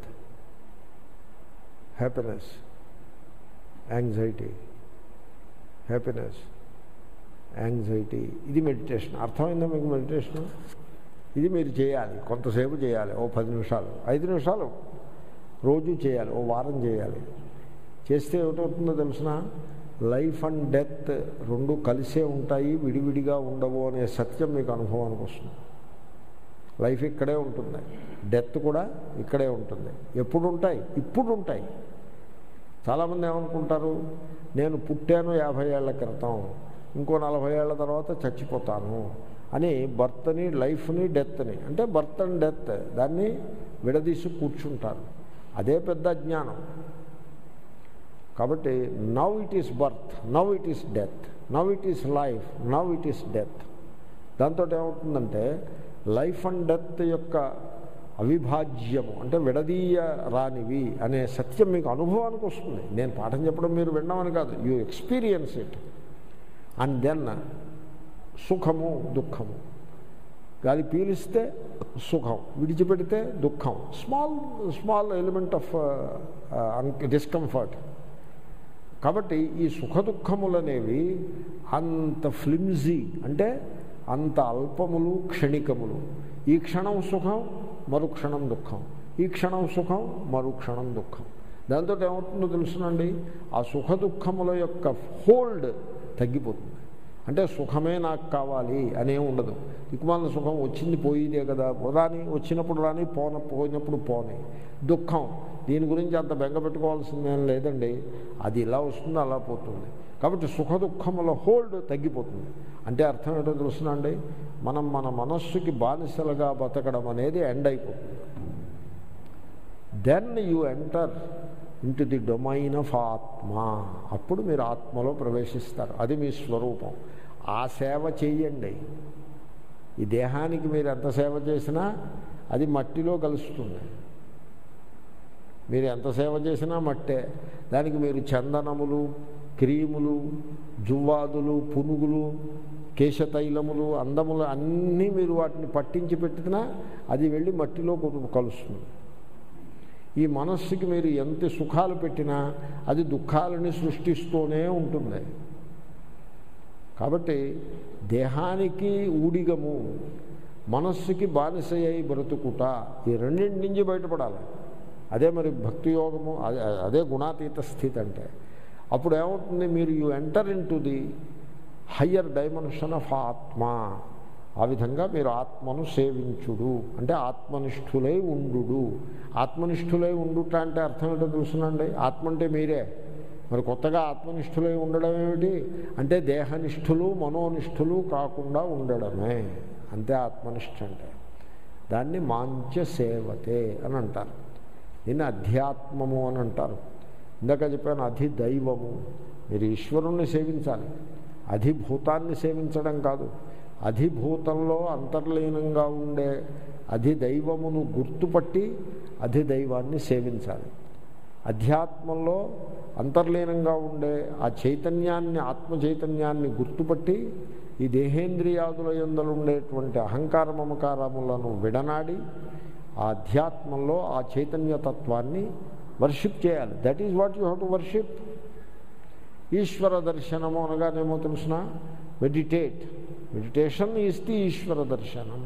happiness, anxiety, happiness, anxiety. ఇది మెడిటేషన్. అర్థమైందా మీకు మెడిటేషన్? ఇది మీరు చేయాలి, కొంతసేపు చేయాలి, ఓ పది నిమిషాలు ఐదు నిమిషాలు రోజు చేయాలి, ఓ వారం చేయాలి. చేస్తే ఏమిటవుతుందో తెలిసిన, లైఫ్ అండ్ డెత్ రెండు కలిసే ఉంటాయి, విడివిడిగా ఉండవు అనే సత్యం మీకు అనుభవానికి వస్తుంది. లైఫ్ ఇక్కడే ఉంటుంది, డెత్ కూడా ఇక్కడే ఉంటుంది. ఎప్పుడు ఉంటాయి? ఇప్పుడు ఉంటాయి. చాలామంది ఏమనుకుంటారు, నేను పుట్టాను యాభై ఏళ్ల క్రితం, ఇంకో నలభై ఏళ్ల తర్వాత చచ్చిపోతాను అని బర్త్ని, లైఫ్ని, డెత్ని, అంటే బర్త్ అండ్ డెత్ దాన్ని విడదీసి కూర్చుంటారు. అదే పెద్ద అజ్ఞానం. కాబట్టి now it is birth, now it is death, now it is life, now it is death. దాంతో ఏమవుతుందంటే లైఫ్ అండ్ డెత్ యొక్క అవిభాజ్యము, అంటే విడదీయ రానివి అనే సత్యం మీకు అనుభవానికి వస్తుంది. నేను పాఠం చెప్పడం మీరు వినమని కాదు, you experience it. And then సుఖము, దుఃఖము. గాలి పీలిస్తే సుఖం, విడిచిపెడితే దుఃఖం. Small small element of discomfort. కాబట్టి ఈ సుఖ దుఃఖములనేవి అంత ఫ్లిమ్జీ, అంటే అంత అల్పములు, క్షణికములు. ఈ క్షణం సుఖం, మరుక్షణం దుఃఖం, ఈ క్షణం సుఖం, మరుక్షణం దుఃఖం. దాంతో ఏమవుతుందో తెలుసునండి, ఆ సుఖ దుఃఖముల యొక్క హోల్డ్ తగ్గిపోతుంది. అంటే సుఖమే నాకు కావాలి అనే ఉండదు. దిక్కుమాలిన సుఖం వచ్చింది పోయిదే కదా, రాని వచ్చినప్పుడు రాని, పోన పోయినప్పుడు పోని. దుఃఖం దీని గురించి అంత బెంగ పెట్టుకోవాల్సిందేం లేదండి, అది ఇలా వస్తుంది అలా పోతుంది. కాబట్టి సుఖ దుఃఖముల హోల్డ్ తగ్గిపోతుంది. అంటే అర్థం ఏంటో తెలుసునండి, మనం మన మనస్సుకి బానిసలుగా బతకడం అనేది ఎండ్ అయిపోతుంది. Then you enter into the domain of ఆత్మ. అప్పుడు మీరు ఆత్మలో ప్రవేశిస్తారు. అది మీ స్వరూపం. ఆ సేవ చెయ్యండి. ఈ దేహానికి మీరు ఎంత సేవ చేసినా అది మట్టిలో కలుస్తుంది. మీరు ఎంత సేవ చేసినా మట్టే. దానికి మీరు చందనములు, క్రీములు, జువ్వాదులు, పునుగులు, కేశతైలములు, అందములు అన్నీ మీరు వాటిని పట్టించి పెట్టినా అది వెళ్ళి మట్టిలో కలుస్తుంది. ఈ మనస్సుకి మీరు ఎంత సుఖాలు పెట్టినా అది దుఃఖాలని సృష్టిస్తూనే ఉంటుంది. కాబట్టి దేహానికి ఊడిగము, మనస్సుకి బానిసయ్యి బ్రతుకుట, ఈ రెండింటి నుంచి బయటపడాలి. అదే మరి భక్తి యోగము, అదే అదే గుణాతీత స్థితి. అంటే అప్పుడు ఏమవుతుంది, మీరు you enter into the higher dimension of ఆత్మ. ఆ విధంగా మీరు ఆత్మను సేవించుడు, అంటే ఆత్మనిష్ఠులై ఉండు. ఆత్మనిష్ఠులై ఉండుట అంటే అర్థం ఏంటో తెలుసునండి. ఆత్మ అంటే మీరే. మరి కొత్తగా ఆత్మనిష్ఠులై ఉండడం ఏమిటి అంటే దేహనిష్ఠులు, మనోనిష్ఠులు కాకుండా ఉండడమే. అంతే ఆత్మనిష్ఠ అంటే. దాన్ని మాంచ సేవతే అని అంటారు. దీన్ని అధ్యాత్మము అని అంటారు. ఇందాక చెప్పాను అధిదైవము. మీరు ఈశ్వరుణ్ణి సేవించాలి, అధిభూతాన్ని సేవించడం కాదు. అధిభూతంలో అంతర్లీనంగా ఉండే అధిదైవమును గుర్తుపట్టి అధిదైవాన్ని సేవించాలి. అధ్యాత్మంలో అంతర్లీనంగా ఉండే ఆ చైతన్యాన్ని, ఆత్మ చైతన్యాన్ని గుర్తుపట్టి ఈ దేహేంద్రియాదుల యందు ఉండేటువంటి అహంకార మమకారములను విడనాడి ఆ అధ్యాత్మంలో ఆ చైతన్యతత్వాన్ని వర్షిప్ చేయాలి. That is what you have to worship. ఈశ్వర దర్శనము అనగానేమో తెలుసిన, మెడిటేట్. మెడిటేషన్ ఈజ్ ది ఈశ్వర దర్శనం.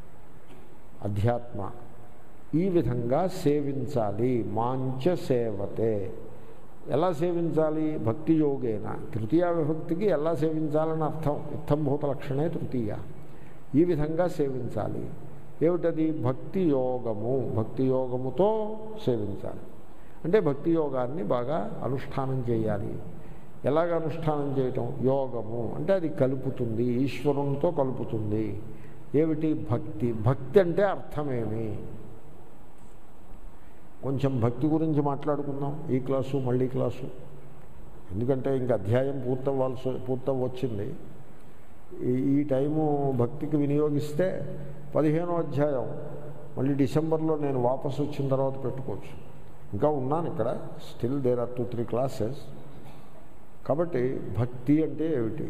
అధ్యాత్మ ఈ విధంగా సేవించాలి. మాంచ సేవతే. ఎలా సేవించాలి? భక్తి యోగేన. తృతీయ విభక్తికి ఎలా సేవించాలని అర్థం. ఇత్తంభూత లక్షణే తృతీయ. ఈ విధంగా సేవించాలి. ఏమిటది? భక్తి యోగము. భక్తి యోగముతో సేవించాలి. అంటే భక్తి యోగాన్ని బాగా అనుష్ఠానం చేయాలి. ఎలాగ అనుష్ఠానం చేయటం? యోగము అంటే అది కలుపుతుంది, ఈశ్వరునితో కలుపుతుంది. ఏమిటి? భక్తి. భక్తి అంటే అర్థమేమి? కొంచెం భక్తి గురించి మాట్లాడుకుందాం ఈ క్లాసు మళ్ళీ క్లాసు. ఎందుకంటే ఇంక అధ్యాయం పూర్తవ్వాల్సి పూర్తవ్వచ్చింది. ఈ ఈ టైము భక్తికి వినియోగిస్తే పదిహేనో అధ్యాయం మళ్ళీ డిసెంబర్లో నేను వాపసు వచ్చిన తర్వాత పెట్టుకోవచ్చు. ఇంకా ఉన్నాను ఇక్కడ, still there are two three classes. కాబట్టి భక్తి అంటే ఏమిటి?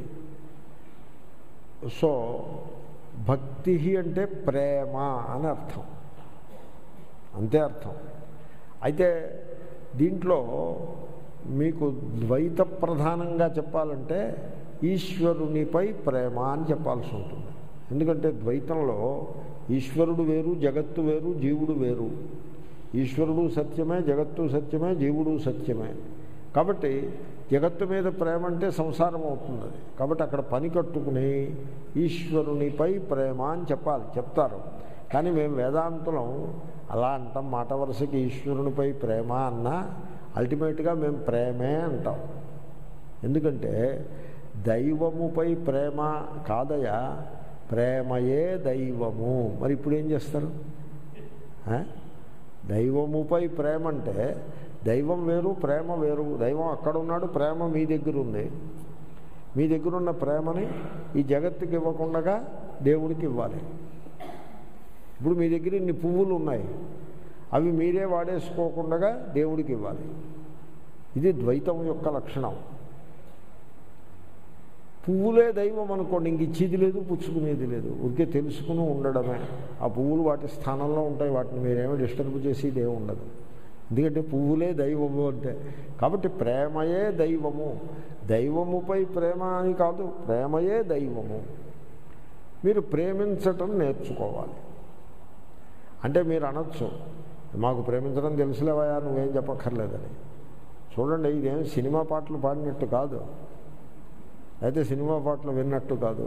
సో భక్తి అంటే ప్రేమ అని అర్థం, అంతే అర్థం. అయితే దీంట్లో మీకు ద్వైత ప్రధానంగా చెప్పాలంటే ఈశ్వరునిపై ప్రేమ అని చెప్పాల్సి ఉంటుంది. ఎందుకంటే ద్వైతంలో ఈశ్వరుడు వేరు, జగత్తు వేరు, జీవుడు వేరు. ఈశ్వరుడు సత్యమే, జగత్తు సత్యమే, జీవుడు సత్యమే. కాబట్టి జగత్తు మీద ప్రేమ అంటే సంసారం అవుతుంది. అది కాబట్టి అక్కడ పని కట్టుకుని ఈశ్వరునిపై ప్రేమ అని చెప్పాలి, చెప్తారు. కానీ మేము వేదాంతులం అలా అంటాం, మాట వరుసకి ఈశ్వరునిపై ప్రేమ అన్నా అల్టిమేట్గా మేము ప్రేమే అంటాం. ఎందుకంటే దైవముపై ప్రేమ కాదయా, ప్రేమయే దైవము. మరి ఇప్పుడు ఏం చేస్తారు? దైవముపై ప్రేమ అంటే దైవం వేరు, ప్రేమ వేరు. దైవం అక్కడ ఉన్నాడు, ప్రేమ మీ దగ్గర ఉంది. మీ దగ్గర ఉన్న ప్రేమని ఈ జగత్తుకి ఇవ్వకుండా దేవుడికి ఇవ్వాలి. ఇప్పుడు మీ దగ్గర ఇన్ని పువ్వులు ఉన్నాయి, అవి మీరే వాడేసుకోకుండా దేవుడికి ఇవ్వాలి. ఇది ద్వైతం యొక్క లక్షణం. పువ్వులే దైవం అనుకోండి, ఇంక ఇచ్చేది లేదు, పుచ్చుకునేది లేదు, ఊరికే తెలుసుకుని ఉండడమే. ఆ పువ్వులు వాటి స్థానంలో ఉంటాయి, వాటిని మీరేమో డిస్టర్బ్ చేసేది ఏమి ఉండదు. ఎందుకంటే పువ్వులే దైవము అంటే. కాబట్టి ప్రేమయే దైవము. దైవముపై ప్రేమ అని కాదు, ప్రేమయే దైవము. మీరు ప్రేమించటం నేర్చుకోవాలి. అంటే మీరు అనొచ్చు, మాకు ప్రేమించడం తెలుసులేవయా, నువ్వేం చెప్పక్కర్లేదని. చూడండి, ఇదేం సినిమా పాటలు పాడినట్టు కాదు, అయితే సినిమా పాటలు విన్నట్టు కాదు.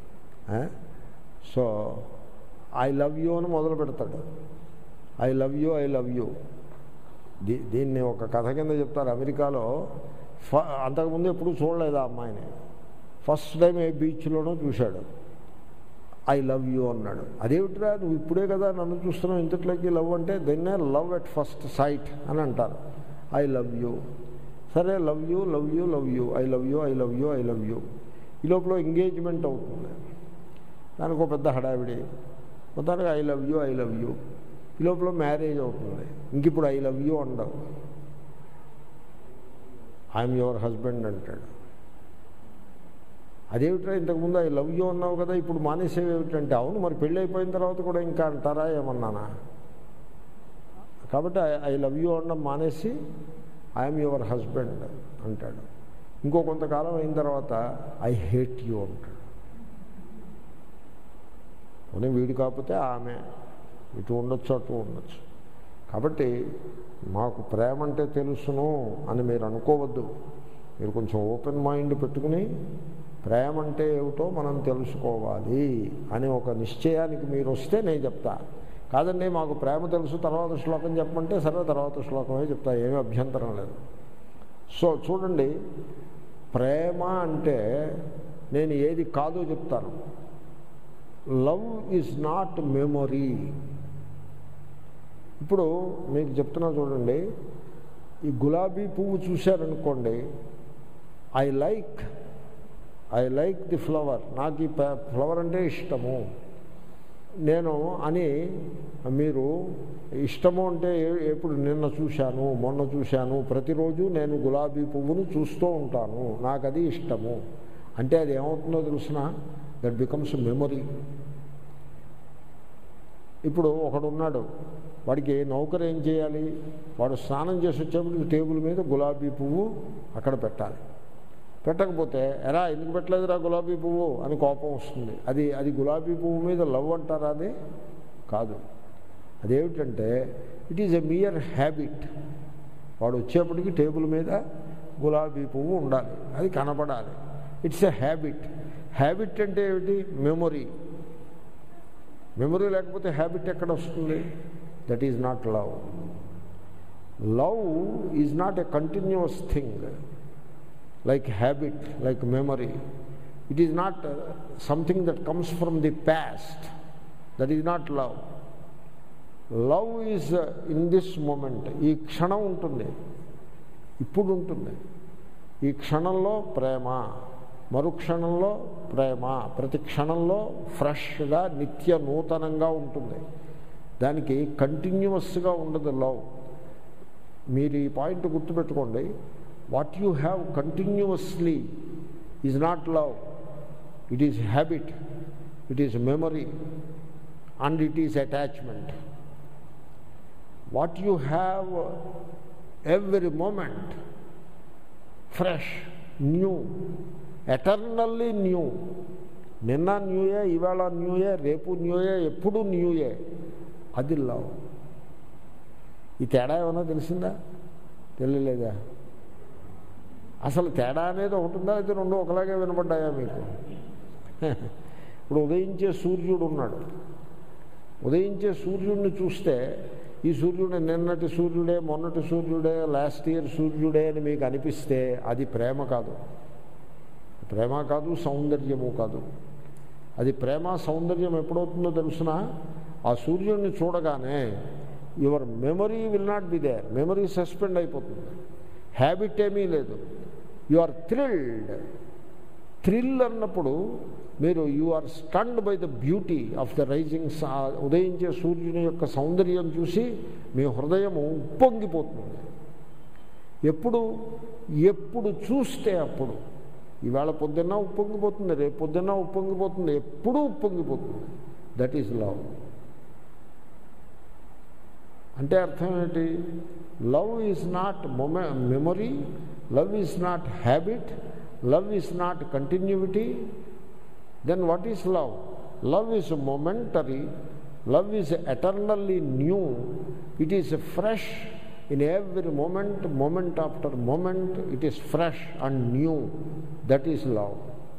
సో ఐ లవ్ యూ అని మొదలు పెడతాడు. I love you, I love you. దీ దీన్ని ఒక కథ కింద చెప్తారు. అమెరికాలో ఫ అంతకుముందు ఎప్పుడు చూడలేదు ఆ అమ్మాయిని. ఫస్ట్ టైం ఏ బీచ్లోనో చూశాడు. ఐ లవ్ యూ అన్నాడు. అదేమిట్రా, నువ్వు ఇప్పుడే కదా నన్ను చూస్తున్నావు, ఇంతట్లోకి లవ్ అంటే దెన్నే లవ్ ఎట్ ఫస్ట్ సైట్ అని అంటారు. ఐ లవ్ యూ, సరే love you love you love you I love you I love you I love you. ఈ లోపల ఎంగేజ్మెంట్ అవుతుంది. దానికి ఒక పెద్ద హడావిడి. మొత్తానికి I love you I love you. ఈ లోపల మ్యారేజ్ అవుతుంది. ఇంక ఇప్పుడు ఐ లవ్ యూ అండవు, ఐఎమ్ యువర్ హస్బెండ్ అంటాడు. అదేమిట్రా, ఇంతకుముందు ఐ లవ్ యూ అన్నావు కదా, ఇప్పుడు మానేసేవి ఏమిటంటే, అవును మరి పెళ్ళి అయిపోయిన తర్వాత కూడా ఇంకా అంటారా ఏమన్నానా. కాబట్టి ఐ లవ్ యూ అనడం మానేసి ఐఎమ్ యువర్ హస్బెండ్ అంటాడు. ఇంకో కొంతకాలం అయిన తర్వాత ఐ హేట్ యూ అంటాడు. పోనీ వీడు కాకపోతే ఆమె, ఇటు ఉండొచ్చు అటు ఉండొచ్చు. కాబట్టి మాకు ప్రేమ అంటే తెలుసును అని మీరు అనుకోవద్దు. మీరు కొంచెం ఓపెన్ మైండ్ పెట్టుకుని ప్రేమ అంటే ఏమిటో మనం తెలుసుకోవాలి అని ఒక నిశ్చయానికి మీరు వస్తే నేను చెప్తా. కాదండి మాకు ప్రేమ తెలుసు, తర్వాత శ్లోకం చెప్పమంటే సరే తర్వాత శ్లోకమే చెప్తా, ఏమీ అభ్యంతరం లేదు. సో చూడండి, ప్రేమ అంటే నేను ఏది కాదో చెప్తాను. Love is not memory. ఇప్పుడు మీకు చెప్తున్నా చూడండి, ఈ గులాబీ పువ్వు చూశారనుకోండి, I like I like the flower, నాకు ఈ ఫ్లవర్ అంటే ఇష్టము నేను అని మీరు ఇష్టము అంటే ఎప్పుడు నిన్న చూశాను, మొన్న చూశాను, ప్రతిరోజు నేను గులాబీ పువ్వును చూస్తూ ఉంటాను, నాకు అది ఇష్టము అంటే అది ఏమవుతుందో తెలుసిన, దట్ బికమ్స్ మెమొరీ. ఇప్పుడు ఒకడున్నాడు, వాడికి నౌకరు ఏం చేయాలి, వాడు స్నానం చేసి వచ్చేప్పుడు టేబుల్ మీద గులాబీ పువ్వు అక్కడ పెట్టాలి. పెట్టకపోతే ఎరా ఎందుకు పెట్టలేదురా గులాబీ పువ్వు అని కోపం వస్తుంది. అది అది గులాబీ పువ్వు మీద లవ్ అంటారా? అది కాదు. అదేమిటంటే it is a mere habit. వాడు వచ్చేప్పటికి టేబుల్ మీద గులాబీ పువ్వు ఉండాలి, అది కనపడాలి. It's a habit. హ్యాబిట్ అంటే ఏమిటి? మెమొరీ. మెమొరీ లేకపోతే హ్యాబిట్ ఎక్కడ వస్తుంది? That is not love. Love is not a continuous thing like habit, like memory. It is not uh, something that comes from the past. That is not love. Love is in this moment. ఈ క్షణం ఉంటుంది, ఇప్పుడు ఉంటుంది. ఈ క్షణంలో ప్రేమ, మరుక్షణంలో ప్రేమ, ప్రతి క్షణంలో ఫ్రెష్గా నిత్య నూతనంగా ఉంటుంది. దానికి కంటిన్యూస్గా ఉండదు లవ్. మీరు ఈ పాయింట్ గుర్తుపెట్టుకోండి. What you have continuously is not love. It is habit, it is memory and it is attachment. What you have every moment fresh, new, eternally new. నిన్న న్యూయే, ఇవాళ న్యూయే, రేపు న్యూయే, ఎప్పుడు న్యూయే. అది లవ్. ఈ తేడా ఏమన్నా తెలిసిందా? తెలియలేదా? అసలు తేడా అనేది ఒకటి ఉందా? అయితే రెండు ఒకలాగే వినపడ్డాయా మీకు? ఇప్పుడు ఉదయించే సూర్యుడు ఉన్నాడు. ఉదయించే సూర్యుడిని చూస్తే ఈ సూర్యుడు నిన్నటి సూర్యుడే, మొన్నటి సూర్యుడే, లాస్ట్ ఇయర్ సూర్యుడే అని మీకు అనిపిస్తే అది ప్రేమ కాదు. ప్రేమ కాదు, సౌందర్యము కాదు. అది ప్రేమ సౌందర్యం ఎప్పుడవుతుందో తెలుసిన, ఆ సూర్యుడిని చూడగానే your memory will not be there. Memory suspend అయిపోతుంది. హ్యాబిట్ ఏమీ లేదు. You are thrilled. థ్రిల్ అన్నప్పుడు మీరు you are stunned by the beauty of the rising. ఉదయించే సూర్యుని యొక్క సౌందర్యం చూసి మీ హృదయము ఉప్పొంగిపోతుంది. ఎప్పుడు ఎప్పుడు చూస్తే అప్పుడు. ఈవేళ పొద్దున్న ఉప్పొంగిపోతుంది, రేపు పొద్దున్న ఉప్పొంగిపోతుంది, ఎప్పుడూ ఉప్పొంగిపోతుంది. That is love. అంటే అర్థం ఏంటి? Love is not memo memory, love is not habit, love is not continuity. Then what is love? Love is momentary, love is eternally new, it is fresh in every moment, moment after moment, it is fresh and new. That is love.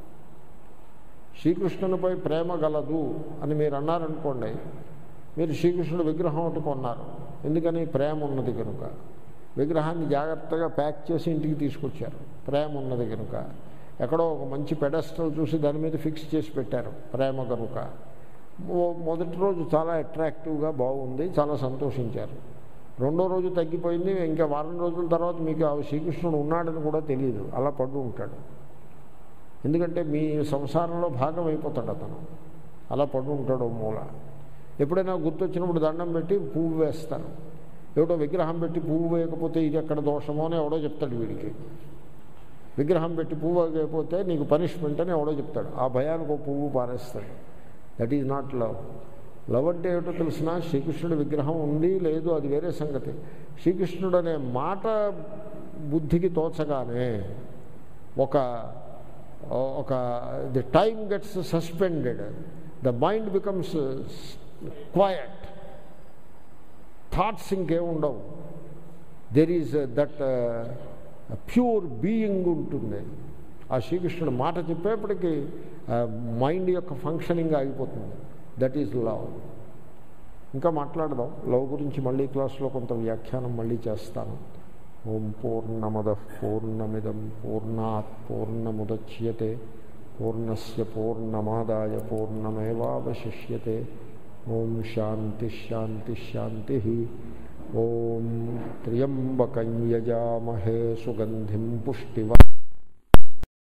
శ్రీకృష్ణునిపై ప్రేమ గలదు అని మీరు అన్నారనుకోండి, మీరు శ్రీకృష్ణుడు విగ్రహం ఒకటి కొన్నారు. ఎందుకని? ప్రేమ ఉన్నది కనుక. విగ్రహాన్ని జాగ్రత్తగా ప్యాక్ చేసి ఇంటికి తీసుకొచ్చారు, ప్రేమ ఉన్నది కనుక. ఎక్కడో ఒక మంచి పెడస్టల్ చూసి దాని మీద ఫిక్స్ చేసి పెట్టారు, ప్రేమ కనుక. మొదటి రోజు చాలా అట్రాక్టివ్గా బాగుంది, చాలా సంతోషించారు. రెండో రోజు తగ్గిపోయింది, ఇంకా వారం రోజుల తర్వాత మీకు ఆ శ్రీకృష్ణుడు ఉన్నాడని కూడా తెలియదు, అలా పడు ఉంటాడు. ఎందుకంటే మీ సంసారంలో భాగం అయిపోతాడు అతను, అలా పడు ఉంటాడు మూల. ఎప్పుడైనా గుర్తొచ్చినప్పుడు దండం పెట్టి పువ్వు వేస్తారు. ఎవడో విగ్రహం పెట్టి పువ్వు వేయకపోతే ఇది ఎక్కడ దోషమో అని ఎవడో చెప్తాడు వీడికి. విగ్రహం పెట్టి పువ్వు వేయకపోతే నీకు పనిష్మెంట్ అని ఎవడో చెప్తాడు. ఆ భయానికి ఒక పువ్వు పారేస్తాడు. That is not love. Love అంటే ఏమిటో తెలిసిన, శ్రీకృష్ణుడి విగ్రహం ఉంది లేదు అది వేరే సంగతి. శ్రీకృష్ణుడు అనే మాట బుద్ధికి తోచగానే ఒక ఒక the time gets suspended, the mind becomes quiet, thoughts ఇంకేముండవు. There is that pure being ఉంటుంది. ఆ శ్రీకృష్ణుడు మాట చెప్పేప్పటికీ మైండ్ యొక్క ఫంక్షనింగ్ ఆగిపోతుంది. That is love. ఇంకా మాట్లాడదాం లవ్ గురించి. మళ్ళీ క్లాస్లో కొంత వ్యాఖ్యానం మళ్ళీ చేస్తాను. ఓం పూర్ణమద పూర్ణమిదం పూర్ణాత్ పూర్ణముద్యతే పూర్ణస్య పూర్ణమాదాయ పూర్ణమేవావశిష్యతే. ఓం శాంతి శాంతి శాంతి. ఓం త్ర్యంబకం యజామహే సుగంధిం పుష్టివర్ధనం.